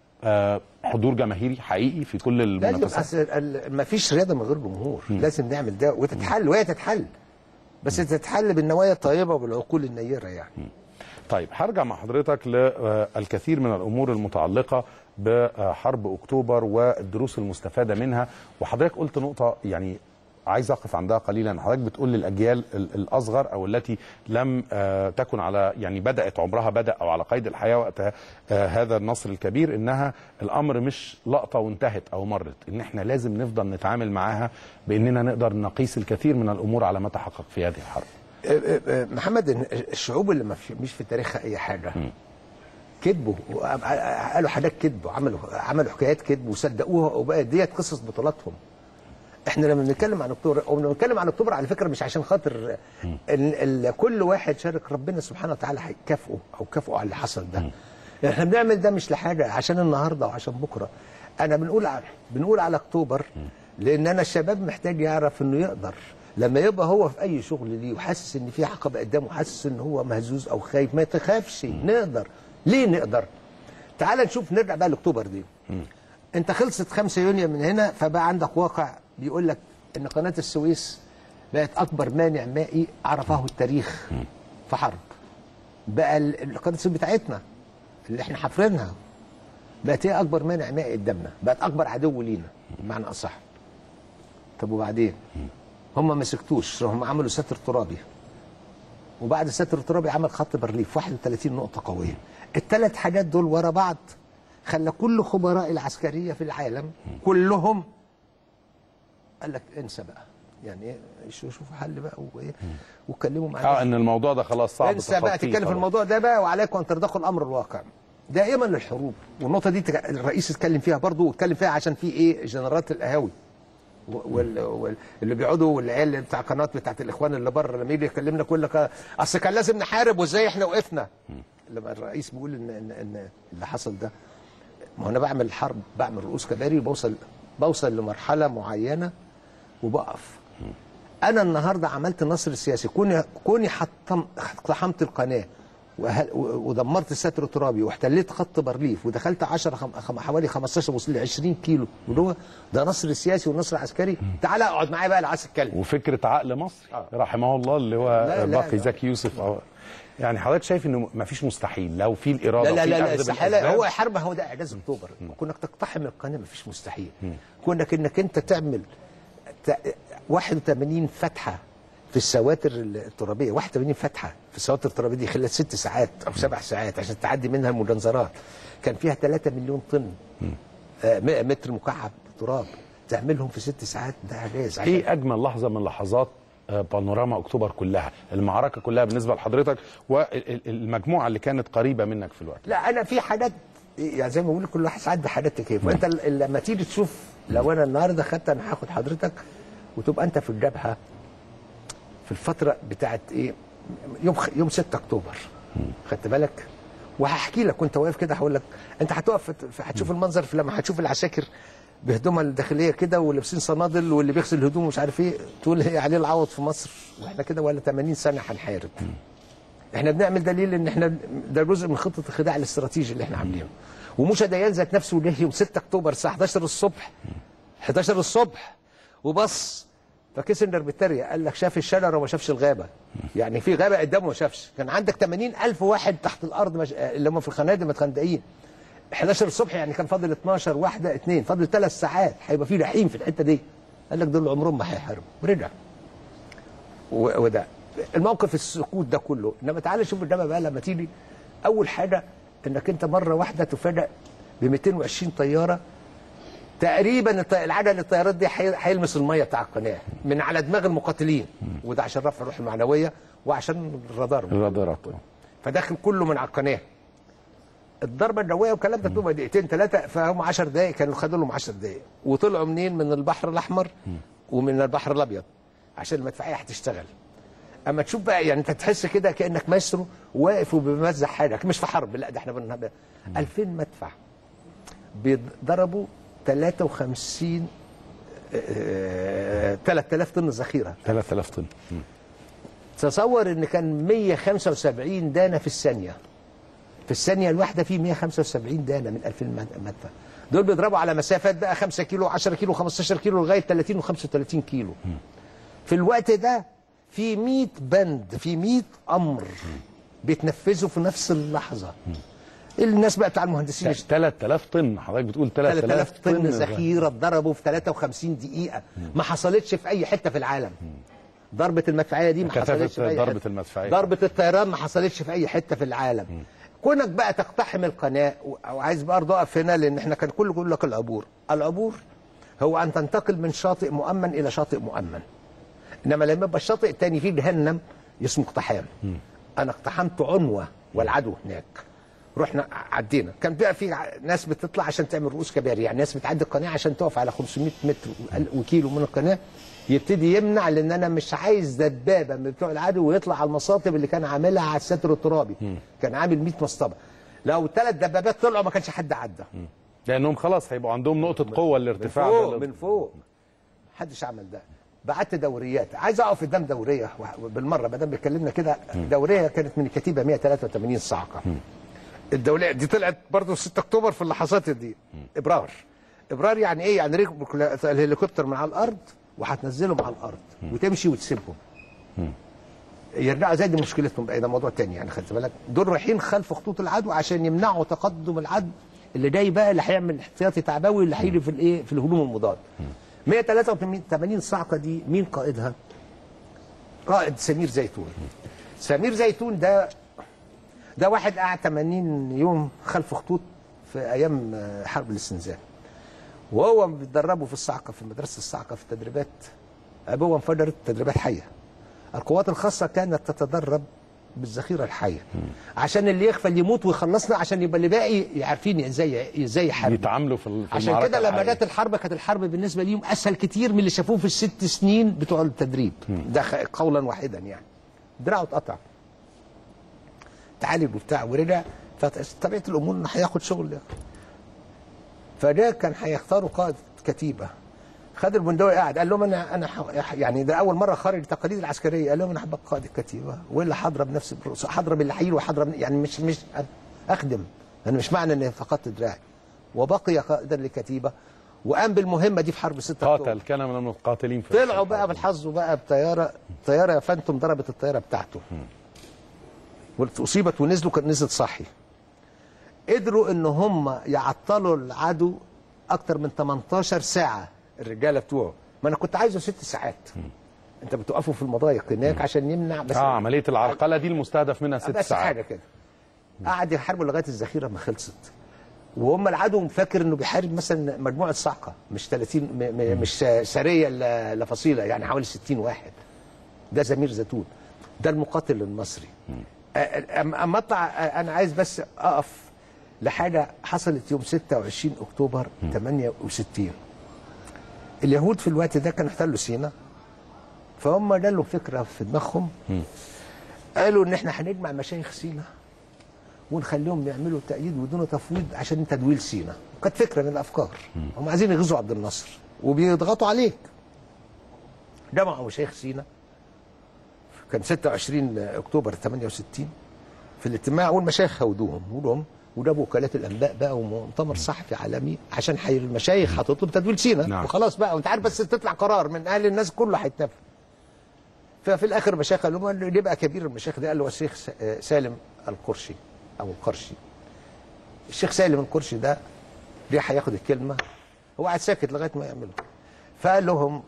حضور جماهيري حقيقي في كل المنافسات؟ ما فيش رياضه من غير جمهور. لازم نعمل ده وتتحل، وهي تتحل، بس تتحل بالنوايا الطيبه وبالعقول النيره يعني. طيب هرجع مع حضرتك للكثير من الامور المتعلقه بحرب اكتوبر والدروس المستفاده منها، وحضرتك قلت نقطه يعني عايز اقف عندها قليلا. حضرتك بتقول للاجيال الاصغر او التي لم تكن على يعني بدات عمرها او على قيد الحياه وقت هذا النصر الكبير، انها الامر مش لقطه وانتهت او مرت، ان احنا لازم نفضل نتعامل معاها باننا نقدر نقيس الكثير من الامور على ما تحقق في هذه الحرب. محمد، الشعوب اللي مش في تاريخها اي حاجه كذبوا قالوا حاجات كذب، وعملوا حكايات كذب وصدقوها، وبقت ديت قصص بطولاتهم. احنا لما بنتكلم عن اكتوبر، او بنتكلم عن اكتوبر على فكره مش عشان خاطر كل واحد شارك، ربنا سبحانه وتعالى هيكافئه او كافئه على اللي حصل ده. احنا بنعمل ده مش لحاجه عشان النهارده وعشان بكره. انا بنقول على اكتوبر لان انا الشباب محتاج يعرف انه يقدر لما يبقى هو في اي شغل ليه وحاسس ان في عقبه قدامه، حاسس ان هو مهزوز او خايف، ما تخافش، نقدر. ليه نقدر؟ تعال نشوف، نرجع بقى لاكتوبر دي. انت خلصت 5 يونيو من هنا، فبقى عندك واقع بيقول لك ان قناه السويس بقت اكبر مانع مائي عرفه التاريخ في حرب. بقى قناه السويس بتاعتنا اللي احنا حافرينها بقت هي اكبر مانع مائي قدامنا، بقت اكبر عدو لينا بمعنى اصح. طب وبعدين؟ هم ما سكتوش، هم عملوا ساتر ترابي، وبعد الساتر الترابي عمل خط بارليف 31 نقطه قويه. ال3 حاجات دول ورا بعض خلى كل خبراء العسكريه في العالم كلهم قال لك انسى بقى، يعني ايه، شوفوا حل بقى وايه، واتكلموا معانا ان الموضوع ده خلاص صعب انسى بقى تتكلم في الموضوع ده بقى، وعليكم ان ترضخوا الامر الواقع. دائما للحروب، والنقطه دي الرئيس اتكلم فيها برضه، واتكلم فيها عشان في ايه، جنرالات القهاوي واللي بيقعدوا، والعيال بتاع قناه بتاعت الاخوان اللي بره لما يجي يكلمنا كل اصل كان لازم نحارب وازاي احنا وقفنا. لما الرئيس بيقول ان اللي حصل ده، ما هو انا بعمل حرب، بعمل رؤوس كباري، بوصل لمرحله معينه وبقف. انا النهارده عملت النصر السياسي، كوني اقتحمت القناه ودمرت الساتر الترابي واحتليت خط بارليف ودخلت حوالي 15 وصل ل 20 كيلو، ده نصر سياسي ونصر عسكري. تعالى اقعد معايا بقى، اللي عايز اتكلم. وفكره عقل مصري رحمه الله اللي هو باقي زكي يوسف. يعني حضرتك شايف انه ما فيش مستحيل لو في الاراده لا لا لا, لا استحاله. هو حرب، هو ده اعجاز اكتوبر. كونك تقتحم القناه ما فيش مستحيل. كونك انك انت تعمل 81 فتحه في السواتر الترابيه، 81 فتحه في السواتر الترابيه دي خلال 6 ساعات او 7 ساعات عشان تعدي منها المجنزرات، كان فيها 3 مليون طن متر مكعب تراب، تعملهم في 6 ساعات، ده اعجاز. ايه اجمل لحظه من لحظات بانوراما اكتوبر كلها، المعركه كلها بالنسبه لحضرتك والمجموعه اللي كانت قريبه منك في الوقت؟ لا انا في حاجات يعني زي ما بقول كل واحد ساعات بحاجات كيف، وانت لما تيجي تشوف، لو انا النهارده خدت، انا هاخد حضرتك وتبقى انت في الجبهه في الفتره بتاعت ايه، يوم 6 اكتوبر، خدت بالك؟ وهحكي لك وانت واقف كده، هقول لك انت هتقف هتشوف المنظر لما هتشوف العساكر بهدومها الداخليه كده ولابسين صنادل واللي بيغسل الهدوم ومش عارف ايه، تقول هي عليه العوض في مصر واحنا كده ولا 80 سنه هنحارب. احنا بنعمل دليل ان احنا ده جزء من خطه الخداع الاستراتيجي اللي احنا عاملينه. وموشا ديان ذات نفسه له يوم 6 اكتوبر الساعه 11 الصبح وبص، فكيسنجر بالتريقه قال لك شاف الشجره وما شافش الغابه. يعني في غابه قدامه ما شافش، كان عندك 80,000 واحد تحت الارض اللي هم في الخنادق متخندقين. 11 الصبح يعني كان فاضل 12 واحده 2 فاضل 3 ساعات هيبقى في رحيم في الحته دي. قال لك دول عمرهم ما هيحاربوا ورجع. وده الموقف السكوت ده كله. انما تعالى شوف الجبهه بقى لما تيجي، اول حاجه انك انت مره واحده تفاجئ ب 220 طياره تقريبا، العدد الطيارات دي هيلمس الميه بتاع القناه من على دماغ المقاتلين، وده عشان رفع الروح المعنويه وعشان الرادارات. فداخل كله من على القناه. الضربه الجويه والكلام ده بتبقى دقيقتين 3، فهم 10 دقائق كانوا خدوا لهم 10 دقائق، وطلعوا منين؟ من البحر الاحمر ومن البحر الابيض عشان المدفعيه هتشتغل. اما تشوف بقى يعني انت تحس كده كانك مايسترو واقف وبيمزح حاجه، مش في حرب، لا ده احنا 2000 مدفع بيضربوا 53 3000 طن ذخيره. 3000 طن. تصور ان كان 175 دانه في الثانيه. في الثانيه الواحده في 175 دانه من 2000 مدفع. دول بيضربوا على مسافات بقى 5 كيلو 10 كيلو 15 كيلو لغايه 30 و35 كيلو. في الوقت ده في 100 بند، في 100 امر بيتنفذوا في نفس اللحظه. الناس بقى بتاع المهندسين 3000 طن، حضرتك بتقول 3000 طن ذخيره اتضربوا في 53 دقيقه، ما حصلتش في اي حته في العالم. ضربه المدفعيه دي ما حصلتش في اي حته. ضربه الطيران ما حصلتش في اي حته في العالم. كونك بقى تقتحم القناه، وعايز برضه اقف هنا لان احنا كان كله بيقول لك العبور هو ان تنتقل من شاطئ مؤمن الى شاطئ مؤمن. انما لما يبقى الشاطئ الثاني فيه جهنم اسمه اقتحام. انا اقتحمت عنوه والعدو هناك، رحنا عدينا. كان بقى في ناس بتطلع عشان تعمل رؤوس كباري، يعني ناس بتعدي القناه عشان تقف على 500 متر وكيلو من القناه، يبتدي يمنع لان انا مش عايز دبابه من بتوع العدو ويطلع على المصاطب اللي كان عاملها على الستر الترابي. كان عامل 100 مصطبه، لو 3 دبابات طلعوا ما كانش حد عدى، لانهم خلاص هيبقوا عندهم نقطه قوه الارتفاع من فوق. محدش عمل ده. بعت دوريات، عايز اقف قدام دوريه بالمره ما دام بيتكلمنا كده. دوريه كانت من الكتيبه 183 صاعقه. الدوليه دي طلعت برضه 6 اكتوبر في اللحظات دي. ابرار يعني ايه؟ يعني ركبوا الهليكوبتر من على الارض وهتنزلهم على الارض وتمشي وتسيبهم يرجعوا. زي دي مشكلتهم بقى، ده موضوع تاني يعني. خدت بالك؟ دول رايحين خلف خطوط العدو عشان يمنعوا تقدم العدو اللي جاي بقى، اللي هيعمل احتياطي تعبوي اللي هيجي في الايه، في الهجوم المضاد. 183 صاعقه دي مين قائدها؟ قائد سمير زيتون. سمير زيتون ده واحد قعد 80 يوم خلف خطوط في ايام حرب الاستنزاف، وهو بيتدربوا في الصاعقه، في مدرسه الصاعقه في التدريبات. ابوه انفجرت تدريبات حيه. القوات الخاصه كانت تتدرب بالذخيره الحيه عشان اللي يخفى اللي يموت ويخلصنا، عشان يبقى اللي باقي عارفين ازاي يحاربوا، يتعاملوا في المعركه. عشان كده لما جت الحرب كانت الحرب بالنسبه ليهم اسهل كتير من اللي شافوه في ال6 سنين بتوع التدريب. ده قولا واحدا يعني. دراعه اتقطع، تعالج وبتاع ورجع. فطبيعه الامور انه هياخد شغل، فده كان هيختاروا قائد كتيبه. خد البندقي قاعد قال لهم انا يعني ده اول مره خارج التقاليد العسكريه، قال لهم انا هبقى قائد الكتيبه والا هضرب نفسي بالرؤوس، هضرب اللي هيجي وهضرب، يعني مش اخدم، انا مش معنى اني فقدت دراعي. وبقي قائدا للكتيبه وقام بالمهمه دي في حرب 6 اكتوبر. قاتل، كان من المقاتلين في طلعوا بقى بالحظ بقى بطياره فانتوم ضربت الطياره بتاعته. واصيبت ونزلوا، كانت نزلت صحي. قدروا ان هم يعطلوا العدو اكتر من 18 ساعه الرجاله بتوعه. ما انا كنت عايزه 6 ساعات. انت بتوقفوا في المضايق هناك عشان يمنع بس عمليه العرقله دي المستهدف منها 6 بس ساعات حاجه كده. قعد يحاربوا لغايه الذخيره ما خلصت. وهم العدو فاكر انه بيحارب مثلا مجموعه صاعقه، مش 30 مش سريه لا فصيله، يعني حوالي 60 واحد. ده زمير زيتون، ده المقاتل المصري. اما اطلع انا عايز بس اقف لحاجه حصلت يوم 26 اكتوبر 68. اليهود في الوقت ده كانوا احتلوا سيناء، فهم جالوا فكره في دماغهم، قالوا ان احنا هنجمع مشايخ سيناء ونخليهم يعملوا تأييد بدون تفويض عشان تدويل سيناء. كانت فكره من الافكار. هم عايزين يغزوا عبد الناصر وبيضغطوا عليك. جمعوا مشايخ سيناء، كان 26 اكتوبر 68 في الاجتماع، والمشايخ هودوهم وجابوا وكالات الانباء بقى ومؤتمر صحفي عالمي عشان المشايخ هتطلب تدويل سيناء. نعم. وخلاص بقى، وانت عارف بس تطلع قرار من اهل الناس كله هيتنفذ. ففي الاخر المشايخ قالوا لهم اللي يبقى كبير المشايخ ده، قال له الشيخ سالم القرشي او القرشي. الشيخ سالم القرشي ده ليه هياخد الكلمه، هو قاعد ساكت لغايه ما يعمله. فقال لهم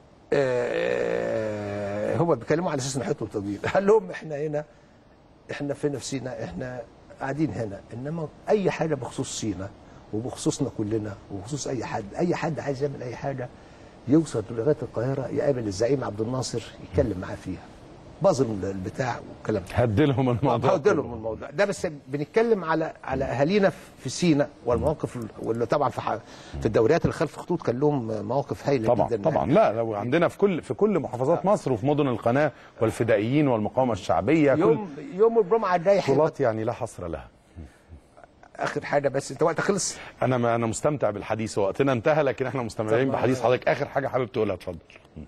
هو بيكلموا على اساس نحطوا تدوير. قال لهم احنا في نفسينا، احنا قاعدين هنا، انما اي حاجه بخصوص سينا وبخصوصنا كلنا وبخصوص اي حد عايز يعمل اي حاجه يوصل لغايه القاهره يقابل الزعيم عبد الناصر يتكلم معاه فيها. باظ البتاع والكلام ده. هدلهم الموضوع. هدلهم الموضوع ده. بس بنتكلم على اهالينا في سينا والمواقف، واللي طبعا في الدوريات اللي خلف الخطوط كان لهم مواقف هايله طبعا جدا. طبعا. لا لو عندنا في كل محافظات مصر وفي مدن القناه والفدائيين والمقاومه الشعبيه يوم الجمعه الجاي بطولات يعني لا حصر لها. اخر حاجه بس، انت وقتك خلص. انا مستمتع بالحديث، وقتنا انتهى، لكن احنا مستمتعين بحديث حضرتك. اخر حاجه حابب تقولها اتفضل.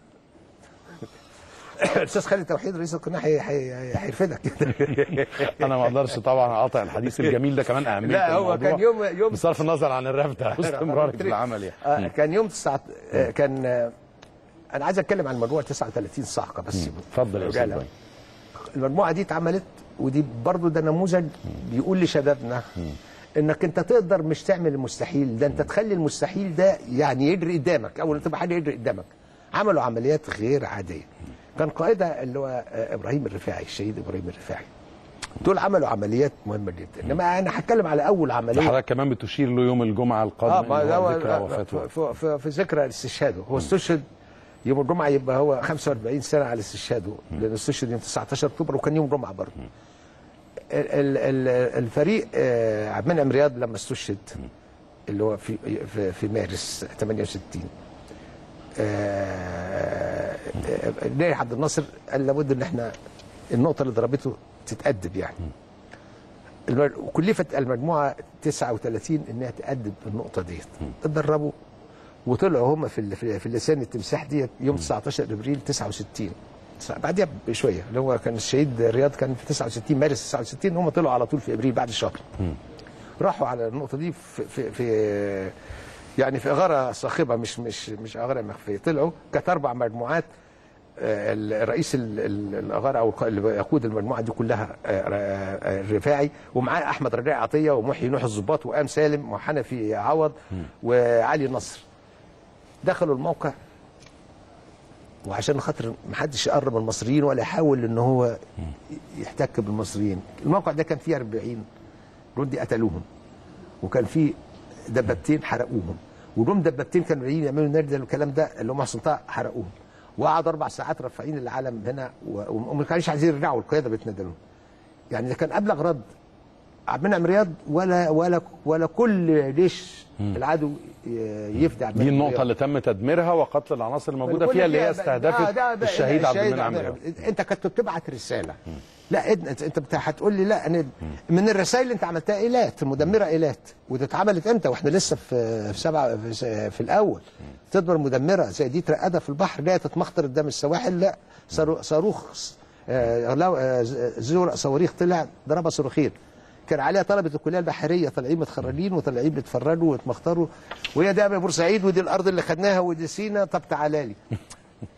الاستاذ خالد توحيد رئيس القناه هيرفدك. انا ما اقدرش طبعا اقاطع الحديث الجميل ده، كمان اهميه لا هو كان يوم بصرف النظر عن الرفد واستمرارك في العمل يعني. كان يوم كان انا عايز اتكلم عن مجموعه 39 صاعقه بس. اتفضل يا استاذ. المجموعه دي اتعملت، ودي برضو ده نموذج بيقول لشبابنا انك انت تقدر مش تعمل المستحيل، ده انت تخلي المستحيل ده يعني يجري قدامك، او تبقى حاجه يجري قدامك. عملوا عمليات غير عاديه. كان قائدها اللي هو ابراهيم الرفاعي، الشهيد ابراهيم الرفاعي. دول عملوا عمليات مهمه جدا. انما انا هتكلم على اول عمليه. حضرتك كمان بتشير له يوم الجمعه القادم ذكرى وفاته. في ذكرى استشهاده. هو استشهد يوم الجمعه، يبقى هو 45 سنه على استشهاده، لان استشهد يوم 19 اكتوبر وكان يوم جمعه برضه. الفريق عبد المنعم رياض لما استشهد اللي هو في مارس 68، نايل عبد الناصر قال لابد ان احنا النقطه اللي ضربته تتأدب يعني. وكلفت المجموعه 39 انها تأدب النقطه ديت. اتدربوا وطلعوا هم في لسان التمساح ديت يوم 19 ابريل 69. بعدها بشويه، اللي هو كان الشهيد رياض كان في 69 مارس 69، هم طلعوا على طول في ابريل بعد شهر. راحوا على النقطه دي في يعني في اغاره صاخبه، مش اغاره مخفيه. طلعوا كانت 4 مجموعات. رئيس الاغاره او اللي يقود المجموعه دي كلها الرفاعي، ومعاه احمد رجاء عطيه ومحيي نوح الضباط وقام سالم وحنفي عوض وعلي نصر. دخلوا الموقع، وعشان خاطر ما حدش يقرب من المصريين ولا يحاول ان هو يحتك بالمصريين. الموقع ده كان فيه 40 جندي قتلوهم، وكان فيه دبابتين حرقوهم، ودول دبابتين كانوا جايين يعملوا نردل والكلام ده اللي هم محسن طه حرقوهم. وقعدوا 4 ساعات رافعين العلم هنا، وما كانوش عايزين يرجعوا، القياده بتندلهم. يعني ده كان ابلغ رد عبد المنعم رياض ولا كل جيش العدو يفدي عبد المنعم. دي النقطه اللي تم تدميرها وقتل العناصر الموجوده فيها، اللي هي استهدفت الشهيد عبد المنعم رياض. انت كنت بتبعت رساله. لا انت هتقول لي لا، من الرسائل اللي انت عملتها ايلات مدمره، ايلات. ودي اتعملت امتى واحنا لسه في 7 في الاول. تدمر مدمره زي دي ترقدها في البحر، لا تتمخطر قدام السواحل، لا صاروخ صواريخ طلع ضربها صاروخين. كان عليها طلبه الكليه البحريه طالعين متخرجين وطالعين بيتفرجوا ويتمخطروا، وهي ده بورسعيد ودي الارض اللي خدناها ودي سينا، طب تعالى لي.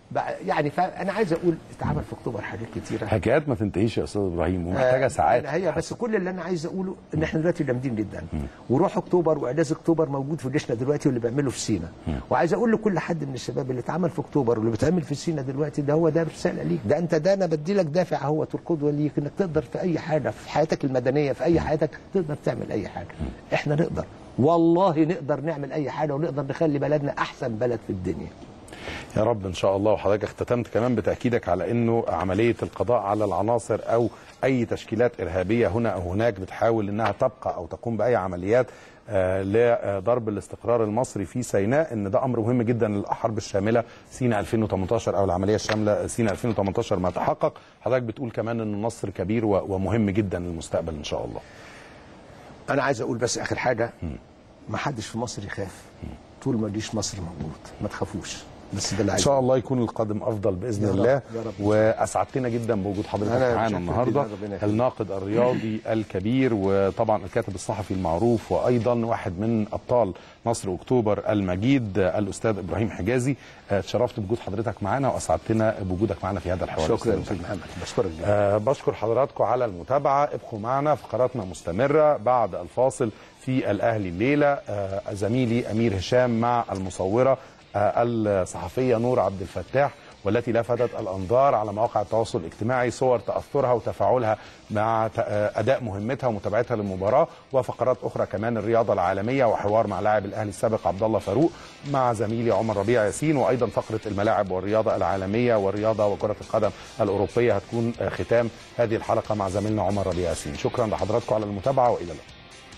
يعني فانا عايز اقول اتعمل في اكتوبر حاجات كتيره، حكايات ما تنتهيش يا استاذ ابراهيم ومحتاجه ساعات. هي بس كل اللي انا عايز اقوله ان احنا دلوقتي جامدين جدا، وروح اكتوبر واعداد اكتوبر موجود في جيشنا دلوقتي واللي بيعمله في سينا. وعايز اقول لكل حد من الشباب اللي اتعمل في اكتوبر واللي بيتعمل في سينا دلوقتي ده هو ده رساله ليك، ده انت ده انا بدي لك دافع اهو القدوه ليك انك تقدر في اي حاجه في حياتك المدنيه في اي حياتك تقدر تعمل اي حاجه. احنا نقدر والله نقدر نعمل اي حاجه ونقدر نخلي بلدنا احسن بلد في الدنيا. يا رب ان شاء الله. وحضرتك اختتمت كمان بتاكيدك على انه عمليه القضاء على العناصر او اي تشكيلات ارهابيه هنا او هناك بتحاول انها تبقى او تقوم باي عمليات لضرب الاستقرار المصري في سيناء، ان ده امر مهم جدا للحرب الشامله سيناء 2018 او العمليه الشامله سيناء 2018 ما تحقق. حضرتك بتقول كمان ان النصر كبير ومهم جدا للمستقبل ان شاء الله. انا عايز اقول بس اخر حاجه، ما حدش في مصر يخاف طول ما جيش مصر موجود، ما تخافوش. بس ده اللي ان شاء الله يكون القادم افضل باذن الله. واسعدتنا جدا بوجود حضرتك معانا النهارده، الناقد الرياضي الكبير وطبعا الكاتب الصحفي المعروف وايضا واحد من ابطال نصر اكتوبر المجيد الاستاذ ابراهيم حجازي. اتشرفت بوجود حضرتك معانا واسعدتنا بوجودك معانا في هذا الحوار. شكرا يا استاذ محمد، بشكرك. بشكر حضراتكم على المتابعه، ابقوا معنا، فقراتنا مستمره بعد الفاصل في الاهلي الليله. زميلي امير هشام مع المصوره الصحفية نور عبد الفتاح، والتي لفتت الأنظار على مواقع التواصل الاجتماعي صور تأثرها وتفاعلها مع أداء مهمتها ومتابعتها للمباراة، وفقرات أخرى كمان الرياضة العالمية وحوار مع لاعب الأهلي السابق عبد الله فاروق مع زميلي عمر ربيع ياسين، وأيضا فقرة الملاعب والرياضة العالمية والرياضة وكرة القدم الأوروبية هتكون ختام هذه الحلقة مع زميلنا عمر ربيع ياسين. شكرا لحضراتكم على المتابعة وإلى اللقاء.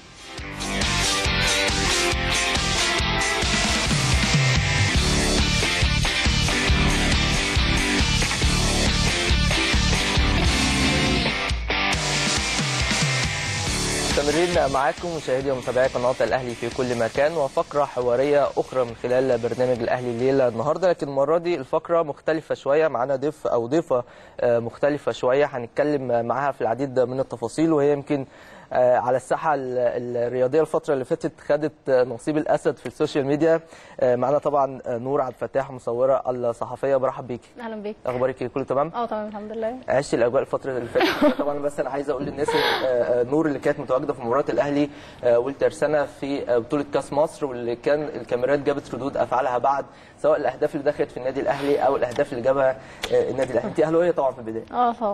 مستمرين معاكم مشاهدي ومتابعي قناه الاهلي في كل مكان، وفقره حواريه اخرى من خلال برنامج الاهلي الليله النهارده، لكن المره دي الفقره مختلفه شويه، معانا ضيف او ضيفه مختلفه شويه هنتكلم معاها في العديد من التفاصيل، وهي يمكن على الساحه الرياضيه الفتره اللي فاتت خدت نصيب الاسد في السوشيال ميديا. معانا طبعا نور عبد الفتاح مصوره الصحفيه، برحب بيكي. اهلا بيك. اخبارك كله تمام؟ تمام الحمد لله. عشت الاجواء الفتره اللي فاتت طبعا، بس انا عايز اقول للناس نور اللي كانت متواجده في مباراه الاهلي والترسانه في بطوله كاس مصر، واللي كان الكاميرات جابت ردود افعالها بعد سواء الاهداف اللي دخلت في النادي الاهلي او الاهداف اللي جابها النادي الاهلي. انت اهلاويه طبعا في البدايه؟ طبعا.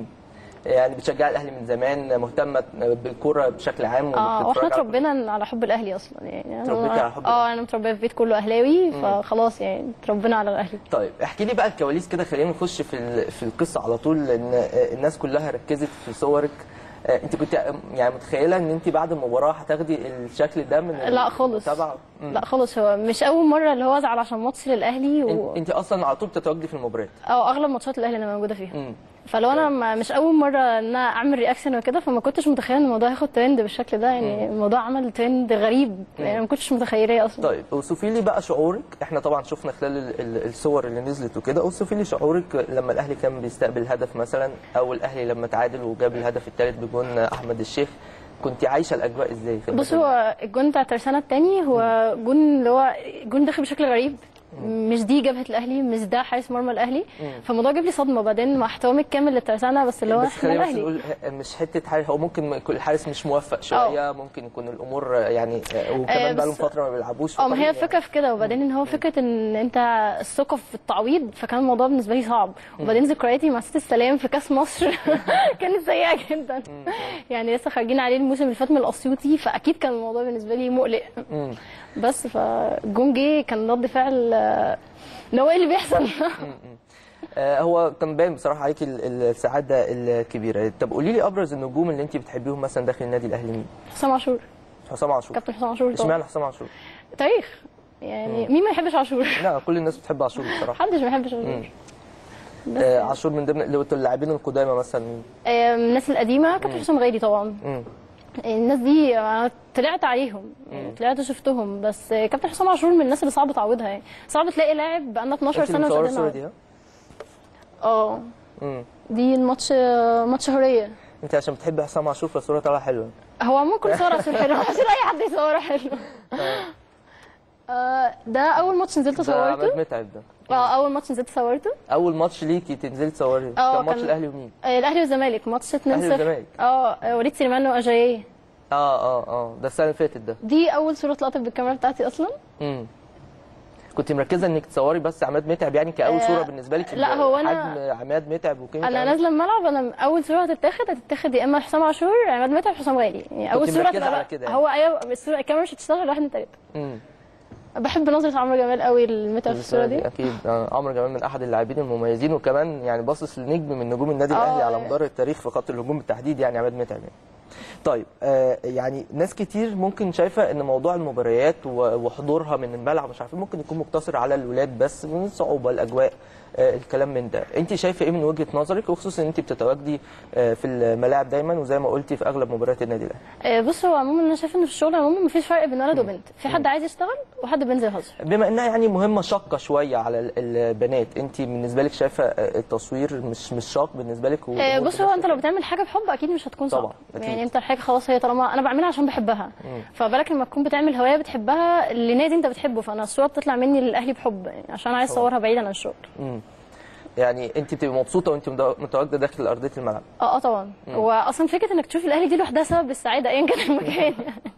يعني بتشجع الاهلي من زمان، مهتمه بالكوره بشكل عام؟ واحنا اتربينا على حب الاهلي اصلا، يعني اتربيتي على حب الأهلي؟ انا متربيه في بيت كله اهلاوي، فخلاص يعني اتربينا على الاهلي. طيب احكي لي بقى الكواليس كده، خلينا نخش في القصه على طول، لان الناس كلها ركزت في صورك. انت كنت يعني متخيله ان انت بعد المباراه هتاخدي الشكل ده من لا خالص. لا خالص، هو مش اول مره اللي هو ازعل عشان ماتش للاهلي انت اصلا على طول بتتواجدي في المباريات؟ اغلب ماتشات الاهلي انا موجوده فيها. فلو انا مش اول مره ان انا اعمل رياكشن وكده، فما كنتش متخيله ان الموضوع هياخد ترند بالشكل ده، يعني الموضوع عمل ترند غريب، يعني ما كنتش متخيلاه اصلا. طيب اوصفي لي بقى شعورك، احنا طبعا شفنا خلال الصور اللي نزلت وكده، اوصفي لي شعورك لما الاهلي كان بيستقبل هدف مثلا، او الاهلي لما تعادل وجاب الهدف الثالث بجون احمد الشيخ، كنت عايشه الاجواء ازاي؟ بص، هو الجون بتاع الترسانه الثاني هو جون اللي هو جون داخل بشكل غريب، مش دي جبهه الاهلي، مش ده حارس مرمى الاهلي، فالموضوع جاب لي صدمه. بعدين مع احترامي الكامل للترسانه، بس اللي هو احنا الاهلي نقول مش حته حارس، هو ممكن يكون الحارس مش موفق شويه، ممكن يكون الامور يعني، وكمان بقى لهم فتره ما بيلعبوش. ما هي الفكره في كده، وبعدين ان هو فكره ان انت الثقه في التعويض، فكان الموضوع بالنسبه لي صعب. وبعدين ذكرياتي مع سيد السلام في كاس مصر كانت سيئه جدا، يعني لسه خارجين عليه الموسم اللي فات من الاسيوطي، فاكيد كان الموضوع بالنسبه لي مقلق. بس فالجون جه كان رد فعل ان هو ايه اللي بيحصل. هو كان باين بصراحه عليكي السعاده الكبيره. طب قولي لي ابرز النجوم اللي انت بتحبيهم مثلا داخل النادي الاهلي مين؟ حسام عاشور. حسام عاشور، كابتن حسام عاشور. اشمعنى حسام عاشور؟ تاريخ يعني، مين ما يحبش عاشور؟ لا كل الناس بتحب عاشور بصراحه. محدش ما يحبش عاشور. عاشور من ضمن اللاعبين القدامى مثلا مين؟ الناس القديمه كابتن حسام غالي طبعا. الناس دي طلعت عليهم، طلعت شفتهم، بس كابتن حسام عاشور من الناس اللي صعب تعوضها، يعني صعب تلاقي لاعب بقى لنا 12 سنه مش قادرين. دي الماتش ماتش حريه. انت عشان بتحبي حسام عاشور فالصوره طالعه حلوه. هو ممكن صوره حلوه، مش اي حد يصورها حلوه. ده اول ماتش نزلت ده صورته. عماد متعب ده. اول ماتش نزلت صورته. اول ماتش ليكي تنزلي تصوري كان ماتش الاهلي ومين؟ الاهلي والزمالك، ماتش 2-0. الاهلي والزمالك. وليد سليمان واجاييه. ده السنه اللي فاتت ده. دي اول صوره اتلقطت بالكاميرا بتاعتي اصلا. كنت مركزه انك تصوري بس عماد متعب يعني كاول صوره بالنسبه لك؟ لا هو حجم عماد متعب وقيمه انا نازله الملعب، انا اول صوره هتتاخد يا اما حسام عاشور، عماد متعب، حسام غالي، يعني اول صوره على كده يعني. هو ايوه الصوره الكاميرا مش هتشتغل 1 2 3. بحب نظره عمرو جمال قوي المتعب في الصوره دي. اكيد عمرو جمال من احد اللاعبين المميزين، وكمان يعني باصص لنجم من نجوم النادي الاهلي على مدار التاريخ في خط الهجوم بالتحديد، يعني عماد متعب يعني. طيب يعني ناس كتير ممكن شايفه ان موضوع المباريات وحضورها من الملعب مش عارفين ممكن يكون مقتصر على الولاد بس، من الصعوبه الاجواء الكلام من ده. انت شايفه ايه من وجهه نظرك، وخصوصا ان انت بتتواجدي في الملاعب دايما وزي ما قلتي في اغلب مباريات النادي الاهلي؟ بص هو عموما انا شايفه ان في الشغل عموما مفيش فرق بين ولد وبنت، في حد عايز يشتغل وحد بينزل يهزر. بما انها يعني مهمه شاقه شويه على البنات، انت بالنسبه لك شايفه التصوير مش شاق بالنسبه لك؟ بص هو انت لو بتعمل حاجه بحب اكيد مش هتكون صعبه يعني، انت الحاجه خلاص هي طالما انا بعملها عشان بحبها، فبالك لما تكون بتعمل هوايه بتحبها لنادي انت بتحبه، فانا الصوره بتطلع مني للاهلي بحب يعني عشان عايز اصورها بعيد عن الشغل. يعني انت بتبقي مبسوطه وانت متواجده داخل ارضيه الملعب؟ طبعا. واصلا فكره انك تشوف الاهلي دي لوحدها سبب السعاده ايا كان المكان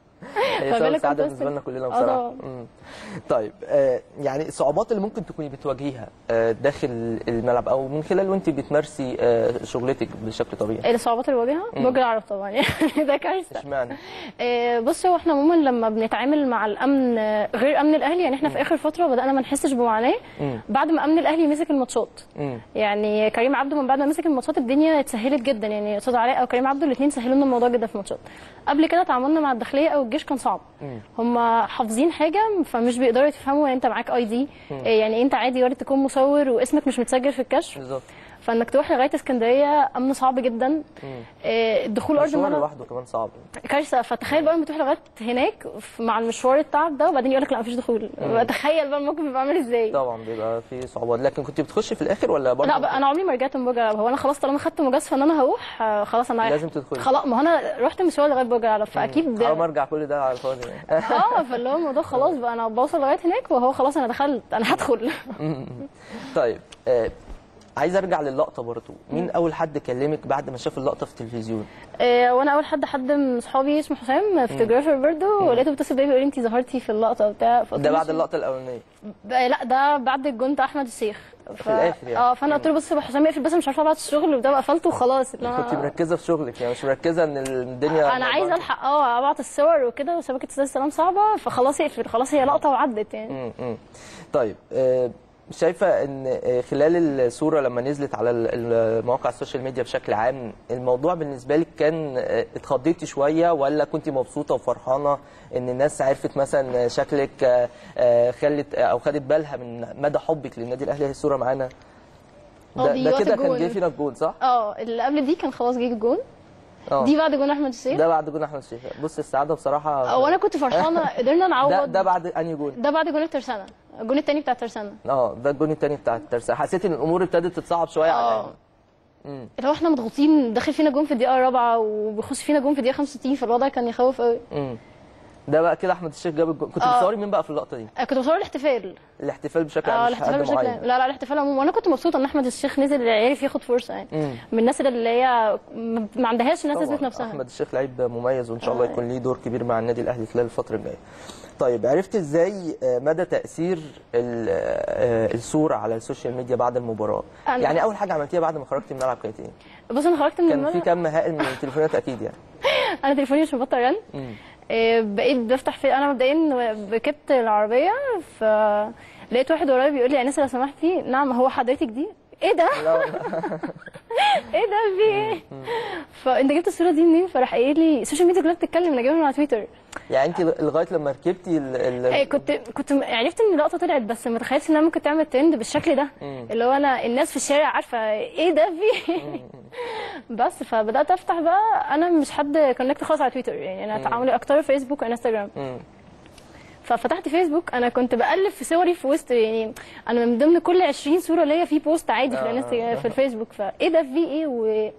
هي سبب السعاده بالنسبه لنا كلنا بصراحه. طيب يعني الصعوبات اللي ممكن تكوني بتواجهيها داخل الملعب او من خلال وانت بتمارسي شغلتك بشكل طبيعي؟ ايه الصعوبات اللي بواجهها؟ برج العرب طبعا يعني ده كارثه. اشمعنى؟ بص هو احنا عموما لما بنتعامل مع الامن غير امن الاهلي، يعني احنا في اخر فتره بدانا ما نحسش بمعاناه بعد ما امن الاهلي مسك الماتشات. يعني كريم عبده من بعد ما مسك الماتشات الدنيا اتسهلت جدا، يعني استاذ علاء او كريم عبده الاثنين سهلوا لنا الموضوع جدا في الماتشات. قبل كده تعاملنا مع الداخليه او الجيش كان صعب، هم حافظين حاجه فمش بيقدروا يفهموا ان انت معاك اي دي، يعني انت عادي وارد تكون مصور واسمك مش متسجل في الكشف بالظبط، فانك تروح لغايه اسكندريه امن صعب جدا. الدخول ارض الملعب لوحده كمان صعب كارثه، فتخيل بقى لما تروح لغايه هناك مع المشوار التعب ده وبعدين يقول لك لا مفيش دخول، تخيل بقى الموقف بيبقى عامل ازاي. طبعا بيبقى في صعوبات. لكن كنت بتخشي في الاخر ولا برضه؟ لا انا عمري ما رجعت من برج العرب، هو انا خلاص طالما خدت مجازفه ان انا هروح خلاص انا لازم تدخلي خلاص، ما هو انا رحت مشوار لغايه برج العرب فاكيد حرام ارجع كل ده على الفاضي فاللي هو الموضوع خلاص بقى انا بوصل لغايه هناك وهو خلاص انا دخلت انا هدخل. طيب عايز ارجع للقطه برضه، مين اول حد كلمك بعد ما شاف اللقطه في التلفزيون؟ وانا اول حد من اصحابي اسمه حسام فوتوغرافر برضه، ولقيته بيتصل بيا بيقول لي انت ظهرتي في اللقطه وبتاع. ده بعد اللقطه الاولانيه؟ لا ده بعد الجون بتاع احمد الشيخ في الاخر يعني. فانا قلت له بص يا حسام اقفل بس مش عارفه ابعت الشغل وده قفلته وخلاص. كنت مركزه في شغلك يعني مش مركزه ان الدنيا انا عايزه الحق ابعت الصور وكده وشبكه السلام صعبه فخلاص اقفل خلاص هي لقطه وعدت يعني. طيب شايفه ان خلال الصوره لما نزلت على المواقع السوشيال ميديا بشكل عام الموضوع بالنسبه لك كان اتخضيتي شويه ولا كنت مبسوطه وفرحانه ان الناس عرفت مثلا شكلك خلت او خدت بالها من مدى حبك للنادي الاهلي؟ الصوره معانا ده كده كان جه فينا الجول صح؟ اللي قبل دي كان خلاص جه الجول. دي بعد جون احمد الشيخ. ده بعد جون احمد الشيخ. بص السعاده بصراحه وانا كنت فرحانه قدرنا نعوض. ده بعد انهي جون؟ ده بعد جون الترسانه، الجون الثاني بتاع الترسانه. ده الجون الثاني بتاع الترسانه. حسيت ان الامور ابتدت تتصعب شويه على لو احنا مضغوطين داخل فينا جون في الدقيقه الرابعه وبيخش فينا جون في الدقيقه 65 فالوضع كان يخوف قوي. ده بقى كده احمد الشيخ جاب الجون. كنت بتصوري مين بقى في اللقطه دي؟ كنت بصور الاحتفال بشكل عام. الاحتفال بشكل عام. لا الاحتفال عموما، وانا كنت مبسوطه ان احمد الشيخ نزل عارف ياخد فرصه يعني من الناس اللي هي ما عندهاش الناس تثبت نفسها. احمد الشيخ لعيب مميز وان شاء الله يكون ليه دور كبير مع النادي الاهلي خلال الفتره الجايه. طيب عرفت ازاي مدى تاثير الصوره على السوشيال ميديا بعد المباراه؟ يعني اول حاجه عملتيها بعد ما خرجتي من الملعب كانت ايه؟ بص انا خرجت من الملعب كان في كم هائل من التليفونات اكيد يعني. انا تليفوني مش مبطل رن. بقيت بفتح في انا مبدئيا ركبت العربيه فلقيت واحد ورايا بيقول لي انسه لو سمحتي. نعم هو حضرتك دي؟ ايه ده؟ ايه ده في ايه؟ فانت جبت الصوره دي منين؟ فراح قايل لي السوشيال ميديا كلها بتتكلم انا جايبها من على تويتر. يعني انت لغايه لما ركبتي كنت عرفت ان اللقطه طلعت بس ما تخيلتش انها ممكن تعمل ترند بالشكل ده اللي هو انا الناس في الشارع عارفه ايه ده في بس فبدات افتح بقى. انا مش حد كونكت خالص على تويتر يعني انا تعاملي اكتر فيسبوك وانستجرام. ففتحت فيسبوك انا كنت بقلب في صوري في وسط يعني انا من ضمن كل 20 صوره ليا في بوست عادي في الانستجرام في الفيسبوك فايه ده في ايه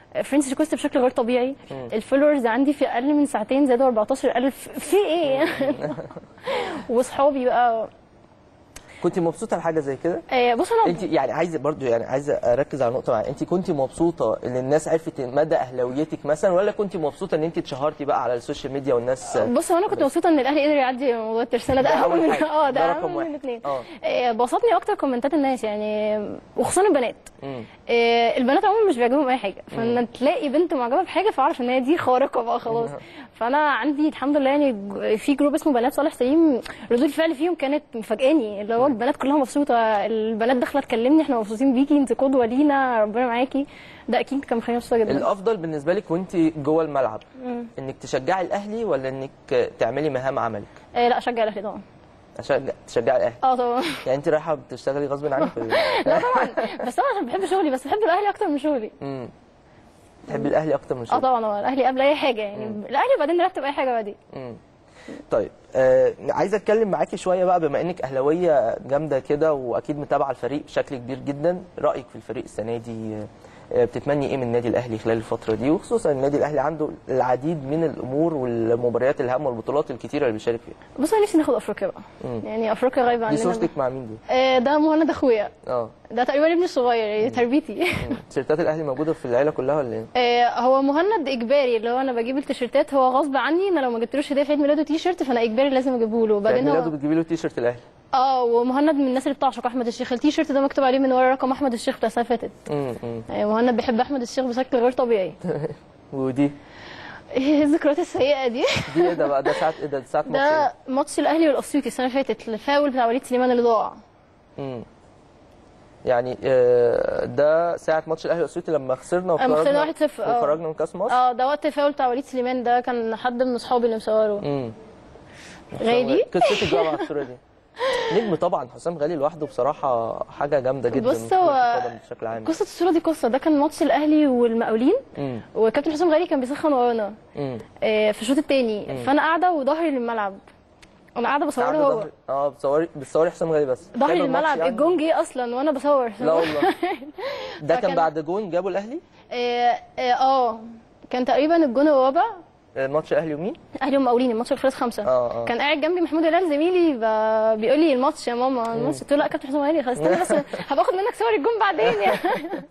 فرنسي ريكوست بشكل غير طبيعي. الفولورز عندي في اقل من ساعتين زادوا 14,000. في ايه؟ واصحابي بقى. كنت مبسوطه بحاجه زي كده؟ بص انا انت يعني عايزه اركز على نقطه معينه. انت كنت مبسوطه ان الناس عرفت مدى اهلاويتك مثلا، ولا كنت مبسوطه ان انت اتشهرتي بقى على السوشيال ميديا والناس؟ بص انا كنت مبسوطه ان الاهلي قدر يعدي موضوع الترسانه ده. اول من ده رقم واحد. الاثنين. بسطني اكتر كومنتات الناس يعني، وخصوصا البنات. البنات عموما مش بيعجبهم اي حاجه، فان تلاقي بنت معجبه بحاجه فاعرف ان هي دي خارقه بقى خلاص. فانا عندي الحمد لله يعني في جروب اسمه بنات صالح سليم، ردود الفعل فيهم كانت مفاجئاني، اللي هو البنات كلها مبسوطه، البنات داخله تكلمني احنا مبسوطين بيكي، انت قدوه لينا، ربنا معاكي. ده اكيد كان مخليني مبسوطه جدا. الافضل بالنسبه لك وانت جوه الملعب انك تشجعي الاهلي ولا انك تعملي مهام عملك؟ لا اشجع الاهلي طبعا. تشجعي الاهلي؟ طبعا. يعني انت رايحه بتشتغلي غصب عنك؟ لا طبعا، بس انا عشان بحب شغلي، بس بحب الاهلي اكتر من شغلي. تحبي الاهلي اكتر من شغلي؟ طبعا الاهلي قبل اي حاجه يعني. الاهلي وبعدين نرتب اي حاجه بعدين. طيب عايزه اتكلم معاكي شويه بقى، بما انك اهلاويه جامده كده واكيد متابعه الفريق بشكل كبير جدا، رايك في الفريق السنه دي؟ بتتمني ايه من النادي الاهلي خلال الفتره دي، وخصوصا النادي الاهلي عنده العديد من الامور والمباريات الهامه والبطولات الكتيره اللي بيشارك فيها؟ بص انا نفسي ناخد افريقيا بقى. يعني افريقيا غايبه عننا. دي صورتك مع مين دي؟ ده مهند اخويا. ده تقريبا ابني الصغير، تربيتي. تيشيرتات الاهلي موجوده في العيله كلها ولا ايه؟ هو مهند اجباري، اللي هو انا بجيب التيشيرتات، هو غصب عني، انا لو ما جبتلوش هديه في عيد ميلاده تيشيرت فانا اجباري لازم اجيبه له. بعدين عيد ميلاده بتجيبي له تيشيرت الاهلي؟ ومهند من الناس اللي بتعشق احمد الشيخ، التيشيرت ده مكتوب عليه من ورا رقم احمد الشيخ بتاع السنه اللي فاتت. مهند بيحب احمد الشيخ بشكل غير طبيعي. ودي ايه الذكريات السيئه دي؟ دي ايه ده بقى؟ ده ساعه ايه ده؟ ساعه ماتش ده ماتش الاهلي والاسيوطي السنه اللي فاتت، الفاول بتاع وليد سليمان اللي ضاع. يعني ده ساعه ماتش الاهلي والاسيوطي لما خسرنا وخرجنا 1-0 وخرجنا من كاس مصر. ده وقت الفاول بتاع وليد سليمان، ده كان حد من اصحابي اللي مصوره. غالي قصتك بقى مع الصوره دي؟ نجم طبعا، حسام غالي لوحده بصراحه حاجه جامده جدا. بص هو بشكل عام قصه الصوره دي قصه، ده كان ماتش الاهلي والمقاولين، وكابتن حسام غالي كان بيسخن ورانا في الشوط الثاني، فانا قاعده وظهري للملعب، انا قاعده بصوره هو. بتصوري حسام غالي بس ظهري للملعب يعني. الجون جه اصلا وانا بصور. لا والله. ده كان بعد جون جابوا الاهلي؟ كان تقريبا الجون الرابع. ماتش اهلي ومين؟ اهلي ومقاولين، الماتش اللي خلص 5. كان قاعد جنبي محمود هلال زميلي بيقول لي الماتش يا ماما، الماتش. قلت له لا كابتن حسام غالي خلاص استنى بس هباخد منك صور الجون بعدين يعني.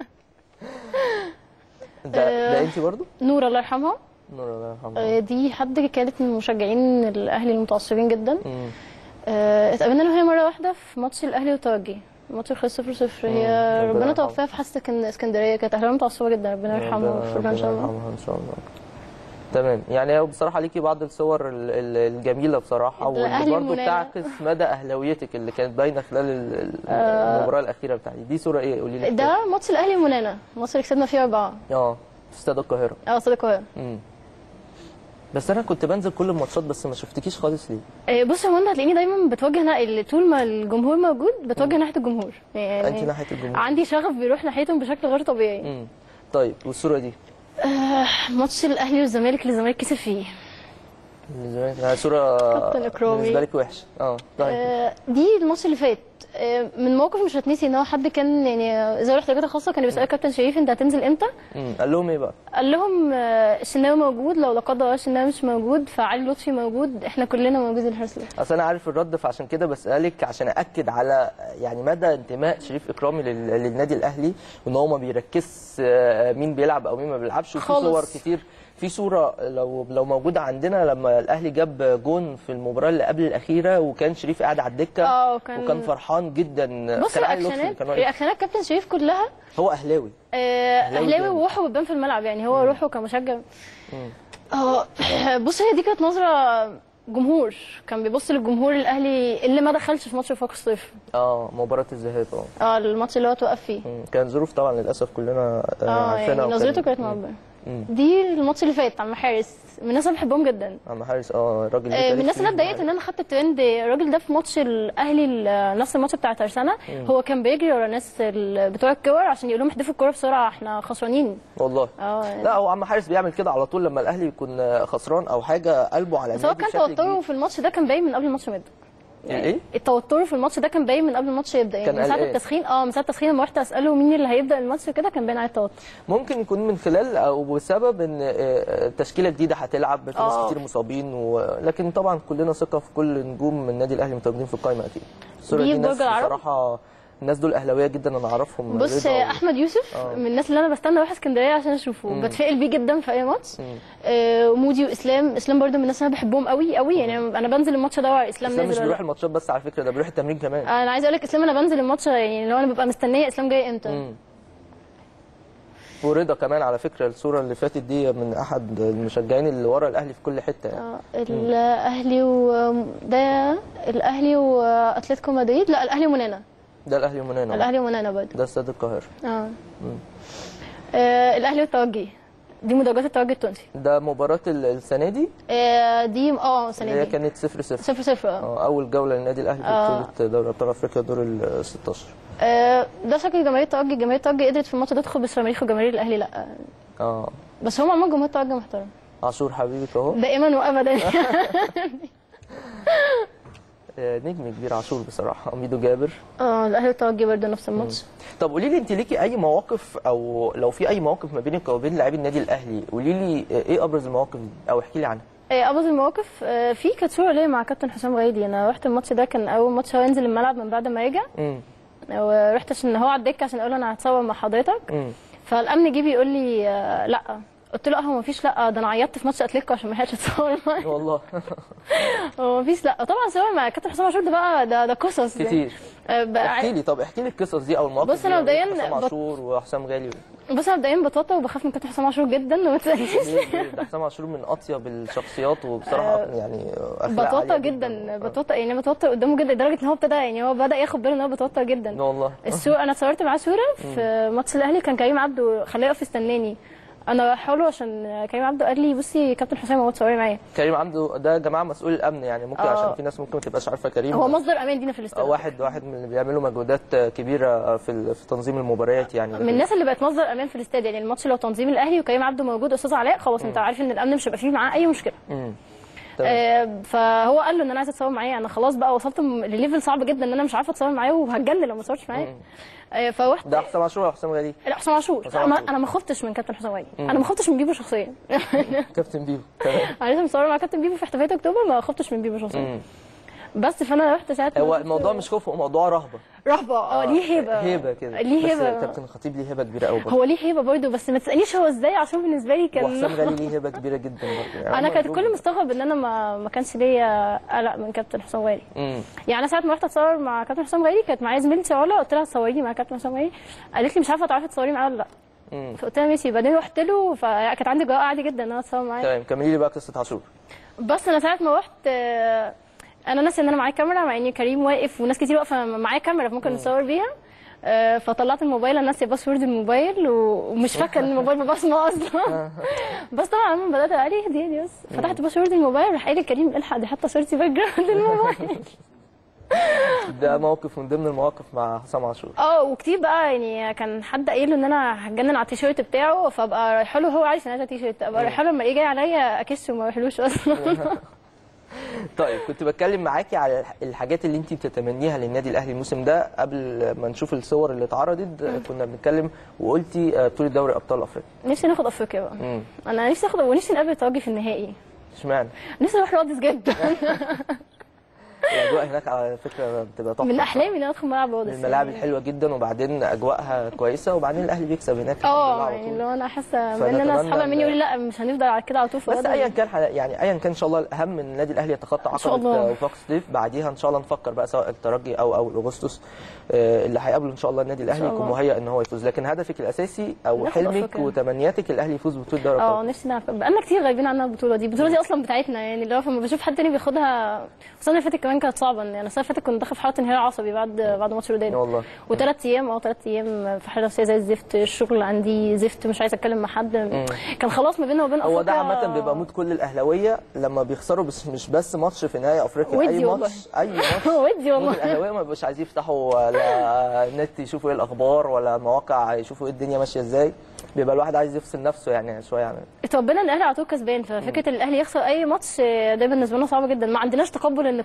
ده انت برضو؟ نور الله يرحمها. نور الله يرحمها. دي حد كانت من مشجعين الاهلي المتعصبين جدا. اتقابلنا انا وهي مره واحده في ماتش الاهلي والترجي، الماتش خلص 0-0. هي ربنا توفاها في حاسه اسكندريه، كانت اهلاويه متعصبه جدا، ربنا يرحمها ويغفر لها ان شاء الله. ان شاء الله. تمام. يعني بصراحه ليكي بعض الصور الجميله بصراحه، واللي برضه بتعكس مدى اهلاويتك اللي كانت باينه خلال المباراه الاخيره بتاعتي. دي صوره ايه؟ قولي لي. ده ماتش الاهلي ومنانا، الماتش اللي كسبنا فيه 4. في استاد القاهره. استاد القاهره. بس انا كنت بنزل كل الماتشات بس ما شفتكيش خالص ليه؟ بص هو انت هتلاقيني دايما بتوجه طول ما الجمهور موجود بتوجه ناحيه الجمهور يعني. انت ناحيه الجمهور؟ عندي شغف بيروح ناحيتهم بشكل غير طبيعي. طيب والصوره دي؟ ماتش الاهلي والزمالك اللي الزمالك كسب فيه. الزمالك صوره بالنسبه لك وحشه. طيب دي الماتش اللي فات، من موقف مش هتنسي، ان هو حد كان يعني ذوي الاحتياجات الخاصه كان بيسال كابتن شريف انت هتنزل امتى؟ قال لهم ايه بقى؟ قال لهم الشناوي موجود، لو لا قدر الله الشناوي مش موجود فعلي لطفي موجود، احنا كلنا موجودين الحرس. اصل انا عارف الرد، فعشان كده بسالك عشان ااكد على يعني مدى انتماء شريف اكرامي للنادي الاهلي، وان هو ما بيركزش مين بيلعب او مين ما بيلعبش. وفي صور كتير، في صوره لو موجوده عندنا لما الاهلي جاب جون في المباراه اللي قبل الاخيره وكان شريف قاعد على الدكه وكان فرحان جدا. بص رياكشنات كابتن شريف كلها، هو اهلاوي اهلاوي وروحه بتبان في الملعب يعني، هو روحه كمشجع. بص هي دي كانت نظره جمهور، كان بيبص للجمهور الاهلي اللي ما دخلش في ماتش وفاق الصيف. مباراه الذهاب. الماتش اللي هو توقف فيه. كان ظروف طبعا للاسف كلنا عارفينها. يعني نظرته كانت معبره. دي الماتش اللي فات عم حارس، من الناس اللي بحبهم جدا. عم حارس راجل من الناس اللي اتضايقت ان انا خدت الترند. الراجل ده في ماتش الاهلي نفس الماتش بتاع ترسانه، هو كان بيجري ورا الناس بتوع الكور عشان يقول لهم احدفوا الكوره بسرعه احنا خسرانين. والله لا، هو عم حارس بيعمل كده على طول لما الاهلي يكون خسران او حاجه، قلبه على النادي. بس هو كان توتره في الماتش ده كان باين من قبل الماتش ما يبدا. ايه التوتر في الماتش ده كان باين من قبل الماتش يبدا، يعني من ساعه التسخين من ساعه التسخين لما رحت اساله مين اللي هيبدا الماتش كده كان باين عليه التوتر. ممكن يكون من خلال او بسبب ان تشكيله جديده هتلعب في ناس كتير مصابين لكن طبعا كلنا ثقه في كل نجوم النادي الاهلي متواجدين في القائمه اكيد. الصوره دي ناس بصراحه الناس دول اهلاويه جدا انا اعرفهم. بص احمد يوسف من الناس اللي انا بستنى اروح اسكندريه عشان اشوفه، بتفائل بيه جدا في اي ماتش. مودي واسلام برده من الناس اللي انا بحبهم قوي قوي، يعني انا بنزل الماتش ادور اسلام نازل. مش بيروح الماتشات بس على فكره، ده بيروح التمرين كمان. انا عايزه اقول لك اسلام انا بنزل الماتش يعني لو انا ببقى مستنيه اسلام جاي امتى. ورضا كمان على فكره الصوره اللي فاتت دي من احد المشجعين اللي ورا الاهلي في كل حته يعني. الاهلي وده الاهلي واتلتيكو مدريد، لا الاهلي ومنانا. ده الاهلي ومنانا. الاهلي ومنانا برضه. ده استاد القاهره. الاهلي والترجي، دي مدرجات الترجي التونسي. ده مباراه السنه دي؟ دي السنه دي هي كانت 0-0 اول جوله للنادي الاهلي في بطوله دوري ابطال افريقيا دور ال 16. ده شكل جماهير الترجي، جماهير الترجي قدرت في الماتش ده تدخل بس مريخ وجماهير الاهلي لا. بس هم عموما جمهور الترجي محترم. عاشور حبيبك اهو دائما وابدا. نجم كبير عاشور بصراحه. ميدو جابر الاهلي والترجي برضه نفس الماتش. طب قولي لي انت ليكي اي مواقف او لو في اي مواقف ما بينك وبين لاعبي النادي الاهلي، قولي لي ايه ابرز المواقف دي او احكي لي عنها. ابرز المواقف في كانت صوره ليا مع كابتن حسام غايدي. انا رحت الماتش ده كان اول ماتش هو ينزل الملعب من بعد ما رجع. ورحت عشان هو على الدكه عشان اقول له انا هتصور مع حضرتك. فالامن جه بيقول لي لا، قلت له هو مفيش لا، ده انا عيطت في ماتش اتلتيكو عشان ما لحقتش اتصور معاه. والله هو مفيش لا. طبعا صور مع كابتن حسام عاشور ده بقى ده قصص كتير. احكي لي احكي لي القصص دي او المواقف. بص انا مبدئيا حسام عاشور وحسام غالي. بص انا مبدئيا بتوتر وبخاف من كابتن حسام عاشور جدا وما تسالنيش. حسام عاشور من اطيب الشخصيات وبصراحه يعني بتوتر جدا بتوتر قدامه جدا لدرجه ان هو ابتدى يعني هو بدا ياخد باله ان هو بتوتر جدا. والله الصوره انا اتصورت معاه صوره في ماتش الاهلي، كان كريم عبده خلاه يقف يستناني، انا رايحه له عشان كريم عبده قال لي بصي كابتن حسام هو تصوري معايا. كريم عبده ده يا جماعه مسؤول الامن يعني ممكن عشان في ناس ممكن ما تبقاش عارفه كريم هو مصدر امان لينا في الاستاد. واحد من اللي بيعملوا مجهودات كبيره في تنظيم المباريات يعني من الناس اللي بقت مصدر امان في الاستاد. يعني الماتش لو تنظيم الاهلي وكريم عبده موجود استاذ علاء خلاص انت عارف ان الامن مش هيبقى فيه معاه اي مشكله. فهو قال له ان انا عايزه اتصور معاه، انا خلاص بقى وصلت لليفل صعب جدا ان انا مش عارفه اتصور معاه وهتجنن لو ما اتصورتش معاه. فروحت. ده حسام عاشور ولا حسام غالي؟ لا حسام عاشور. انا ما خفتش من كابتن حسام غالي، انا ما خفتش من بيبو شخصيا. كابتن بيبو انا لسه مصوره مع كابتن بيبو في احتفاليه اكتوبر، ما خفتش من بيبو شخصيا. بس فانا رحت ساعتها. هو الموضوع مش خوف، هو موضوع رهبه. ليه هيبه كده. ليه هيبه. بس كابتن الخطيب ليه هيبه كبيره قوي برضه. هو ليه هيبه برضه بس ما تسالنيش هو ازاي عشان بالنسبه لي كان. وحسام غالي ليه هيبه كبيره جدا برضه يعني انا كنت كل مستغرب ان انا ما كانش ليا قلق من كابتن حسام غالي. يعني انا ساعه ما رحت اتصور مع كابتن حسام غالي كانت معايا زميلتي علا، قلت لها تصوريني مع كابتن حسام غالي، قالت لي مش عارفه تعرفي تصوري معاه ولا لا. فقلت لها ماشي. بعدين رحت له فكانت عندي جرأة عادي جدا ان انا اتصور معاه. تمام كملي لي بقى قصه عاشور. بس انا ساعه ما رحت انا ناسي ان انا معايا كاميرا مع ان كريم واقف وناس كتير واقفه معايا كاميرا ممكن نصور بيها. فطلعت الموبايل، انا ناسيه باسورد الموبايل ومش فاكره ان الموبايل ببصمه اصلا. بس طبعا لما بدات اقول اهدي بس فتحت باسورد الموبايل راح قال لي كريم الحق دي حاطه صورتي باك جراوند الموبايل. ده موقف من ضمن المواقف مع حسام عاشور. وكتير بقى يعني كان حد قايل له ان انا هتجنن على التيشيرت بتاعه فابقى رايحه له، هو عايز ان انا تيشيرت ابقى رايحه له لما يجي عليا اكش وما اروحلوش اصلا. طيب كنت بتكلم معاكي على الحاجات اللي انت بتتمنيها للنادي الاهلي الموسم ده قبل ما نشوف الصور اللي اتعرضت. كنا بنتكلم وقلتي بطوله دوري ابطال افريقيا. نفسي ناخد افريقيا بقى. انا نفسي اخد ونفسي نقابل الترجي في النهائي. اشمعنى؟ نفسي اروح رادس جدا. الاجواء هناك على فكره بتبقى تحفه. من احلامي ان انا ادخل ملعب رادس. الملاعب الحلوه جدا وبعدين اجواءها كويسه وبعدين الاهلي بيكسب هناك. يعني اللي هو انا حاسه ان انا اصحابي مني يقولوا لا مش هنفضل على كده على طول في بس ايا كان يعني ايا كان ان شاء الله الاهم ان النادي الاهلي يتخطى عقبه وفاق سطيف. بعديها ان شاء الله نفكر بقى سواء الترجي او اغسطس اللي هيقابله ان شاء الله النادي الاهلي يكون مهيئ ان هو يفوز. لكن هدفك الاساسي او حلمك وتمنياتك الاهلي يفوز ببطوله دوري الابطال. نفسي نعرف بقالنا كتير غايبين عنها البطوله دي. البطوله دي اصلا بتاعتنا يعني اللي هو لما بشوف حد تاني بياخدها. السنه اللي فاتت كمان كانت صعبه يعني السنه اللي فاتت كنت داخل في حاله انهيار عصبي بعد ماتش الوداد والله. و3 ايام 3 ايام في حاله نفسيه زي الزفت، الشغل عندي زفت مش عايزه اتكلم مع حد. كان خلاص ما بيننا وبين افريقيا. هو ده عامه بيبقى مود كل الاهلاويه لما بيخسروا، بس مش بس ماتش في نهائي افريقيا، اي ماتش ودي والله. الاهلاويه ما بيبقوش عايزين يفتحوا ولا النت يشوفوا ايه الاخبار ولا مواقع يشوفوا ايه الدنيا ماشيه ازاي. بيبقى الواحد عايز يفصل نفسه يعني شويه يعني. اتربينا ان الاهلي على طول كسبان، ففكره ان الاهلي يخسر اي ماتش ده بالنسبه لنا صعبه جدا. ما عندناش تقبل ان الكوره مكسب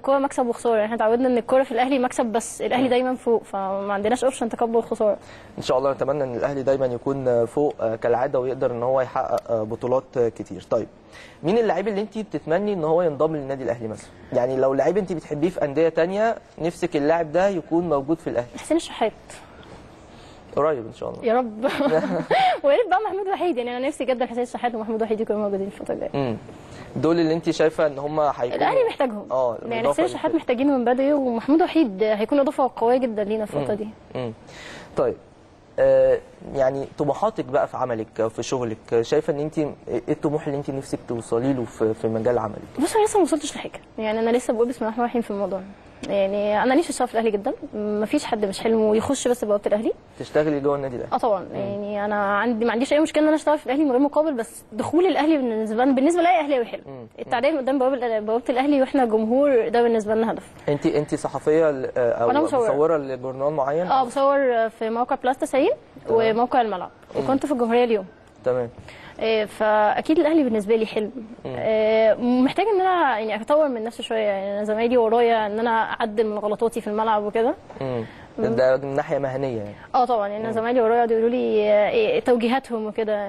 مكسب وخساره، احنا اتعودنا ان الكوره في الاهلي مكسب بس، الاهلي دايما فوق، فما عندناش اوبشن تكبر الخساره. ان شاء الله نتمنى ان الاهلي دايما يكون فوق كالعاده ويقدر ان هو يحقق بطولات كتير. طيب مين اللاعب اللي انت بتتمني ان هو ينضم للنادي الاهلي مثلا؟ يعني لو لعيب انت بتحبيه في انديه ثانيه نفسك اللاعب ده يكون موجود في الاهلي. حسين الشحات قريب ان شاء الله يا رب. ويا ريت بقى محمود وحيد، يعني انا نفسي جدا حسين الشحات ومحمود وحيد يكونوا موجودين الفتره الجايه. دول اللي انت شايفه ان هم هيكونوا الاهلي محتاجهم. يعني حسين الشحات محتاجينه من بدري، ومحمود وحيد هيكون اضافه قويه جدا لينا الفتره دي. طيب يعني طموحاتك بقى في عملك في شغلك، شايفه ان انت ايه الطموح اللي انت نفسك توصلي له في مجال عملك؟ بص انا لسه ما وصلتش لحاجه، يعني انا لسه بقول بسم الله الرحمن الرحيم في الموضوع. يعني انا نفسي اشتغل في الاهلي جدا، مفيش حد مش حلمه يخش بس بوابه الاهلي. تشتغلي جوه النادي الاهلي؟ طبعا. يعني انا ما عنديش اي مشكله ان انا اشتغل في الاهلي من غير مقابل، بس دخول الاهلي بالنسبه لاي اهلاوي حلو. التعديل قدام بوابه الاهلي واحنا جمهور، ده بالنسبه لنا هدف. انت صحفيه او مصوره لبرنامج معين؟ بصور في موقع بلاس 90 وموقع الملعب، وكنت في الجمهوريه اليوم. تمام. فاكيد الاهلي بالنسبه لي حلم. محتاجه ان انا يعني اطور من نفسي شويه، يعني انا زمايلي ورايا ان انا اعدل من غلطاتي في الملعب وكده. ده من ناحيه مهنيه يعني؟ طبعا، يعني انا زمايلي ورايا يقولوا لي توجيهاتهم وكده.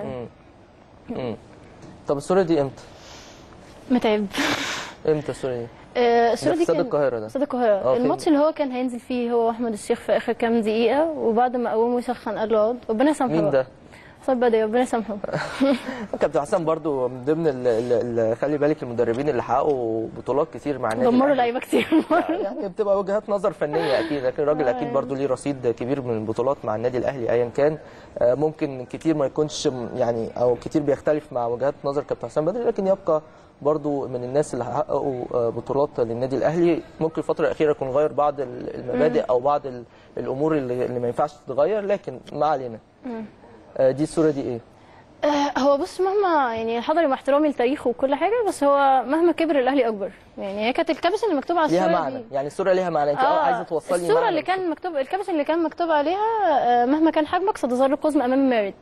طب الصوره دي امتى؟ متعب. امتى الصوره دي؟ الصوره دي استاد القاهره. ده استاد القاهره. الماتش اللي هو كان هينزل فيه هو واحمد الشيخ في اخر كام دقيقه، وبعد ما قومه يسخن قال له ربنا يسامحه. مين ده؟ حسام بدري ربنا يسامحه. كابتن حسام برضو من ضمن خلي بالك المدربين اللي حققوا بطولات كتير مع النادي، دمروا لعيبه كتير. يعني بتبقى وجهات نظر فنيه اكيد، لكن الراجل اكيد برضو ليه رصيد كبير من البطولات مع النادي الاهلي ايا كان. ممكن كتير ما يكونش يعني او كتير بيختلف مع وجهات نظر كابتن حسام بدري، لكن يبقى برضو من الناس اللي حققوا بطولات للنادي الاهلي. ممكن الفتره الاخيره يكون غير بعض المبادئ او بعض الامور اللي ما ينفعش تتغير، لكن ما علينا. دي الصوره دي ايه؟ هو بص، مهما يعني حضري مع احترامي لتاريخه وكل حاجه، بس هو مهما كبر الاهلي اكبر. يعني هي كانت الكبسه اللي مكتوب على الصوره ليها معنى دي. يعني الصوره ليها معنى، انت عايزه توصلي الصوره معنى اللي كان مكتوب، الكبسه اللي كان مكتوب عليها مهما كان حجمك ستظل القزم امام مارد.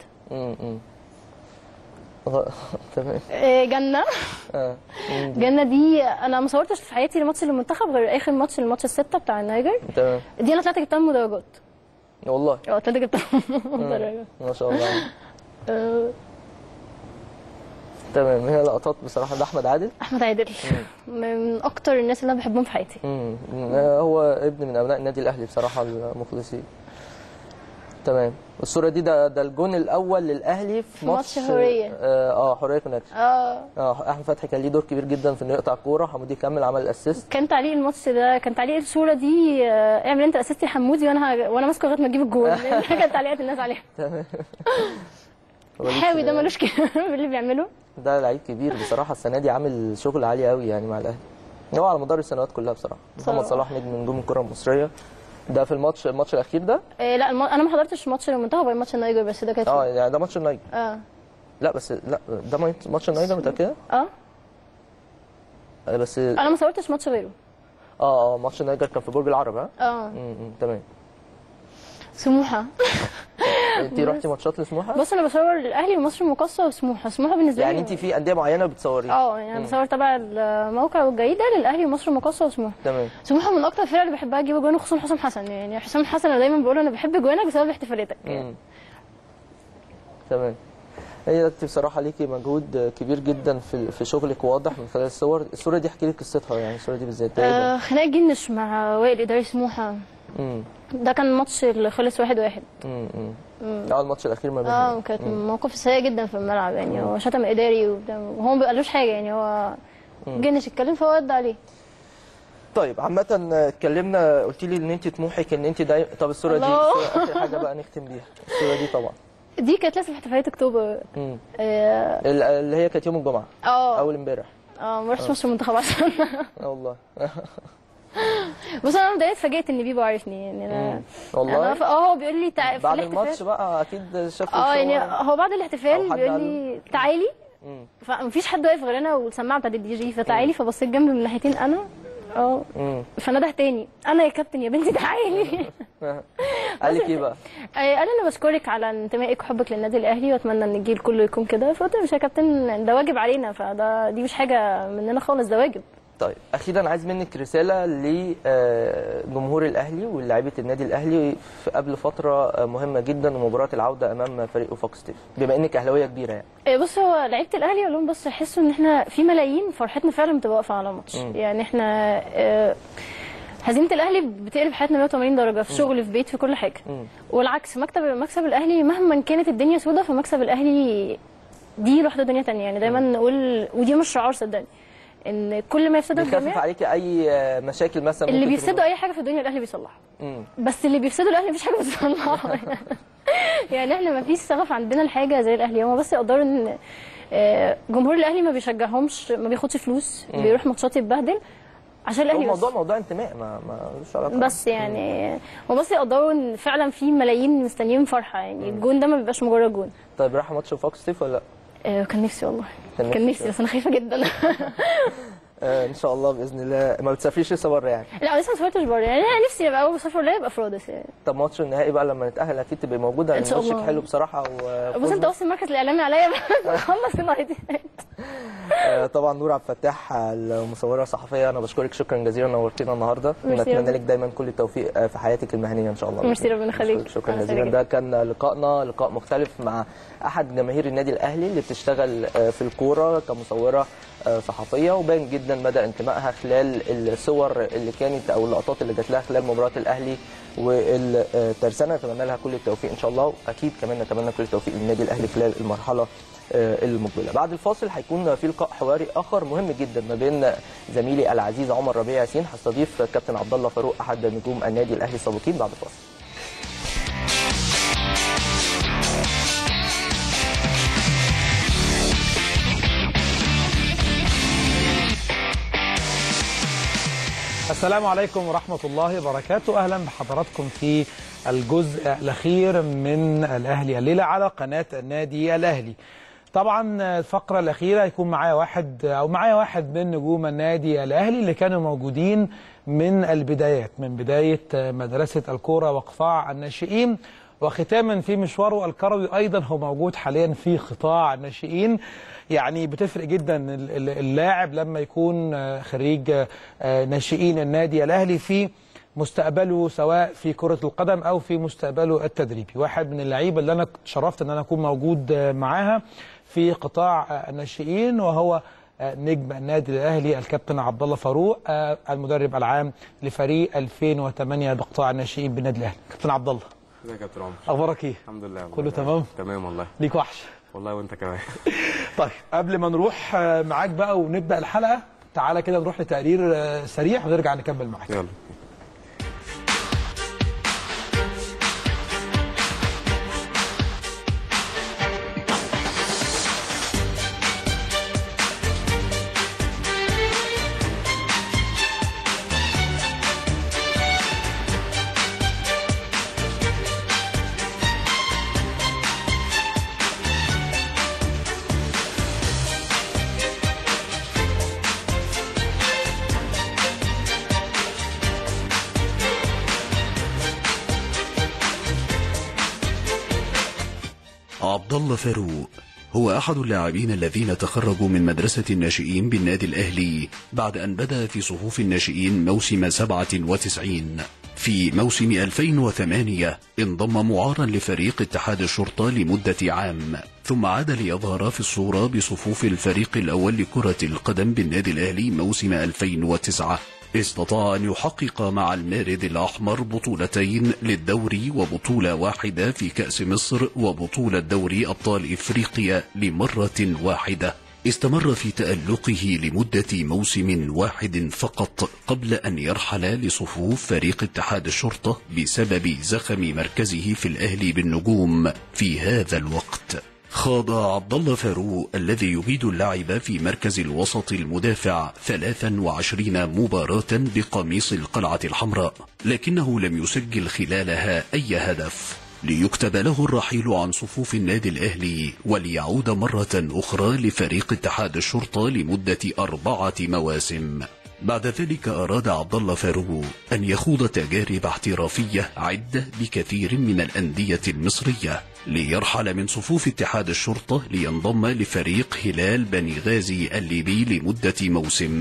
تمام. جنه. جنه دي انا ما صورتش في حياتي الماتش للمنتخب غير اخر ماتش، الماتش السته بتاع النيجر. تمام. دي انا طلعت جبتها مدرجات والله. طلعت جبتها مدرجات ما شاء الله. تمام. هي لقطات بصراحه. ده احمد عادل. احمد عادل من اكتر الناس اللي انا بحبهم في حياتي. هو ابن من ابناء النادي الاهلي بصراحه المخلصين. تمام. الصوره دي ده الجون الاول للاهلي في ماتش حريه. حريه كونكشن. احمد فتحي كان ليه دور كبير جدا في انه يقطع الكوره، حمودي كمل عمل الاسيست. كان تعليق الماتش ده، كان تعليق الصوره دي اعمل انت اسيست يا حمودي وانا ماسكه لغايه ما اجيب الجول. كانت تعليقات الناس عليها. تمام. حاوي ده ملوش اللي بيعمله. ده لعيب كبير بصراحه، السنه دي عامل شغل عالي قوي يعني مع الاهلي. هو على مدار السنوات كلها بصراحه. محمد صلاح نجم من نجوم الكره المصريه. ده في الماتش الاخير ده؟ لا انا ما حضرتش ماتش المنتخب غير ماتش النيجر بس، ده كانت يعني ده ماتش النيجر. لا بس لا ده ماتش النيجر متاكده؟ بس انا ما صورتش ماتش غيره. ماتش النيجر كان في برج العرب. تمام. سموحه. انت رحتي ماتشات لسموحه؟ بص انا بصور الاهلي ومصر المقاصه وسموحه. سموحه بالنسبه لي يعني انت في انديه معينه بتصوريها؟ يعني انا بصور تبع الموقع والجريده للاهلي ومصر المقاصه وسموحه. تمام. سموحه من اكتر الفرق اللي بحبها تجيب جوان، خصوصا حسام حسن. يعني حسام حسن انا دايما بقول انا بحب جوانك بسبب احتفالاتك. تمام. هي انت بصراحه ليكي مجهود كبير جدا في شغلك واضح من خلال الصور. الصوره دي احكي لي قصتها، يعني الصوره دي بالذات. خناقه جنش مع وائل اداري سموحه. ده كان الماتش اللي خلص 1-1. الماتش الاخير ما بينهم. كانت موقف سيء جدا في الملعب. يعني هو شتم اداري وهو ما قالوش حاجه، يعني هو جنش اتكلم فهو رد عليه. طيب عامة اتكلمنا، قلت لي ان انت طموحك ان انت دايما. طب الصورة دي اخر حاجة بقى نختم بيها. الصورة دي طبعا دي كانت لسه في احتفالية اكتوبر. اللي هي كانت يوم الجمعة. اول امبارح. ما رحتش ماتش المنتخب عشان والله. بص انا بدأت اتفاجئت ان بيبو عارفني، يعني انا والله. هو بيقول لي بعد الماتش بقى اكيد شاف. يعني هو بعد الاحتفال بيقول لي تعالي، فمفيش حد واقف غير انا والسماعه بتاعت الدي جي، فتعالي. فبصيت جنبي من ناحيتين انا فنده تاني انا يا كابتن يا بنتي تعالي. قال لك ايه بقى؟ قال انا بشكرك على انتمائك وحبك للنادي الاهلي، واتمنى ان الجيل كله يكون كده. فقلت مش يا كابتن، ده واجب علينا، دي مش حاجه مننا خالص، ده واجب. طيب اخيرا عايز منك رساله لجمهور الاهلي ولاعيبه النادي الاهلي في قبل فتره مهمه جدا ومباراه العوده امام فريق وفاق سطيف، بما انك اهلاويه كبيره يعني. بص، هو لعيبه الاهلي اقول لهم بص، يحسوا ان احنا في ملايين فرحتنا فعلا بتبقى واقفه على ماتش. يعني احنا هزيمه الاهلي بتقلب حياتنا 180 درجه في شغل، في بيت، في كل حاجه. والعكس، مكسب الاهلي مهما كانت الدنيا سودة، فمكسب الاهلي دي لوحده دنيا ثانيه. يعني دايما نقول، ودي مش شعار صدقني، ان كل ما يفسدوا الجميع بيخفف عليكي اي مشاكل مثلا اللي بيفسدوا اي حاجه في الدنيا الاهلي بيصلحها. بس اللي بيفسدوا الاهلي مفيش حاجه بتصلحها. يعني احنا مفيش شغف عندنا الحاجه زي الاهلي. هم بس يقدروا ان جمهور الاهلي ما بيشجعهمش، ما بياخدش فلوس، بيروح ماتشات يتبهدل عشان الاهلي. موضوع انتماء ملوش علاقه. بس يعني هم بس يقدروا ان فعلا في ملايين مستنيين فرحه. يعني الجون ده ما بيبقاش مجرد جون. طيب راح ماتش وفاق سطيف ولا لا؟ كان نفسي والله، كان نفسي، بس انا خايفه جدا. ان شاء الله باذن الله. ما بتسافريش لسه بره يعني؟ لا لسه ما سافرتش بره. يعني انا نفسي ابقى اول سفر ليا يبقى في رودس يعني. طب ماتش النهائي بقى لما نتاهل اكيد تبقى موجوده، ان شاء الله. ماتشك حلو بصراحه. بص انت وصل المركز الاعلامي عليا بخلص النهائي. طبعا نور عبد الفتاح المصوره الصحفيه، انا بشكرك شكرا جزيلا، نورتينا النهارده. نتمنى لك دايما كل التوفيق في حياتك المهنيه ان شاء الله. ميرسي، ربنا يخليك. شكرا جزيلا. ده كان لقاء مختلف مع احد جماهير النادي الاهلي اللي بتشتغل في الكوره كمصوره صحفيه، وبان جدا مدى انتمائها خلال الصور اللي كانت او اللقطات اللي جات لها خلال مباراه الاهلي والترسانه. نتمنى لها كل التوفيق ان شاء الله، واكيد كمان نتمنى كل التوفيق للنادي الاهلي خلال المرحله المقبله. بعد الفاصل هيكون في لقاء حواري اخر مهم جدا ما بين زميلي العزيز عمر ربيع ياسين، هستضيف كابتن عبد الله فاروق احد نجوم النادي الاهلي السابقين بعد الفاصل. السلام عليكم ورحمة الله وبركاته. أهلا بحضراتكم في الجزء الأخير من الأهلي الليلة على قناة النادي الأهلي. طبعا الفقرة الأخيرة هيكون معايا واحد من نجوم النادي الأهلي اللي كانوا موجودين من البدايات، من بداية مدرسة الكورة وقطاع الناشئين، وختاما في مشواره الكروي أيضا هو موجود حاليا في قطاع الناشئين. يعني بتفرق جدا اللاعب لما يكون خريج ناشئين النادي الأهلي في مستقبله، سواء في كرة القدم أو في مستقبله التدريبي. واحد من اللعيبة اللي أنا شرفت أن أنا أكون موجود معاها في قطاع الناشئين، وهو نجم النادي الأهلي الكابتن عبد الله فاروق، المدرب العام لفريق 2008 بقطاع الناشئين بالنادي الأهلي. كابتن عبد الله، ازيك يا كابتن عمر؟ اخبارك ايه؟ الحمد لله. كله تمام؟ تمام والله. ليك وحش والله وانت كمان. طيب قبل ما نروح معاك بقى ونبدا الحلقه، تعالى كده نروح لتقرير سريع ونرجع نكمل معاك. يلا. عبد الله فاروق هو أحد اللاعبين الذين تخرجوا من مدرسة الناشئين بالنادي الأهلي بعد أن بدأ في صفوف الناشئين موسم 97. في موسم 2008 انضم معارا لفريق اتحاد الشرطة لمدة عام، ثم عاد ليظهر في الصورة بصفوف الفريق الأول لكرة القدم بالنادي الأهلي موسم 2009. استطاع أن يحقق مع المارد الأحمر بطولتين للدوري وبطولة واحدة في كأس مصر وبطولة دوري أبطال إفريقيا لمرة واحدة. استمر في تألقه لمدة موسم واحد فقط قبل أن يرحل لصفوف فريق اتحاد الشرطة بسبب زخم مركزه في الأهلي بالنجوم في هذا الوقت. خاض عبد الله فاروق الذي يجيد اللعب في مركز الوسط المدافع 23 مباراة بقميص القلعة الحمراء، لكنه لم يسجل خلالها أي هدف، ليكتب له الرحيل عن صفوف النادي الأهلي وليعود مرة أخرى لفريق اتحاد الشرطة لمدة 4 مواسم. بعد ذلك أراد عبد الله فاروق أن يخوض تجارب احترافية عدة بكثير من الأندية المصرية، ليرحل من صفوف اتحاد الشرطة لينضم لفريق هلال بني غازي الليبي لمدة موسم،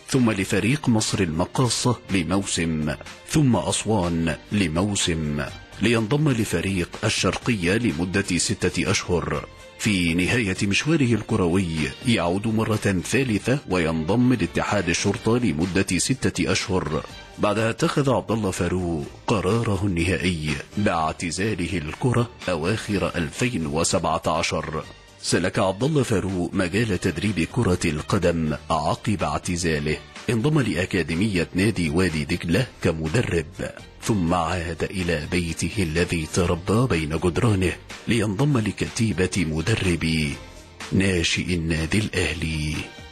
ثم لفريق مصر المقاصة لموسم، ثم أسوان لموسم، لينضم لفريق الشرقية لمدة 6 أشهر. في نهاية مشواره الكروي يعود مرة ثالثة وينضم لاتحاد الشرطة لمدة 6 أشهر. بعدها اتخذ عبد الله فاروق قراره النهائي باعتزاله الكرة أواخر 2017. سلك عبد الله فاروق مجال تدريب كرة القدم عقب اعتزاله، انضم لأكاديمية نادي وادي دجلة كمدرب، ثم عاد إلى بيته الذي تربى بين جدرانه لينضم لكتيبة مدربي ناشئ النادي الأهلي.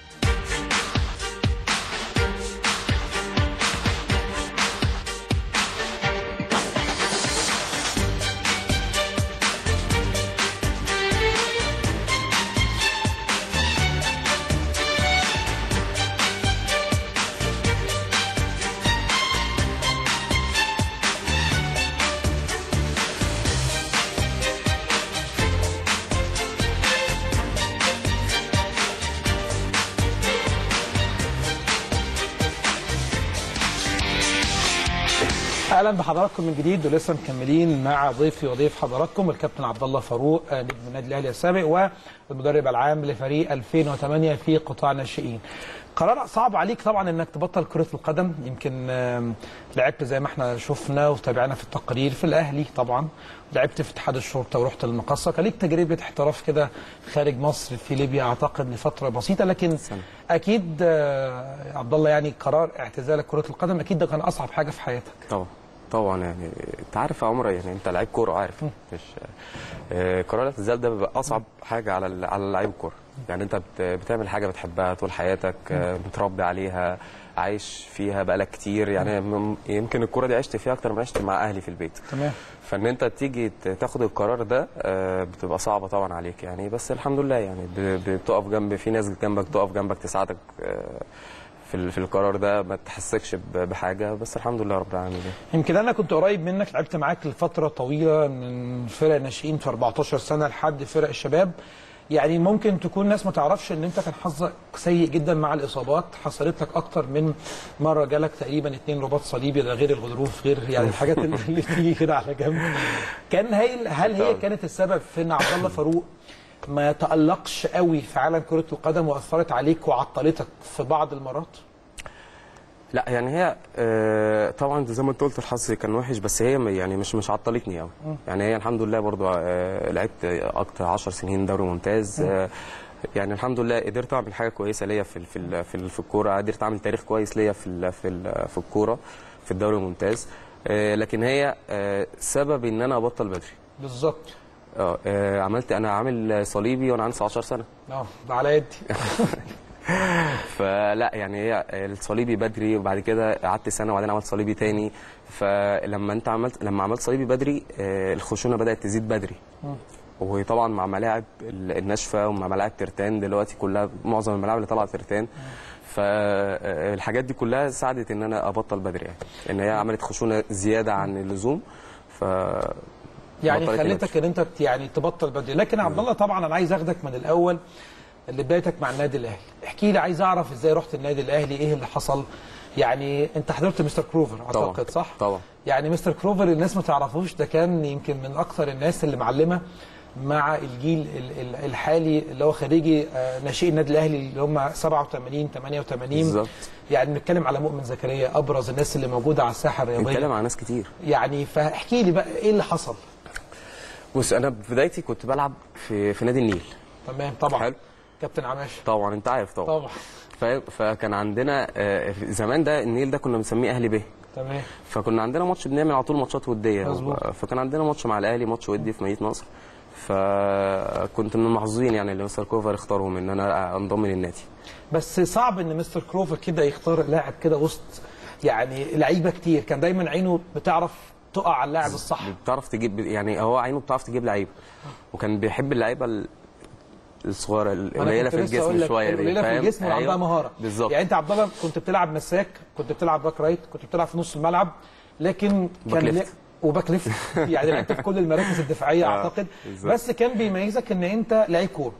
اهلا بحضراتكم من جديد، ولسه مكملين مع ضيفي وضيف حضراتكم الكابتن عبد الله فاروق نجم النادي الاهلي السابق والمدرب العام لفريق 2008 في قطاع الناشئين. قرار صعب عليك طبعا انك تبطل كرة القدم، يمكن لعبت زي ما احنا شفنا وتابعنا في التقارير في الاهلي طبعا، لعبت في اتحاد الشرطه ورحت للمقصه، كان ليك تجربه احتراف كده خارج مصر في ليبيا اعتقد لفتره بسيطه، لكن اكيد عبد الله يعني قرار اعتزالك كرة القدم اكيد ده كان اصعب حاجه في حياتك. طبعا يعني انت عارف يا عمر، يعني انت لعيب كوره عارف مش قرار الاعتزال ده بيبقى اصعب حاجه على لعيب الكوره. يعني انت بتعمل حاجه بتحبها طول حياتك، متربي عليها، عايش فيها بقالك كتير، يعني يمكن الكوره دي عشت فيها اكتر ما عشت مع اهلي في البيت. تمام. فان انت تيجي تاخد القرار ده بتبقى صعبه طبعا عليك يعني، بس الحمد لله يعني بتقف جنب، في ناس جنبك تقف جنبك تساعدك في القرار ده، ما تحسكش بحاجه، بس الحمد لله رب العالمين. يمكن انا كنت قريب منك، لعبت معاك لفتره طويله من فرق الناشئين في 14 سنه لحد فرق الشباب. يعني ممكن تكون ناس ما تعرفش ان انت كان حظك سيء جدا مع الاصابات، حصلت لك اكتر من مره، جالك تقريبا 2 رباط صليبي، ده غير الغضروف، غير يعني الحاجات اللي بتيجي كده على جنب. هل هي كانت السبب في ان عبد الله فاروق ما تألقش قوي في عالم كرة القدم واثرت عليك وعطلتك في بعض المرات؟ لا يعني هي طبعا زي ما انت قلت الحظ كان وحش، بس هي يعني مش عطلتني قوي. يعني هي الحمد لله برضو لعبت اكتر 10 سنين دوري ممتاز، يعني الحمد لله قدرت اعمل حاجه كويسه ليا في الكوره، قدرت اعمل تاريخ كويس ليا في الكوره في الدوري الممتاز، لكن هي سبب ان انا ابطل بدري. بالظبط. انا عامل صليبي وانا عندي 19 سنه. ده على يدي. فلا يعني هي الصليبي بدري، وبعد كده قعدت سنه وبعدين عملت صليبي تاني. فلما عملت صليبي بدري الخشونه بدات تزيد بدري، وطبعا مع ملاعب الناشفه ومع ملاعب ترتان دلوقتي كلها، معظم الملاعب اللي طلعت ترتان، فالحاجات دي كلها ساعدت ان انا ابطل بدري، يعني ان هي عملت خشونه زياده عن اللزوم، يعني خليتك ان انت يعني تبطل بدري. لكن عبد الله طبعا انا عايز اخدك من الاول لبدايتك مع النادي الاهلي، احكي لي، عايز اعرف ازاي رحت النادي الاهلي، ايه اللي حصل؟ يعني انت حضرت مستر كروفر اعتقد طبعًا. صح؟ طبعا. يعني مستر كروفر الناس ما تعرفوش، ده كان يمكن من اكثر الناس اللي معلمه مع الجيل الحالي اللي هو خريجي ناشئي النادي الاهلي اللي هم 87 88 بالظبط. يعني بنتكلم على مؤمن زكريا، ابرز الناس اللي موجوده على الساحه الرياضيه، بنتكلم على ناس كتير يعني. فاحكي لي بقى ايه اللي حصل؟ بص انا في بدايتي كنت بلعب في نادي النيل. تمام. طبعا. حلو. كابتن عماش طبعا انت عارف طبعا. فكان عندنا زمان ده النيل ده كنا بنسميه اهلي به. تمام. فكنا عندنا ماتش، بنعمل على طول ماتشات وديه. مظبوط. فكان عندنا ماتش مع الاهلي، ماتش ودي في مدينه نصر. فكنت من المحظوظين يعني اللي مستر كروفر اختارهم ان انا انضم للنادي. بس صعب ان مستر كروفر كده يختار لاعب كده وسط يعني لعيبه كتير، كان دايما عينه بتعرف تقع على اللاعب الصح، بتعرف تجيب، يعني هو عينه بتعرف تجيب لعيبه، وكان بيحب اللعيبه الصغيره القليله في الجسم شويه دي، قليله في الجسم وعندها مهاره. بالظبط. يعني انت عبد الله كنت بتلعب مساك، كنت بتلعب باك رايت، كنت بتلعب في نص الملعب، لكن كان وباك ليفت يعني لعبت في كل المراكز الدفاعيه اعتقد. بالزبط. بس كان بيميزك ان انت لعيب كوره.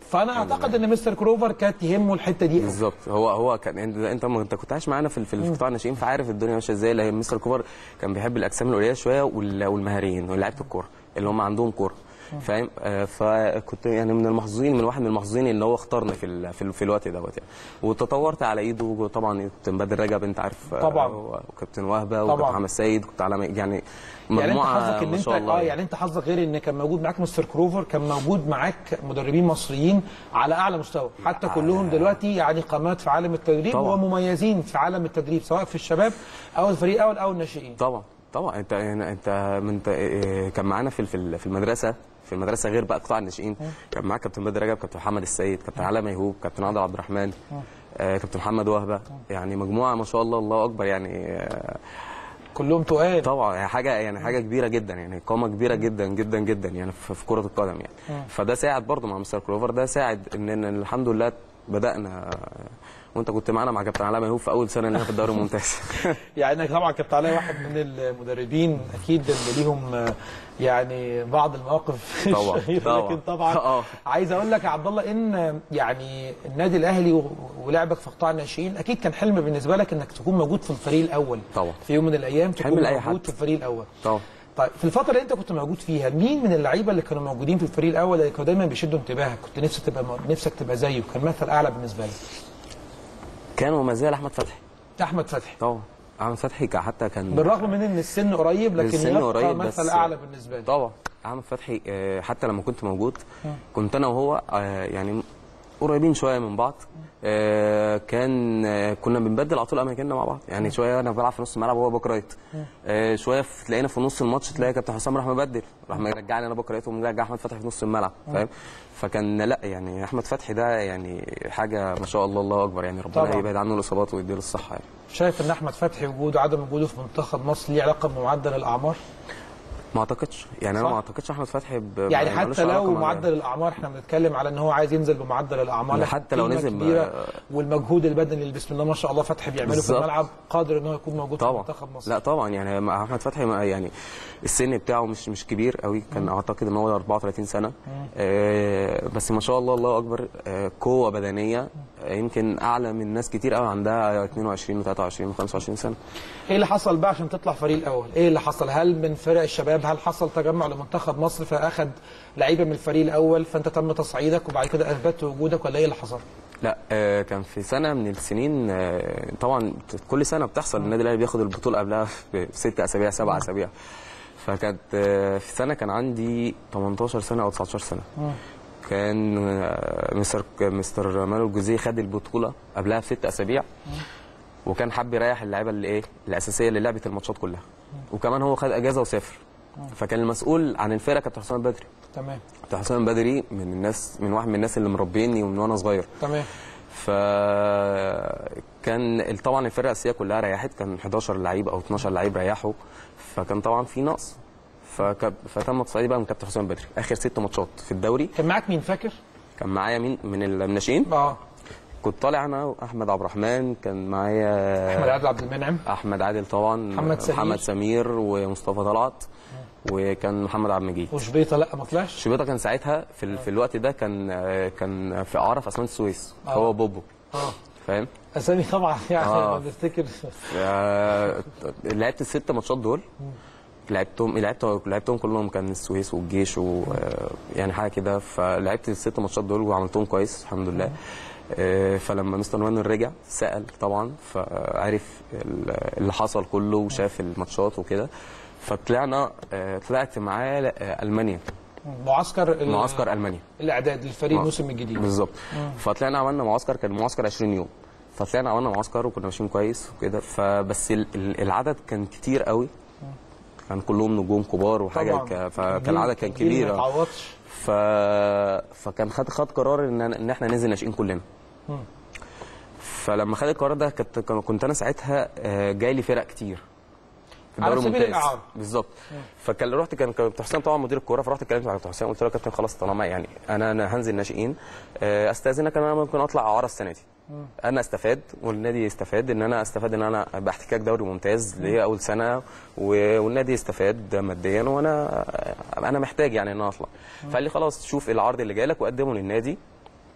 فانا اعتقد ان مستر كروفر كانت تهمه الحته دي بالظبط. هو كان انت كنت عايش معانا في قطاع الناشئين، فعارف الدنيا ماشيه ازاي. لان مستر كروفر كان بيحب الاجسام القليله شويه والمهاريين ولاعيبه الكوره اللي هم عندهم كوره، فاهم. فكنت يعني من واحد من المحظوظين ان هو اختارنا في الوقت دوت يعني. وتطورت على ايده طبعا. كابتن بدر رجب انت عارف طبعا، وكابتن وهبه وكابتن محمد السيد، كنت على يعني مجموعه ما شاء الله. يعني انت حظك غير ان كان موجود معاك مستر كروفر، كان موجود معاك مدربين مصريين على اعلى مستوى، حتى كلهم دلوقتي يعني قامات في عالم التدريب طبعا. ومميزين في عالم التدريب سواء في الشباب او الفريق الاول او الناشئين. طبعا انت كان معانا في المدرسه غير بقى قطاع الناشئين. كان معاك كابتن بدر رجب، كابتن محمد السيد، كابتن علاء ميهوب، كابتن عادل عبد الرحمن، كابتن محمد وهبه. يعني مجموعه ما شاء الله، الله اكبر يعني. كلهم تقال طبعا. حاجه كبيره جدا يعني، قامه كبيره جدا جدا جدا يعني في كره القدم يعني. فده ساعد برضه مع مستر كروفر، ده ساعد ان الحمد لله بدانا. وانت كنت معانا مع كابتن علاء ميهوب في اول سنه لنا في الدوري الممتاز. يعني طبعا كابتن علاء واحد من المدربين اكيد اللي ليهم يعني بعض المواقف الشهيره، لكن طبعا عايز اقول لك يا عبد الله ان يعني النادي الاهلي ولعبك في قطاع الناشئين اكيد كان حلم بالنسبه لك انك تكون موجود في الفريق الاول طبعا. في يوم من الايام تكون موجود في الفريق الاول طبعا. طيب في الفتره اللي انت كنت موجود فيها، مين من اللعيبه اللي كانوا موجودين في الفريق الاول اللي كانوا دايما بيشدوا انتباهك كنت نفسك تبقى زيه، كان مثل اعلى بالنسبه لك؟ كان وما زال احمد فتحي طبعا. احمد فتحي حتى كان بالرغم من ان السن قريب لكن يبقى مثل اعلى بالنسبه لي. طبعا احمد فتحي حتى لما كنت موجود كنت انا وهو يعني قريبين شويه من بعض. كنا بنبدل على طول اماكننا مع بعض يعني. شويه انا بلعب في نص الملعب وهو باك رايت، شويه تلاقينا في نص الماتش تلاقي كابتن حسام راح مبدل، راح يرجعني انا باك رايت ومرجع احمد فتحي في نص الملعب، فاهم. فكان لا يعني احمد فتحي ده يعني حاجه ما شاء الله، الله اكبر يعني. ربنا يبعد عنه الاصابات ويديله الصحه يعني. شايف ان احمد فتحي وجوده عدم وجوده في منتخب مصر ليه علاقه بمعدل الاعمار؟ ما اعتقدش يعني. انا ما اعتقدش احمد فتحي يعني حتى لو معدل الاعمار احنا بنتكلم على ان هو عايز ينزل بمعدل الاعمار، حتى لو نزل والمجهود البدني اللي بسم الله ما شاء الله فتحي بيعمله في الملعب قادر ان هو يكون موجود طبعا. في منتخب مصر. لا طبعا يعني احمد فتحي يعني السن بتاعه مش كبير قوي، كان اعتقد ان هو 34 سنه بس ما شاء الله، الله اكبر. قوه بدنيه يمكن اعلى من ناس كتير قوي عندها 22 و23 و25 سنه. ايه اللي حصل بقى عشان تطلع فريق الاول؟ ايه اللي حصل؟ هل من فرق الشباب هل حصل تجمع لمنتخب مصر فاخد لعيبه من الفريق الاول فانت تم تصعيدك وبعد كده اثبتت وجودك، ولا ايه اللي حصل؟ لا كان في سنه من السنين طبعا كل سنه بتحصل النادي الاهلي بياخد البطوله قبلها ب6 اسابيع 7 اسابيع. فكانت في سنه كان عندي 18 سنه او 19 سنه. كان مستر مانو الجوزيه خد البطوله قبلها ب6 اسابيع، وكان حب يريح اللعيبه اللي الاساسيه اللي لعبت الماتشات كلها، وكمان هو خد اجازه وسافر. فكان المسؤول عن الفرقه كابتن حسام البدري. تمام. كابتن حسام البدري من واحد من الناس اللي مربيني ومن وانا صغير. تمام. فكان طبعا الفرقه الاساسيه كلها ريحت، كان 11 لعيب او 12 لعيب ريحوا، فكان طبعا في نقص. فتم تصعيدي بقى من كابتن حسام البدري اخر 6 ماتشات في الدوري. كان معاك مين فاكر؟ كان معايا مين من الناشئين؟ كنت طالع انا احمد عبد الرحمن، كان معايا احمد عادل عبد المنعم، احمد عادل طبعا، محمد سمير ومصطفى طلعت، وكان محمد عبد المجيد. وشبيطه لا ما طلعش؟ شبيطه كان ساعتها في الوقت ده كان في اعاره في اسمنت السويس. هو بوبو. فاهم؟ اسامي طبعا يعني لما بفتكر. لعبت ال6 ماتشات دول، لعبتهم كلهم، كان السويس والجيش يعني حاجه كده. فلعبت ال6 ماتشات دول وعملتهم كويس الحمد لله. فلما مستر مانويل رجع سأل طبعا، فعرف اللي حصل كله وشاف الماتشات وكده. طلعت معاه المانيا، معسكر المانيا الاعداد للفريق الموسم الجديد بالظبط. فطلعنا عملنا معسكر، كان معسكر 20 يوم. فطلعنا عملنا معسكر وكنا ماشيين كويس وكده. فبس العدد كان كتير قوي، كان كلهم نجوم كبار وحاجه، فكان العدد كان كبير. فكان خد قرار ان احنا ننزل ناشئين كلنا. فلما خد القرار ده كنت انا ساعتها جاي لي فرق كتير في الدوري الممتاز بالظبط. كان كابتن حسام طبعا مدير الكوره، فرحت اتكلمت مع كابتن حسام قلت له يا كابتن خلاص طالما يعني انا هنزل ناشئين، استاذنك انا ممكن اطلع اعاره السنه دي. انا استفاد والنادي يستفاد، ان انا ابقى احتكاك دوري ممتاز ليا اول سنه، والنادي يستفاد ماديا، وانا محتاج يعني ان انا اطلع. فقال لي خلاص شوف العرض اللي جاي لك وقدمه للنادي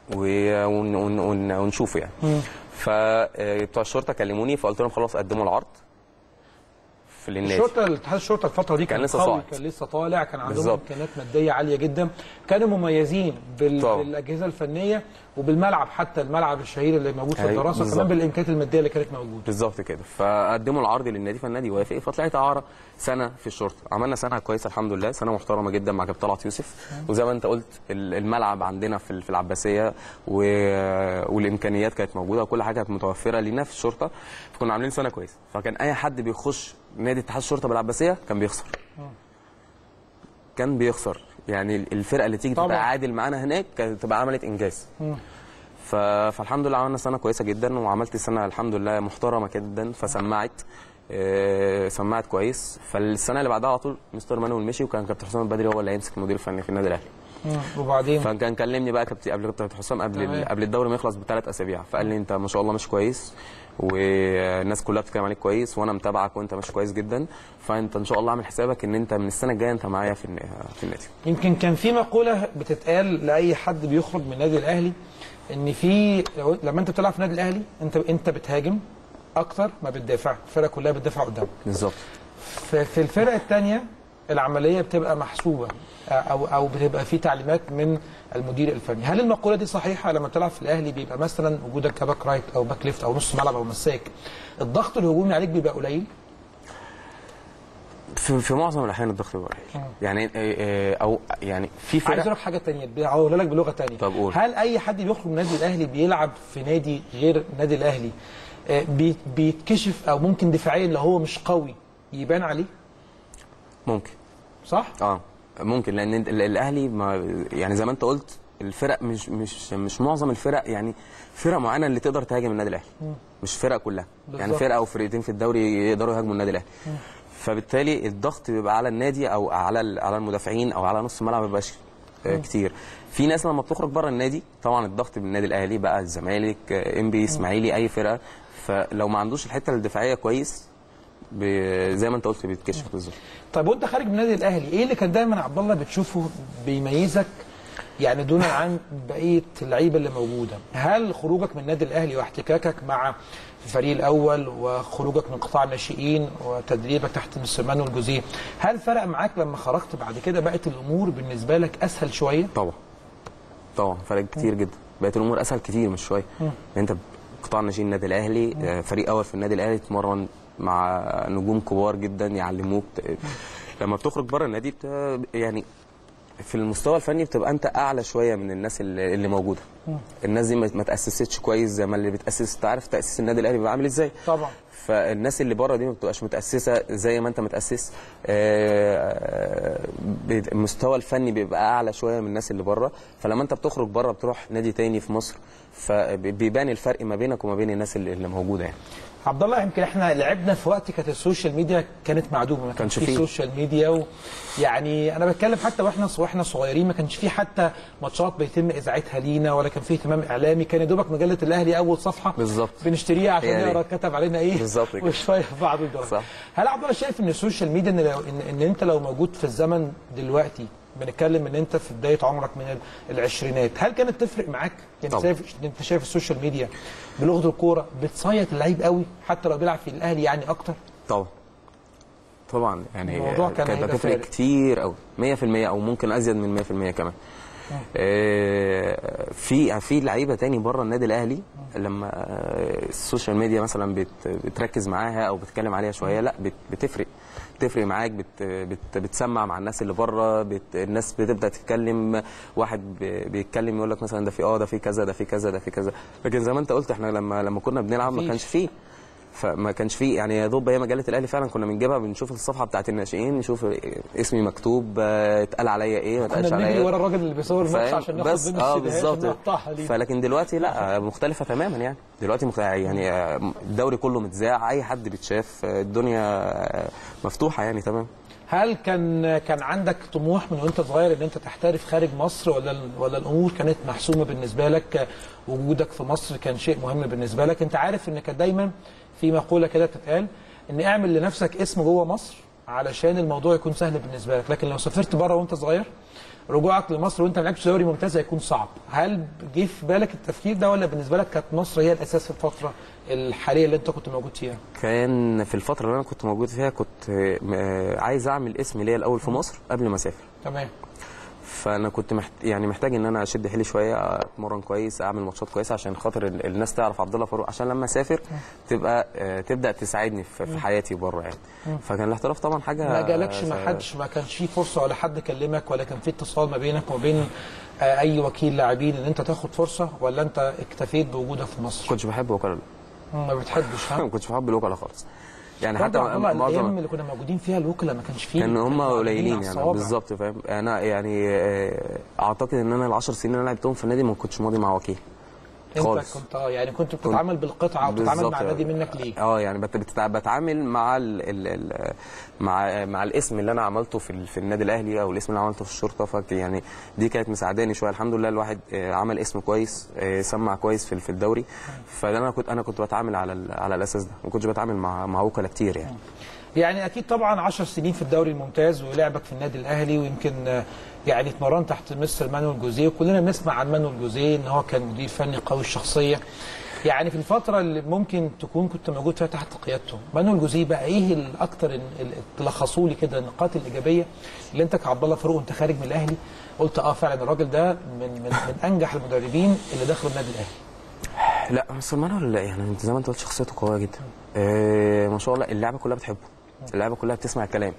ونشوفه يعني. فبتوع الشرطه كلموني فقلت لهم خلاص قدموا العرض في النادي. اتحاد الشرطه الفتره دي كان لسه قوي، صاعد، كان لسه طالع، كان عندهم بالزبط. امكانيات ماديه عاليه جدا، كانوا مميزين بالاجهزه الفنيه وبالملعب، حتى الملعب الشهير اللي موجود في الدراسه، بالزبط. كمان بالامكانيات الماديه اللي كانت موجوده. بالظبط كده. فقدموا العرض للنادي فالنادي وافق، فطلعت اعاره سنه في الشرطه. عملنا سنه كويسه الحمد لله، سنه محترمه جدا مع كابتن طلعت يوسف. وزي ما انت قلت الملعب عندنا في العباسيه والامكانيات كانت موجوده وكل حاجه كانت متوفره لينا في الشرطه، فكنا عاملين سنه كويسه. فكان اي حد بيخش نادي اتحاد الشرطه بالعباسيه كان بيخسر. كان بيخسر يعني الفرقه اللي تيجي تبقى عادل معانا هناك كانت تبقى عملت انجاز. فالحمد لله عملنا سنه كويسه جدا، وعملت سنه الحمد لله محترمه جدا، فسمعت سمعت كويس. فالسنه اللي بعدها على طول مستر مانويل مشي، وكان كابتن حسام البدري هو اللي هيمسك المدير الفني في النادي الاهلي. وبعدين فكان كلمني بقى كابتن حسام قبل الدوري ما يخلص ب3 اسابيع، فقال لي انت ما شاء الله مش كويس والناس كلها بتتكلم عليك كويس وانا متابعك وانت ماشي كويس جدا، فانت ان شاء الله اعمل حسابك ان انت من السنه الجايه انت معايا في النادي. يمكن كان في مقوله بتتقال لاي حد بيخرج من النادي الاهلي، ان في لما انت بتلعب في النادي الاهلي انت بتهاجم اكتر ما بتدافع، الفرقه كلها بتدافع قدامك. بالظبط. في الفرقه الثانيه العمليه بتبقى محسوبه او بتبقى في تعليمات من المدير الفني. هل المقوله دي صحيحه؟ لما بتلعب في الاهلي بيبقى مثلا وجودك كباك رايت او باك ليفت او نص ملعب او مساك، الضغط الهجومي عليك بيبقى قليل؟ في معظم الاحيان الضغط بيبقى قليل يعني، او يعني في فرق. عايز اقول لك حاجه ثانيه هقولها لك بلغه ثانيه. طب قول. هل اي حد بيخرج من النادي الاهلي بيلعب في نادي غير النادي الاهلي بيتكشف او ممكن دفاعيا اللي هو مش قوي يبان عليه؟ ممكن. صح؟ ممكن، لان الاهلي يعني زي ما انت قلت الفرق مش معظم الفرق، يعني فرق معينه اللي تقدر تهاجم النادي الاهلي، مش فرق كلها بالزبط. يعني فرقه او فرقتين في الدوري يقدروا يهاجموا النادي الاهلي. فبالتالي الضغط بيبقى على النادي او على المدافعين او على نص الملعب ما بيبقاش كتير. في ناس لما بتخرج بره النادي طبعا الضغط بالنادي الاهلي بقى الزمالك انبي اسماعيلي اي فرقه، فلو ما عندوش الحته الدفاعيه كويس زي ما انت قلت بيتكشف بالظبط. طيب وانت خارج من النادي الاهلي ايه اللي كان دايما عبد الله بتشوفه بيميزك يعني دون عن بقيه اللعيبه اللي موجوده؟ هل خروجك من النادي الاهلي واحتكاكك مع الفريق الاول وخروجك من قطاع الناشئين وتدريبك تحت مستر مانويل جوزيه، هل فرق معاك لما خرجت بعد كده بقت الامور بالنسبه لك اسهل شويه؟ طبعا فرق كتير جدا، بقت الامور اسهل كتير مش شويه. انت قطاع الناشئين النادي الاهلي فريق اول في النادي الاهلي، تتمرن مع نجوم كبار جدا يعلموك. لما بتخرج بره النادي يعني في المستوى الفني بتبقى انت اعلى شويه من الناس اللي موجوده. الناس دي ما تاسستش كويس زي ما اللي بتاسس. انت عارف تاسيس النادي الاهلي بيبقى عامل ازاي طبعا. فالناس اللي بره دي ما بتبقاش متاسسه زي ما انت متاسس. المستوى الفني بيبقى اعلى شويه من الناس اللي بره، فلما انت بتخرج بره بتروح نادي تاني في مصر فبيبان الفرق ما بينك وما بين الناس اللي موجوده يعني. عبد الله يمكن احنا لعبنا في وقت كانت السوشيال ميديا كانت معدومه، ما كانش في سوشيال ميديا يعني انا بتكلم حتى واحنا صغيرين ما كانش في حتى ماتشات بيتم اذاعتها لينا ولا كان في اهتمام اعلامي. كان يا دوبك مجله الاهلي اول صفحه بالظبط بنشتريها عشان نقرا كتب علينا ايه بالظبط كده وشويه في بعض الجرايد. هل عبد الله شايف ان السوشيال ميديا ان انت لو موجود في الزمن دلوقتي بنتكلم ان انت في بدايه عمرك من العشرينات، هل كانت تفرق معاك؟ يعني انت شايف السوشيال ميديا بلغه الكوره بتصيط اللعيب قوي حتى لو بيلعب في الاهلي يعني اكتر؟ طبعا يعني كانت بتفرق كتير قوي 100% او ممكن ازيد من 100% كمان. في لعيبه تاني بره النادي الاهلي لما السوشيال ميديا مثلا بتركز معاها او بتتكلم عليها شويه، لا بتفرق معاك، بتسمع مع الناس اللي بره، الناس بتبدا تتكلم، واحد بيتكلم يقول لك مثلا ده في كذا ده في كذا ده في كذا. لكن زي ما انت قلت احنا لما كنا بنلعب ما كانش فيه، فما كانش فيه يعني يا دوب هي مجله الاهلي فعلا كنا بنجيبها بنشوف الصفحه بتاعت الناشئين نشوف اسمي مكتوب اتقال عليا ايه ما اتقالش عليا كنا ورا الراجل اللي بيصور الماتش عشان ناخد منه بالظبط. فلكن دلوقتي لا مختلفه تماما يعني دلوقتي يعني الدوري كله متذاع، اي حد بيتشاف، الدنيا مفتوحه يعني تمام. هل كان عندك طموح من وانت صغير ان انت تحترف خارج مصر ولا الامور كانت محسومه بالنسبه لك؟ وجودك في مصر كان شيء مهم بالنسبه لك؟ انت عارف ان كان دايما في مقوله كده بتتقال ان اعمل لنفسك اسم جوه مصر علشان الموضوع يكون سهل بالنسبه لك، لكن لو سافرت بره وانت صغير رجوعك لمصر وانت ما لعبتش دوري ممتاز هيكون صعب. هل جه في بالك التفكير ده ولا بالنسبه لك كانت مصر هي الاساس في الفتره الحاليه اللي انت كنت موجود فيها؟ كان في الفتره اللي انا كنت موجود فيها كنت عايز اعمل اسم ليا الاول في مصر قبل ما اسافر. تمام. فانا كنت محتاج ان انا اشد حيلي شويه، اتمرن كويس، اعمل ماتشات كويسه عشان خاطر الناس تعرف عبد الله فاروق، عشان لما اسافر تبدا تساعدني في حياتي بره يعني. فكان الاحتراف طبعا حاجه. ما جالكش ما كانش في فرصه ولا حد كلمك ولا كان في اتصال ما بينك وما بين اي وكيل لاعبين ان انت تاخد فرصه، ولا انت اكتفيت بوجودك في مصر؟ كنتش بحب وكاله. ما بتحبش؟ ها؟ ما كنتش بحب الوكلاء خالص يعني. حتى الايام اللي كنا موجودين فيها الوكلاء ما كانش فيه، كانوا هم قليلين يعني. بالظبط فاهم. انا يعني اعتقد ان انا ال10 سنين اللي انا لعبتهم في النادي ما كنتش ماضي مع وكيل خالص. انت كنت يعني كنت بتتعامل بالقطعه وبتتعامل مع النادي منك ليه؟ يعني بتعامل مع مع الاسم اللي انا عملته في النادي الاهلي او الاسم اللي عملته في الشرطه. يعني دي كانت مساعداني شويه. الحمد لله الواحد عمل اسم كويس، سمع كويس في الدوري. فانا كنت بتعامل على الاساس ده، ما كنتش بتعامل مع وكلاء كتير يعني. يعني اكيد طبعا 10 سنين في الدوري الممتاز ولعبك في النادي الاهلي، ويمكن يعني اتمرنت تحت مستر مانويل جوزيه، وكلنا بنسمع عن مانويل جوزيه ان هو كان مدير فني قوي الشخصيه. يعني في الفتره اللي ممكن تكون كنت موجود فيها تحت قيادته، مانويل جوزيه بقى ايه الاكثر تلخصوا لي كده النقاط الايجابيه اللي انت كعبد الله فاروق وانت خارج من الاهلي قلت فعلا الراجل ده من انجح المدربين اللي دخلوا النادي الاهلي؟ لا مستر مانويل يعني انت زي ما انت قلت شخصيته قويه جدا. ما شاء الله اللعبه كلها بتحبه، اللعيبه كلها بتسمع الكلام،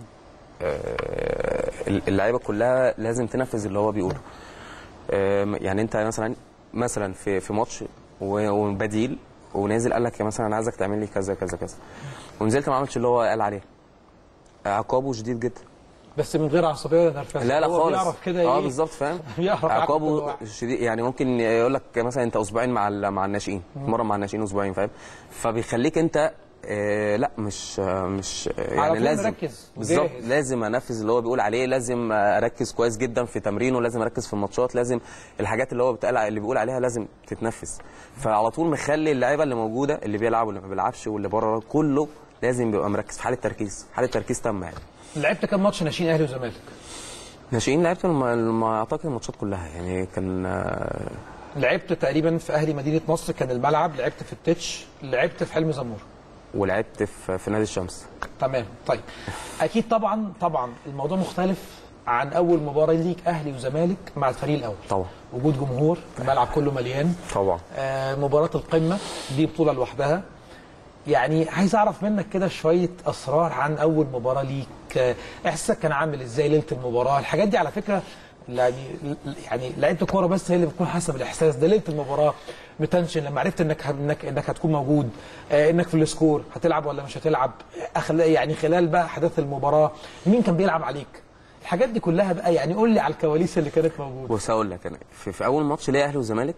اللعيبه كلها لازم تنفذ اللي هو بيقوله. يعني انت مثلا في ماتش وبديل ونازل قال لك مثلا انا عايزك تعمل لي كذا كذا كذا، ونزلت ما عملتش اللي هو قال عليه، عقابه شديد جدا بس من غير عصبيه ولا نرفزه. لا خالص. بيعرف كده بالظبط فاهم. عقابه شديد يعني. ممكن يقول لك مثلا انت اسبوعين مع الناشئين، تتمرن مع الناشئين اسبوعين فاهم. فبيخليك انت لا مش يعني لازم بالظبط لازم انفذ اللي هو بيقول عليه، لازم اركز كويس جدا في تمرينه، لازم اركز في الماتشات، لازم الحاجات اللي هو اللي بيقول عليها لازم تتنفذ. فعلى طول مخلي اللعيبه اللي موجوده اللي بيلعب واللي ما بيلعبش واللي بره كله لازم يبقى مركز في حاله تركيز تامه يعني. لعبت كام ماتش ناشئين اهلي وزمالك؟ ناشئين لعبت اعتقد الماتشات كلها يعني. كان لعبت تقريبا في اهلي مدينه نصر كان الملعب، لعبت في التتش، لعبت في حلمي زمور، ولعبت في نادي الشمس. تمام. طيب اكيد طبعا الموضوع مختلف عن اول مباراه ليك اهلي وزمالك مع الفريق الاول. طبعا وجود جمهور، الملعب كله مليان طبعا. مباراه القمه دي بطوله لوحدها. يعني عايز اعرف منك كده شويه اسرار عن اول مباراه ليك، احساسك كان عامل ازاي ليله المباراه؟ الحاجات دي على فكره يعني لعيبه الكوره بس هي اللي بتكون حاسه بالاحساس ده. ليله المباراه متنشن لما عرفت انك هتكون موجود، انك في السكور هتلعب ولا مش هتلعب، يعني خلال بقى احداث المباراه مين كان بيلعب عليك؟ الحاجات دي كلها بقى يعني قول لي على الكواليس اللي كانت موجوده. بص هقول لك انا في اول ماتش ليا اهلي وزمالك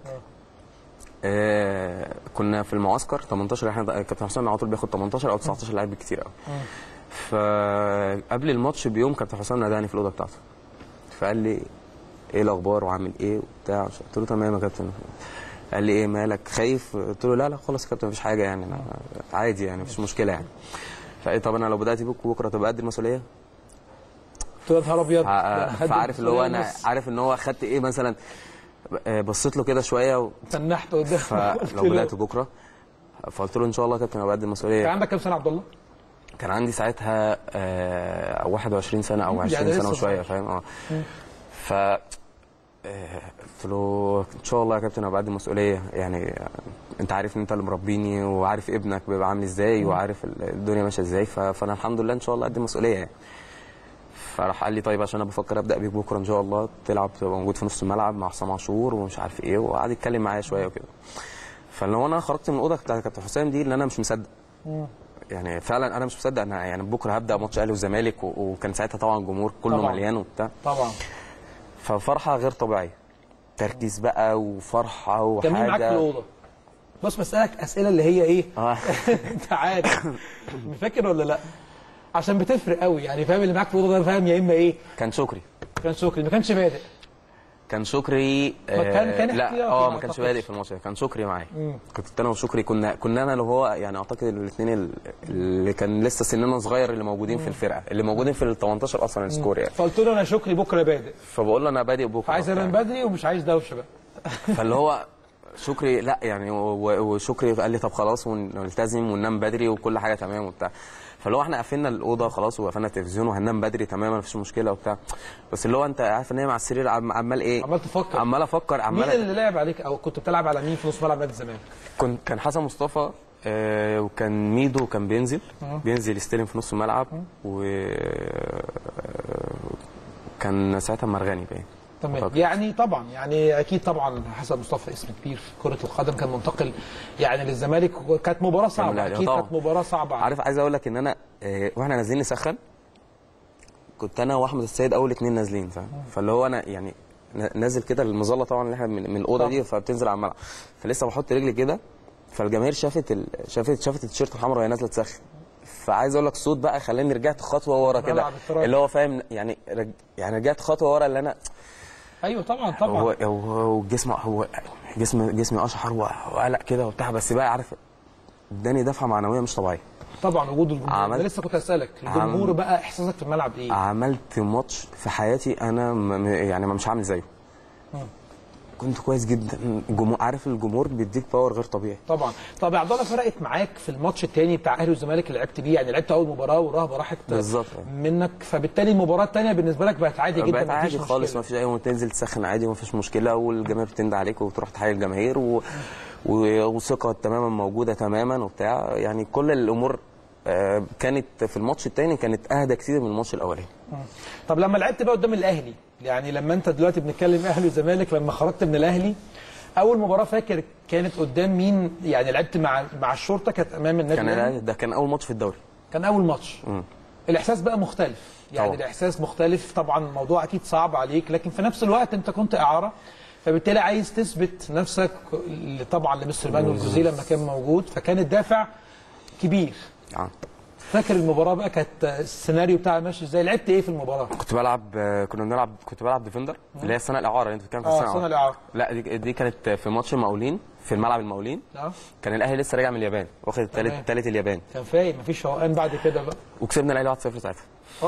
كنا في المعسكر 18. احنا كابتن حسام على طول بياخد 18 او 19 لاعب بالكتير قوي. فقبل الماتش بيوم كابتن حسام ناداني في الاوضه بتاعته، فقال لي ايه الاخبار وعامل ايه وبتاع. قلت له تمام يا كابتن. قال لي ايه مالك خايف؟ قلت له لا خالص يا كابتن مفيش حاجه يعني، عادي يعني مفيش مشكله يعني. فقال طب انا لو بدات بيك بكره تبقى قد المسؤوليه؟ قلت له يا نهار ابيض. فعارف اللي هو انا عارف ان هو خدت ايه مثلا، بصيت له كده شويه تنحت قدام. فلو بدات بكره فقلت له ان شاء الله يا كابتن انا بقدم المسؤوليه. كان عندك كام سنه عبد الله؟ كان عندي ساعتها 21 سنه او 20 سنه وشويه فاهم. ف قلت له ان شاء الله يا كابتن انا بقدم مسؤوليه يعني. انت عارف ان انت اللي مربيني وعارف ابنك بيبقى عامل ازاي وعارف الدنيا ماشيه ازاي، فانا الحمد لله ان شاء الله اقدم مسؤوليه يعني. فراح قال لي طيب عشان انا بفكر ابدا بيك بكره ان شاء الله تلعب، تبقى موجود في نص الملعب مع حسام عاشور ومش عارف ايه، وقعد يتكلم معايا شويه وكده. فلو انا خرجت من الاوضه بتاعت كابتن حسام دي ان انا مش مصدق يعني، فعلا انا مش مصدق انا يعني بكره هبدا ماتش اهلي والزمالك، وكان ساعتها طبعا الجمهور كله طبعًا مليان وبتاع طبعا. ففرحه غير طبيعيه، تركيز بقى وفرحه وحاجه. كان معاك في الاوضه؟ بص بسالك اسئله اللي هي ايه انت عارف فاكر ولا لا؟ عشان بتفرق قوي يعني فاهم. اللي معاك في الاوضه ده فاهم يا اما ايه؟ كان شكري ما كانش بادئ. كان شكري كان لا ما كانش بادئ في الماتش، كان شكري معايا. كنت انا وشكري كنا انا اللي هو يعني اعتقد الاثنين اللي كان لسه سننا صغير اللي موجودين في الفرقه، اللي موجودين في ال 18 اصلا السكور يعني. فقلت له انا شكري بكره بادئ، فبقول له انا بادئ بكره، عايز انام بدري ومش عايز دوشه بقى. فاللي هو شكري لا يعني، وشكري قال لي طب خلاص ونلتزم وننام بدري وكل حاجه تمام وبتاع. فاللي هو احنا قفلنا الاوضه خلاص وقفلنا التلفزيون وهننام بدري تمام مفيش مشكله وبتاع، بس اللي هو انت عارف ان هي مع السرير عمال ايه، عمال تفكر، عمال افكر مين اللي لعب عليك او كنت بتلعب على مين في نص ملعب نادي الزمالك؟ كان حسن مصطفى وكان ميدو كان بينزل يستلم في نص الملعب، وكان ساعتها مرغني باين. تمام. يعني طبعا يعني اكيد طبعا حسن مصطفى اسم كبير في كره القدم، كان منتقل يعني للزمالك، كانت مباراه صعبه اكيد طبعا. كانت مباراه صعبه. عارف عايز اقول لك ان انا واحنا نازلين نسخن كنت انا واحمد السيد اول 2 نازلين، فاهم؟ فاللي هو انا يعني نازل كده المظله طبعا اللي احنا من الاوضه دي، فبتنزل على الملعب، فلسه بحط رجلي كده، فالجماهير شافت التيشيرت الحمراء وهي نازله تسخن، فعايز اقول لك الصوت بقى خلاني رجعت خطوه ورا كده، اللي هو فاهم يعني رجعت خطوه ورا اللي انا. ايوه طبعا هو جسمي اشحر وقلق كده وبتاع، بس بقى عارف اداني دفعه معنويه مش طبيعيه. طبعا وجود الجمهور، انا لسه كنت هسالك الجمهور بقى احساسك في الملعب ايه؟ عملت ماتش في حياتي انا يعني مش هعمل زيه. كنت كويس جدا، عارف الجمهور بيديك باور غير طبيعي. طبعا. طب يا عبد الله فرقت معاك في الماتش الثاني بتاع اهلي والزمالك اللي لعبت بيه؟ يعني لعبت اول مباراه ورهبه راحت بالظبط منك، فبالتالي المباراه الثانيه بالنسبه لك بقت عادي جدا، بقت عادي خالص، ما فيش اي تنزل تسخن عادي وما فيش مشكله، والجماهير بتند عليك وتروح تحيي الجماهير وثقه تماما موجوده تماما وبتاع، يعني كل الامور كانت في الماتش الثاني كانت اهدى كتير من الماتش الاولاني. طب لما لعبت بقى قدام الاهلي، يعني لما انت دلوقتي بنتكلم اهلي وزمالك، لما خرجت من الاهلي اول مباراه فاكر كانت قدام مين؟ يعني لعبت مع الشرطه، كانت امام النادي الاهلي، ده كان اول ماتش في الدوري، كان اول ماتش. الاحساس بقى مختلف يعني طبعا. الاحساس مختلف طبعا، الموضوع اكيد صعب عليك، لكن في نفس الوقت انت كنت اعاره، فبالتالي عايز تثبت نفسك طبعا لمستر مانويل جوزيه لما كان موجود، فكان الدافع كبير. فاكر المباراه بقى كانت السيناريو بتاعها ماشي ازاي؟ لعبت ايه في المباراه؟ كنت بلعب ديفندر اللي هي السنه الاعاره اللي انت بتتكلم في السنه الاعاره. لا دي كانت في ماتش المقاولين، في الملعب المقاولين. كان الاهلي لسه راجع من اليابان، واخد الثالث اليابان، كان فايق مفيش روقان بعد كده بقى، وكسبنا الاهلي 1-0 ساعتها.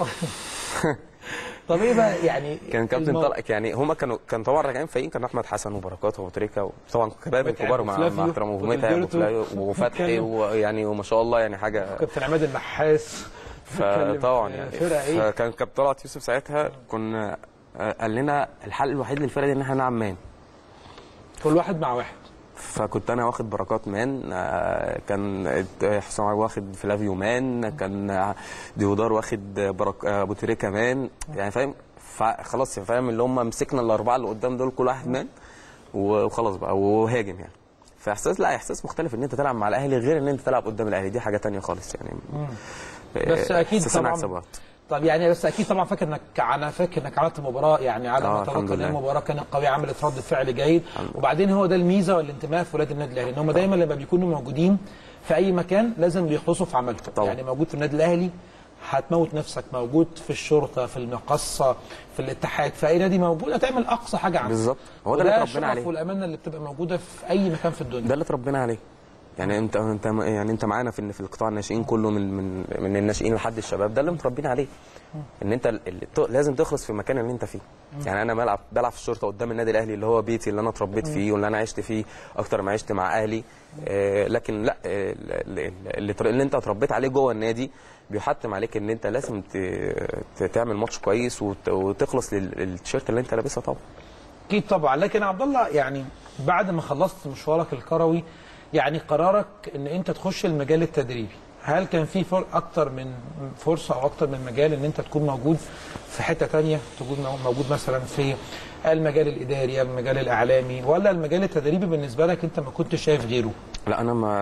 طب ايه بقى يعني كان كابتن طارق، يعني هم كان طبعا راجعين فايقين، كان احمد حسن وبركات وتريكا طبعا كباب الكبار مع احترامهم وفتحي ويعني وما شاء الله يعني حاجه، كابتن عماد النحاس. فطبعا يعني فكان كابتن طلعت يوسف ساعتها كنا قال لنا الحل الوحيد للفرقه دي ان احنا نلعب مان، كل واحد مع واحد. فكنت انا واخد بركات مان، كان حسام واخد فلافيو مان، كان ديودار واخد ابو تريكه مان، يعني فاهم، خلاص فاهم اللي هم مسكنا الاربعه اللي قدام دول كل واحد مان وخلاص بقى وهاجم يعني. احساس مختلف ان انت تلعب مع الاهلي غير ان انت تلعب قدام الاهلي، دي حاجه ثانيه خالص يعني. بس اكيد طبعا. طب يعني بس اكيد طبعا فاكر انك عملت مباراه يعني على ما اتذكر المباراه كانت قويه، عملت رد فعل جيد، وبعدين هو ده الميزه والانتماء في ولاد النادي الاهلي، ان هم دايما لما بيكونوا موجودين في اي مكان لازم بيخلصوا في عملهم. يعني موجود في النادي الاهلي هتموت نفسك، موجود في الشرطه، في المقصه، في الاتحاد، في اي نادي موجود هتعمل اقصى حاجه عندك. بالظبط، هو ده اللي اتربينا عليه، والامانه اللي بتبقى موجوده في اي مكان في الدنيا، ده اللي اتربينا عليه. يعني انت معانا في القطاع الناشئين كله، من الناشئين لحد الشباب، ده اللي متربيين عليه، ان انت لازم تخلص في المكان اللي انت فيه. يعني انا بلعب في الشرطه قدام النادي الاهلي اللي هو بيتي اللي انا اتربيت فيه واللي انا عشت فيه اكتر ما عشت مع اهلي، لكن لا، اللي انت اتربيت عليه جوه النادي بيحتم عليك ان انت لازم تعمل ماتش كويس وتخلص للتيشيرت اللي انت لابسها طبعا. اكيد طبعا. لكن عبد الله يعني بعد ما خلصت مشوارك الكروي، يعني قرارك ان انت تخش المجال التدريبي، هل كان في اكتر من فرصه او اكتر من مجال ان انت تكون موجود في حته ثانيه، تكون موجود مثلا في المجال الاداري، المجال الاعلامي، ولا المجال التدريبي بالنسبه لك انت ما كنتش شايف غيره؟ لا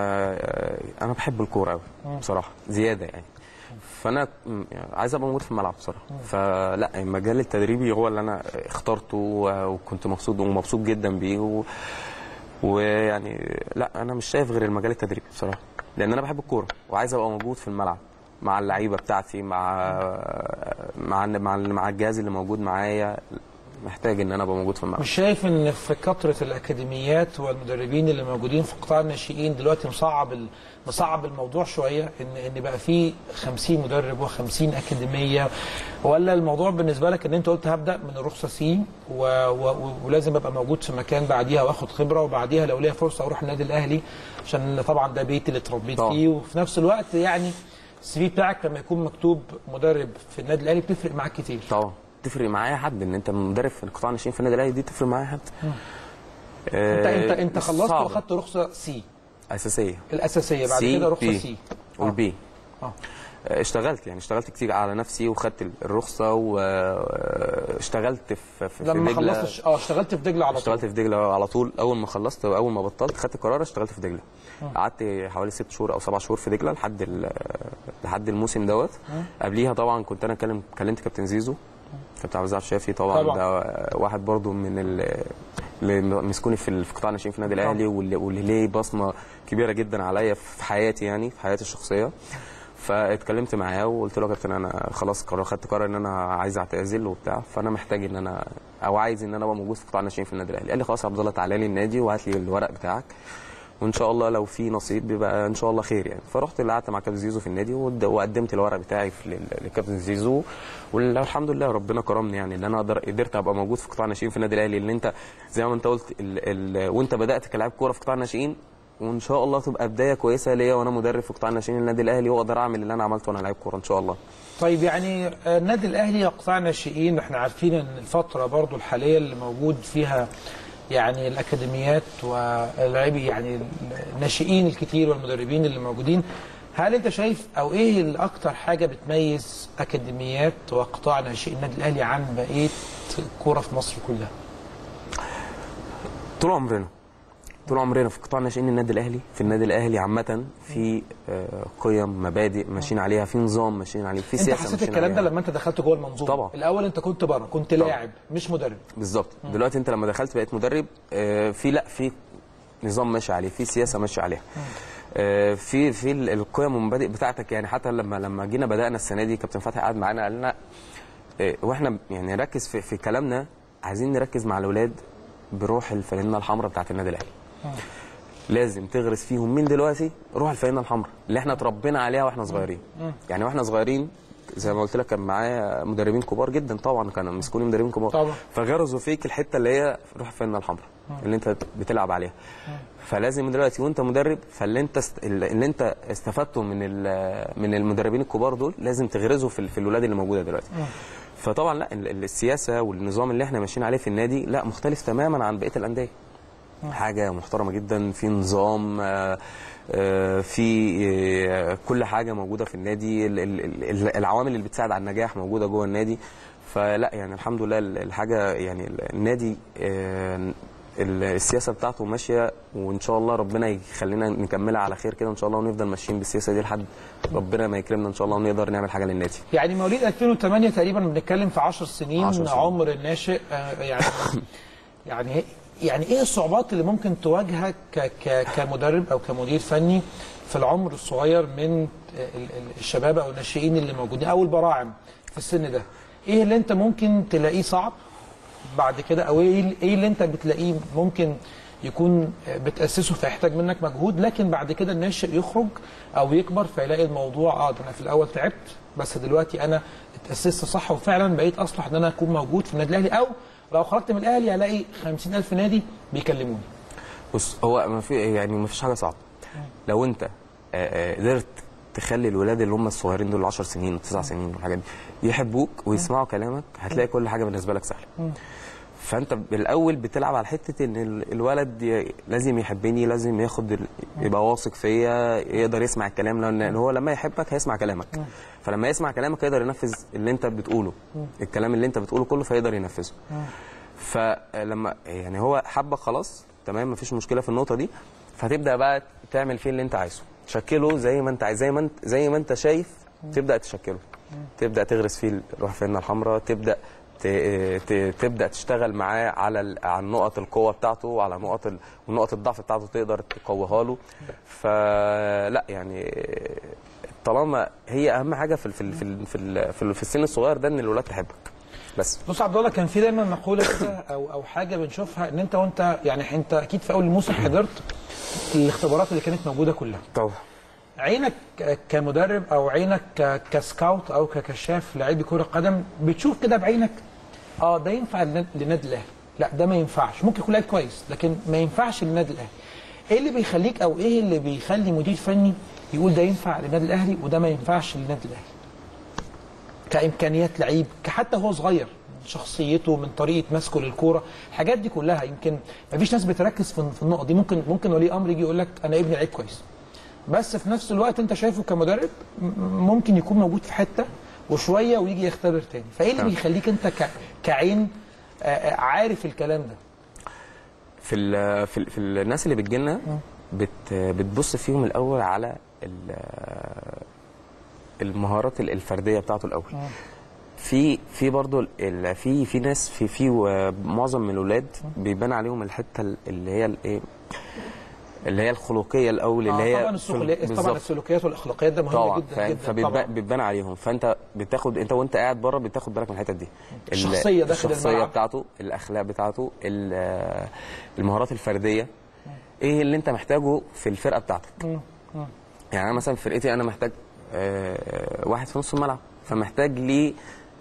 انا بحب الكوره قوي بصراحه زياده يعني، فانا عايز ابقى موجود في الملعب بصراحه. فلا المجال التدريبي هو اللي انا اخترته وكنت مبسوط جدا بيه ويعني لا انا مش شايف غير المجال التدريبي بصراحه، لان انا بحب الكوره وعايز ابقى موجود في الملعب مع اللعيبه بتاعتي، مع الجهاز اللي موجود معايا، محتاج ان انا ابقى موجود في الملعب. مش شايف ان في كثره الاكاديميات والمدربين اللي موجودين في قطاع الناشئين دلوقتي مصعب الموضوع شويه، ان بقى في 50 مدرب و50 اكاديميه، ولا الموضوع بالنسبه لك ان انت قلت هبدا من الرخصه سي ولازم ابقى موجود في مكان بعديها واخد خبره، وبعديها لو ليا فرصه اروح النادي الاهلي عشان طبعا ده بيتي اللي اتربيت فيه، وفي نفس الوقت يعني السي في بتاعك لما يكون مكتوب مدرب في النادي الاهلي بتفرق معاك كتير. طبعا تفرق معايا حد ان انت مدرب في القطاع الناشئين في النادي الاهلي، دي تفرق معايا حد. انت خلصت واخدت رخصه سي اساسيه، الاساسيه، بعد كده رخصه سي والبي. اشتغلت كتير على نفسي وخدت الرخصه واشتغلت في لما خلصت اشتغلت في دجله على طول. اشتغلت في دجله على طول، اول ما خلصت واول ما بطلت خدت قرار اشتغلت في دجله. قعدت حوالي 6 شهور او 7 شهور في دجله لحد الموسم دوت. قبليها طبعا كنت انا كلمت كابتن زيزو، كابتن عبد العزيز الشافي طبعا ده واحد برضو من اللي مسكوني في قطاع الناشئين في النادي الاهلي، واللي ليه بصمه كبيره جدا عليا في حياتي، يعني في حياتي الشخصيه. فاتكلمت معاه وقلت له يا كابتن انا خلاص خدت قرار ان انا عايز اعتزل وبتاع، فانا محتاج ان انا عايز ان انا ابقى موجود في قطاع الناشئين في النادي الاهلي. قال لي خلاص يا عبد الله تعالى لي النادي وهات لي الورق بتاعك، وان شاء الله لو في نصيب بيبقى ان شاء الله خير يعني. فرحت قعدت مع كابتن زيزو في النادي وقدمت الورق بتاعي لكابتن زيزو، والحمد لله ربنا كرمني يعني ان انا قدرت ابقى موجود في قطاع الناشئين في النادي الاهلي. اللي انت زي ما انت قلت وانت بدات كلاعب كوره في قطاع الناشئين، وان شاء الله تبقى بدايه كويسه ليا وانا مدرب في قطاع الناشئين النادي الاهلي، واقدر اعمل اللي انا عملته وانا لاعب كوره ان شاء الله. طيب يعني النادي الاهلي قطاع الناشئين، احنا عارفين ان الفتره برضو الحاليه اللي موجود فيها يعني الاكاديميات واللاعبي يعني الناشئين الكتير والمدربين اللي موجودين، هل انت شايف او ايه اللي اكتر حاجه بتميز اكاديميات وقطاع ناشئين النادي الاهلي عن بقيه الكوره في مصر كلها؟ طول عمرنا في قطاع ناشئين النادي الاهلي، في النادي الاهلي عامه في قيم مبادئ ماشيين عليها، في نظام ماشيين عليه، في سياسه. انت حسيت الكلام ده لما انت دخلت جوه المنظومه؟ طبعا. الاول انت كنت بره، كنت لاعب مش مدرب. بالظبط. دلوقتي انت لما دخلت بقيت مدرب، في نظام ماشي عليه، في سياسه ماشي عليها، في القيم والمبادئ بتاعتك يعني. حتى لما جينا بدانا السنه دي كابتن فتحي قعد معانا قال لنا واحنا يعني نركز في كلامنا، عايزين نركز مع الاولاد بروح الفانلة الحمراء بتاعت النادي الاهلي. لازم تغرس فيهم من دلوقتي روح الفانلة الحمراء اللي احنا اتربينا عليها واحنا صغيرين. يعني واحنا صغيرين زي ما قلت لك كان معايا مدربين كبار جدا طبعا، كانوا مسكوني مدربين كبار طبعا، فغرزوا فيك الحته اللي هي روح الفانلة الحمراء اللي انت بتلعب عليها. فلازم دلوقتي وانت مدرب، فاللي انت استفدته من المدربين الكبار دول لازم تغرزه في الولاد اللي موجوده دلوقتي. فطبعا لا، السياسه والنظام اللي احنا ماشيين عليه في النادي لا مختلف تماما عن بقيه الانديه. حاجه محترمه جدا، في نظام، في كل حاجه موجوده في النادي، العوامل اللي بتساعد على النجاح موجوده جوه النادي. فلا يعني الحمد لله الحاجه يعني النادي السياسه بتاعته ماشيه، وان شاء الله ربنا يخلينا نكملها على خير كده ان شاء الله، ونفضل ماشيين بالسياسه دي لحد ربنا ما يكرمنا ان شاء الله ونقدر نعمل حاجه للنادي. يعني مواليد 2008 تقريبا بنتكلم في 10 سنين عمر الناشئ. يعني ايه الصعوبات اللي ممكن تواجهك كمدرب او كمدير فني في العمر الصغير من الشباب او الناشئين اللي موجودين او البراعم في السن ده؟ ايه اللي انت ممكن تلاقيه صعب بعد كده، او ايه اللي انت بتلاقيه ممكن يكون بتاسسه فيحتاج منك مجهود، لكن بعد كده الناشئ يخرج او يكبر فيلاقي الموضوع ده انا في الاول تعبت بس دلوقتي انا اتاسست صح وفعلا بقيت اصلح ان انا اكون موجود في النادي الاهلي، او لو خرجت من الاهلي هلاقي 50,000 نادي بيكلموني. بص هو ما فيش حاجه صعبه لو انت قدرت تخلي الولاد اللي هم الصغيرين دول 10 سنين و9 سنين والحاجات دي يحبوك ويسمعوا كلامك، هتلاقي كل حاجه بالنسبه لك سهله. فانت بالاول بتلعب على حته ان الولد لازم يحبني، لازم يبقى واثق فيا، يقدر يسمع الكلام، لان هو لما يحبك هيسمع كلامك. فلما يسمع كلامك يقدر ينفذ اللي انت بتقوله، الكلام اللي انت بتقوله كله فيقدر ينفذه. فلما يعني هو حبك خلاص تمام، مفيش مشكله في النقطه دي، فهتبدا بقى تعمل فيه اللي انت عايزه، تشكله زي ما انت عايز، زي ما انت شايف، تبدا تشكله، تبدا تغرس فيه روح الفانلة الحمراء، تبدا تشتغل معاه على نقط القوه بتاعته وعلى نقط الضعف بتاعته، تقدر تقويها له. فلا يعني طالما هي اهم حاجه في السن الصغير ده ان الولاد تحبك. بس بص عبد الله، كان في دايما مقوله كده او حاجه بنشوفها، ان انت يعني انت اكيد في اول الموسم حضرت الاختبارات اللي كانت موجوده كلها. طبعا. عينك كمدرب او عينك كسكاوت او ككشاف لاعبي كره قدم، بتشوف كده بعينك ده ينفع للنادي الاهلي، لا ده ما ينفعش، ممكن يكون لاعب كويس لكن ما ينفعش للنادي الاهلي. ايه اللي بيخليك او ايه اللي بيخلي مدير فني يقول ده ينفع للنادي الاهلي وده ما ينفعش للنادي الاهلي؟ كامكانيات لعيب، حتى هو صغير، شخصيته، من طريقه مسكه للكوره، الحاجات دي كلها يمكن ما فيش ناس بتركز في النقط دي. ممكن ولي امر يجي يقول لك انا ابني لعيب كويس، بس في نفس الوقت انت شايفه كمدرب ممكن يكون موجود في حته وشويه ويجي يختبر تاني. فايه اللي بيخليك انت كعين عارف الكلام ده؟ في الناس اللي بتجي لنا بتبص فيهم الاول على المهارات الفرديه بتاعته الاول. في برضه في ناس في معظم من الاولاد بيبان عليهم الحته اللي هي الايه، اللي هي الخلقيه الاول، اللي هي طبعا السلوكيات والاخلاقيات ده مهم جدا جدا. فبتبان عليهم، فانت بتاخد انت وانت قاعد بره بتاخد بالك من الحته دي، الشخصيه بتاعته، الاخلاق بتاعته، المهارات الفرديه، ايه اللي انت محتاجه في الفرقه بتاعتك. يعني انا مثلا في فرقتي انا محتاج واحد في نص الملعب، فمحتاج لي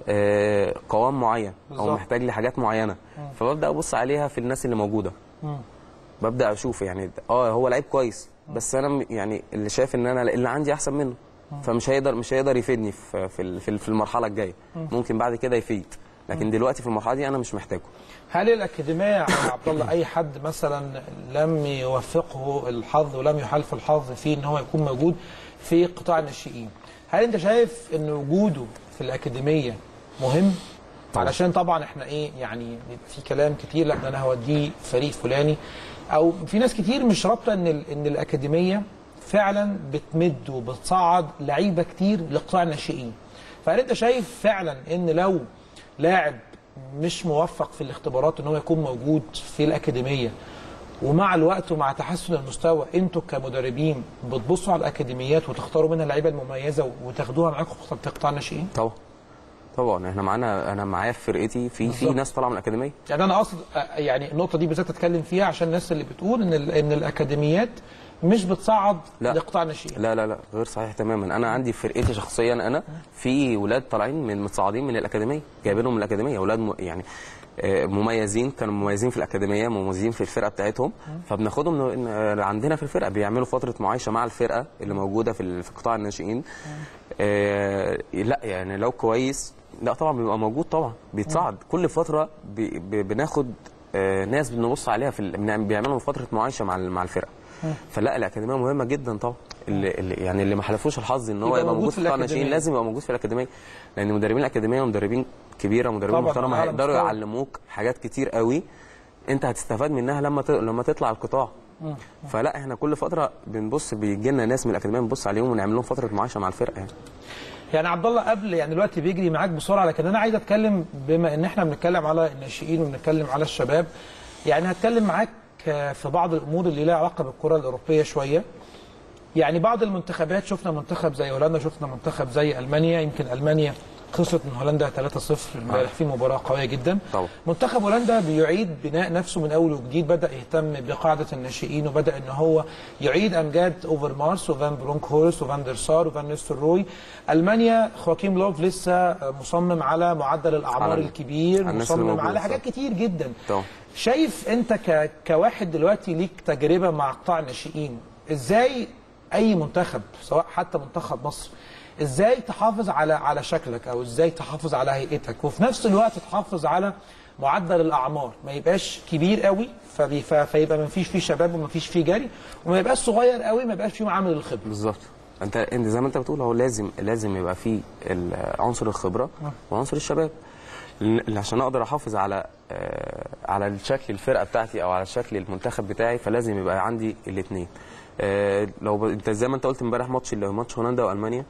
قوام معين او محتاج لي حاجات معينه، فببدا ابص عليها في الناس اللي موجوده. ببدا اشوف يعني هو لعيب كويس، بس انا يعني اللي شايف ان انا اللي عندي احسن منه، فمش هيقدر يفيدني في المرحله الجايه. ممكن بعد كده يفيد، لكن دلوقتي في المرحله دي انا مش محتاجه. هل الاكاديميه يا عبد الله اي حد مثلا لم يوفقه الحظ ولم يحالفه الحظ في ان هو يكون موجود في قطاع الناشئين، هل انت شايف ان وجوده في الاكاديميه مهم؟ علشان طبعا احنا يعني في كلام كتير، لا ده انا هوديه فريق فلاني، او في ناس كتير مش رابطه ان الاكاديميه فعلا بتمد وبتصعد لعيبه كتير لقطاع الناشئين. فهل انت شايف فعلا ان لو لاعب مش موفق في الاختبارات ان هو يكون موجود في الاكاديميه، ومع الوقت ومع تحسن المستوى انتوا كمدربين بتبصوا على الاكاديميات وتختاروا منها اللعيبه المميزه وتاخدوها معاكم في قطاع الناشئين؟ طبعا احنا انا معايا في فرقتي في ناس طالعه من الاكاديميه. يعني انا اقصد يعني النقطه دي بالذات اتكلم فيها عشان الناس اللي بتقول ان الاكاديميات مش بتصعد لقطاع الناشئين. لا غير صحيح تماما. انا عندي في فرقتي شخصيا انا في ولاد طالعين من متصاعدين من الاكاديميه، جايبينهم من الاكاديميه، اولاد يعني مميزين، كانوا مميزين في الاكاديميه، مميزين في الفرقه بتاعتهم، فبناخدهم عندنا في الفرقه، بيعملوا فتره معايشه مع الفرقه اللي موجوده في قطاع الناشئين. لا يعني لو كويس لا طبعا بيبقى موجود، طبعا بيتصعد كل فتره. بناخد ناس بنبص عليها بيعملوا فتره معايشه مع الفرقه. فلا الاكاديميه مهمه جدا طبعا. اللي ما حلفوش الحظ ان هو يبقى موجود في قطاع الناشئين لازم يبقى موجود في الاكاديميه، لان مدربين الاكاديميه مدربين كبيره، مدربين محترمه، هيقدروا يعلموك حاجات كتير قوي انت هتستفاد منها لما تطلع القطاع. فلا احنا كل فتره بنبص، بيجي لنا ناس من الاكاديميه بنبص عليهم ونعمل لهم فتره معايشه مع الفرقه. يعني عبد الله قبل يعني الوقت بيجري معاك بسرعه، لكن انا عايز اتكلم بما ان احنا بنتكلم على الناشئين وبنتكلم على الشباب، يعني هتكلم معاك في بعض الامور اللي لها علاقه بالكره الاوروبيه شويه. يعني بعض المنتخبات، شفنا منتخب زي هولندا، شفنا منتخب زي المانيا، يمكن المانيا خسرت من هولندا 3-0 امبارح في مباراه قويه جدا. طبعا. منتخب هولندا بيعيد بناء نفسه من اول وجديد، بدا يهتم بقاعده الناشئين، وبدا ان هو يعيد امجاد اوفر مارس وفان برونك هورست وفان دير سار وفان نيستلروي. المانيا خواكيم لوف لسه مصمم على معدل الاعمار الكبير، مصمم على حاجات كتير جدا. طبعا. شايف انت كواحد دلوقتي ليك تجربه مع قطاع الناشئين، ازاي اي منتخب سواء حتى منتخب مصر ازاي تحافظ على شكلك، او ازاي تحافظ على هيئتك، وفي نفس الوقت تحافظ على معدل الاعمار، ما يبقاش كبير قوي فيبقى ما فيش فيه شباب وما فيش فيه جري، وما يبقاش صغير قوي ما يبقاش فيه عامل الخبره. بالظبط. انت زي ما انت بتقول، هو لازم يبقى فيه عنصر الخبره وعنصر الشباب، عشان اقدر احافظ على الشكل الفرقه بتاعتي او على شكل المنتخب بتاعي، فلازم يبقى عندي الاثنين. لو انت زي ما انت قلت امبارح ماتش هولندا والمانيا،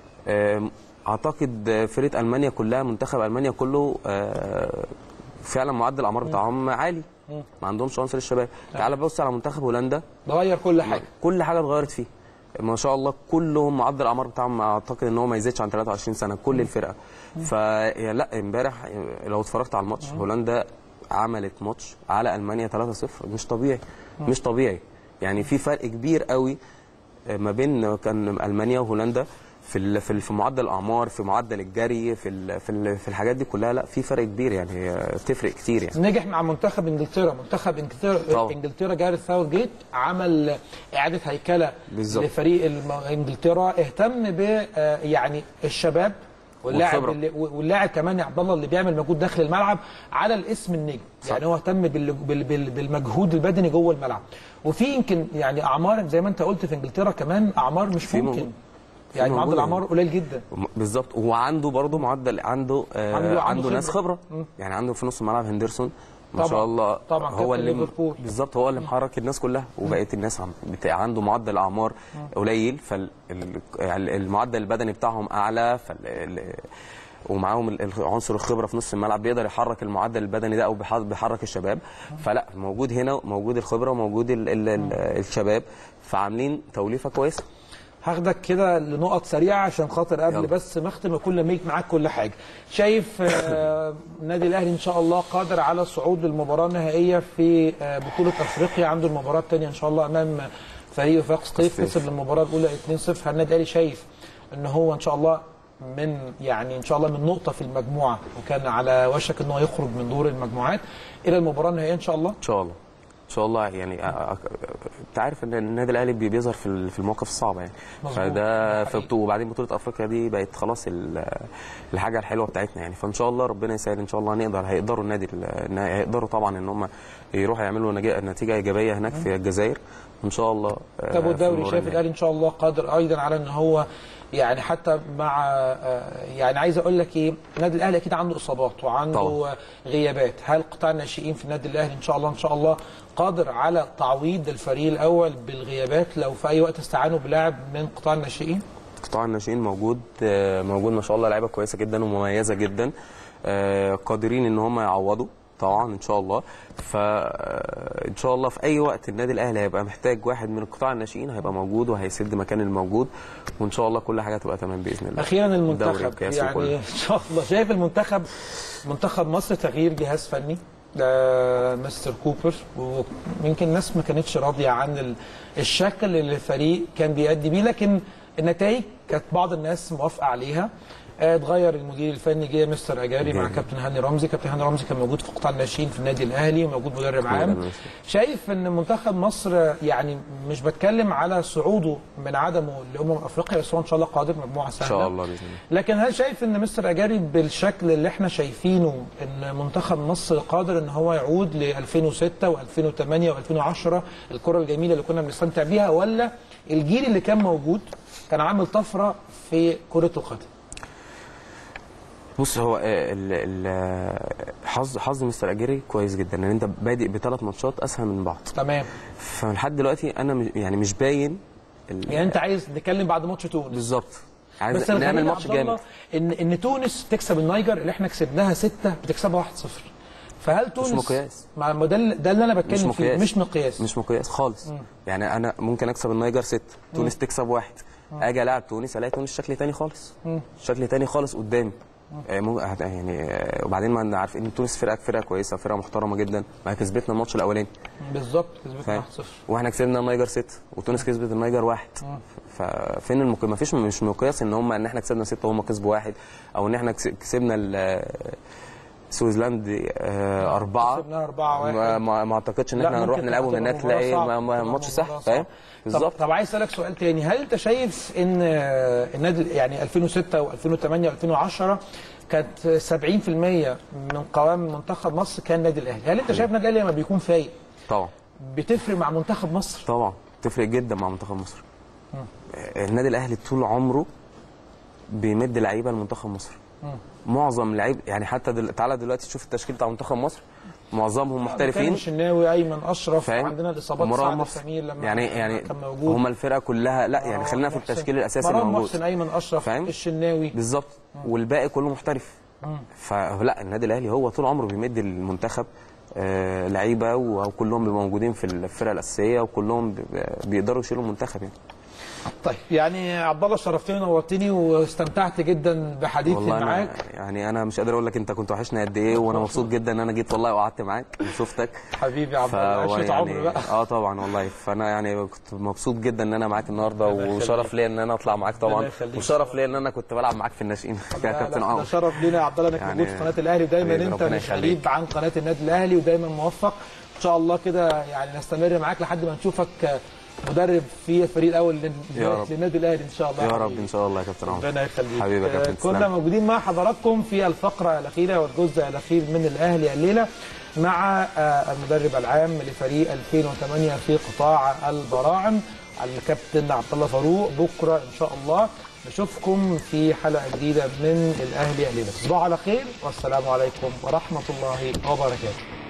اعتقد فرقه المانيا كلها، منتخب المانيا كله فعلا معدل الاعمار بتاعهم عالي، ما عندهمش عنصر الشباب. تعال بص على منتخب هولندا، غير كل حاجه اتغيرت فيه. ما شاء الله كلهم معدل الاعمار بتاعهم اعتقد ان هو ما يزيدش عن 23 سنه كل الفرقه. فلا امبارح لو اتفرجت على الماتش هولندا عملت ماتش على المانيا 3-0 مش طبيعي. مش طبيعي يعني في فرق كبير قوي ما بين كان المانيا وهولندا في معدل الاعمار، في معدل الجري، في الحاجات دي كلها. لا في فرق كبير يعني تفرق كتير يعني. نجح مع منتخب انجلترا، انجلترا جاريث ساوثجيت عمل اعاده هيكله لفريق انجلترا، اهتم ب يعني الشباب واللاعب كمان عبد الله اللي بيعمل مجهود داخل الملعب على الاسم النجم. يعني هو اهتم بالمجهود البدني جوه الملعب. وفي يمكن يعني اعمار زي ما انت قلت في انجلترا كمان اعمار مش ممكن يعني معدل الاعمار قليل جدا بالظبط. وعنده برضه معدل عنده ناس خبره يعني عنده في نص الملعب هندرسون ما شاء الله طبعا هو اللي بالظبط هو اللي محرك الناس كلها وبقيه الناس عنده معدل اعمار قليل فالمعدل البدني بتاعهم اعلى ومعاهم عنصر الخبره في نص الملعب بيقدر يحرك المعدل البدني ده او بيحرك الشباب. فلا موجود هنا موجود الخبره وموجود الشباب فعاملين توليفه كويسه. هاخدك كده لنقط سريعه عشان خاطر قبل بس ما اختم اكون لميت معاك كل حاجه. شايف النادي الاهلي ان شاء الله قادر على الصعود للمباراه النهائيه في بطوله افريقيا، عنده المباراه الثانيه ان شاء الله امام فريق وفاق سطيف كسب المباراه الاولى 2-0. هل النادي الاهلي شايف ان هو ان شاء الله ان شاء الله من نقطه في المجموعه وكان على وشك ان هو يخرج من دور المجموعات الى المباراه النهائيه ان شاء الله؟ ان شاء الله ان شاء الله يعني انت عارف ان النادي الاهلي بيظهر في المواقف الصعبه يعني فده وبعدين بطوله افريقيا دي بقت خلاص الحاجه الحلوه بتاعتنا يعني. فان شاء الله ربنا يسهل ان شاء الله هيقدروا طبعا ان هم يروحوا يعملوا نتيجه ايجابيه هناك في الجزائر ان شاء الله. طب والدوري شايف الاهلي ان شاء الله قادر ايضا على ان هو يعني حتى مع يعني عايز اقول لك ايه، النادي الاهلي اكيد عنده اصابات وعنده طبعا غيابات. هل قطاع الناشئين في النادي الاهلي ان شاء الله قادر على تعويض الفريق الاول بالغيابات لو في اي وقت استعانوا بلاعب من قطاع الناشئين؟ قطاع الناشئين موجود ما شاء الله، لعيبه كويسه جدا ومميزه جدا قادرين ان هم يعوضوا طبعا ان شاء الله. فان شاء الله في اي وقت النادي الاهلي هيبقى محتاج واحد من القطاع الناشئين هيبقى موجود وهيسد مكان الموجود وان شاء الله كل حاجه تبقى تمام باذن الله. اخيرا المنتخب يعني ان شاء الله شايف منتخب مصر تغيير جهاز فني مستر كوبر، ويمكن الناس ما كانتش راضيه عن الشكل اللي الفريق كان بيأدي بيه، لكن النتائج كانت بعض الناس موافقه عليها. اتغير المدير الفني، جه مستر اجاري مع كابتن هاني رمزي. كابتن هاني رمزي كان موجود في قطاع الناشئين في النادي الاهلي وموجود مدرب عام. شايف ان منتخب مصر يعني مش بتكلم على صعوده من عدمه افريقيا بس هو ان شاء الله قادر مجموعه سهله ان شاء الله باذن الله. لكن هل شايف ان مستر اجاري بالشكل اللي احنا شايفينه ان منتخب مصر قادر ان هو يعود ل 2006 و2008 و2010 الكره الجميله اللي كنا بنستمتع بيها، ولا الجيل اللي كان موجود كان عامل طفره في كره القدم؟ بص هو حظ مستر اجيري كويس جدا ان انت بادئ ب3 ماتشات اسهل من بعض. تمام. فلحد دلوقتي انا يعني مش باين يعني انت عايز نتكلم بعد ماتش تونس بالظبط، عايز نعمل ماتش جامد ان تونس تكسب النيجر اللي احنا كسبناها 6 بتكسبها 1-0. فهل تونس مش مقياس؟ ده اللي انا بتكلم فيه، مش مقياس خالص. يعني انا ممكن اكسب النيجر 6 تونس تكسب 1 اجي العب تونس الاقي تونس شكل تاني خالص شكل تاني خالص قدامي يعني. وبعدين ما عارف ان تونس فرقه كويسه، فرقه محترمه جدا، ما كسبتنا الماتش الاولاني بالظبط، كسبتنا 1-0 واحنا كسبنا النيجر 6 وتونس كسبت النيجر 1. ففين ما فيش مش مقياس ان احنا كسبنا 6 وهم كسبوا 1 او ان احنا كسبنا سويسلاند 4. كسبنا 4-1. ما اعتقدش ان احنا هنروح نلعبهم هناك تلاقي ماتش سهل، فاهم بالظبط. طب عايز اسالك سؤال تاني، هل انت شايف ان النادي يعني 2006 و2008 و2010 كانت 70% من قوام منتخب مصر كان النادي الاهلي؟ هل انت شايف النادي الاهلي لما بيكون فايق طبعا بتفرق مع منتخب مصر؟ طبعا تفرق جدا مع منتخب مصر. النادي الاهلي طول عمره بيمد لعيبه لمنتخب مصر. معظم لعيب يعني حتى تعالى دلوقتي تشوف التشكيل بتاع منتخب مصر معظمهم محترفين. الشناوي، ايمن اشرف، عندنا الاصابات سعد سمير لما يعني كان موجود. هم الفرقه كلها لا يعني خلينا في التشكيل الاساسي اللي موجود. محسن، ايمن اشرف، الشناوي بالظبط، والباقي كله محترف. فلا النادي الاهلي هو طول عمره بيمد المنتخب لعيبه وكلهم بيبقوا موجودين في الفرقه الاساسيه وكلهم بيقدروا يشيلوا المنتخب يعني. طيب يعني عبد الله شرفتني ونورتني واستمتعت جدا بحديثي معاك. يعني انا مش قادر اقول لك انت كنت وحشني قد ايه، وانا مبسوط جدا ان انا جيت والله وقعدت معاك وشفتك حبيبي عبد الله، عشرة عمر بقى. طبعا والله، فانا يعني كنت مبسوط جدا ان انا معاك النهارده، وشرف ليا ان انا اطلع معاك طبعا، وشرف ليا ان انا كنت بلعب معاك في الناشئين يا كابتن عمر. شرف لينا يا عبد الله انك موجود في قناه الاهلي، ودايما انت مش غريب عن قناه النادي الاهلي، ودايما موفق ان شاء الله كده. يعني نستمر معاك لحد ما نشوفك مدرب في الفريق الاول للنادي الاهلي ان شاء الله. يا رب ان شاء الله يا كابتن عمر. ربنا يخليك حبيبي يا كابتن. كنا موجودين مع حضراتكم في الفقره الاخيره والجزء الاخير من الاهلي الليله مع المدرب العام لفريق 2008 في قطاع البراعم الكابتن عبد الله فاروق. بكره ان شاء الله نشوفكم في حلقه جديده من الاهلي الليله. تصبحوا على خير والسلام عليكم ورحمه الله وبركاته.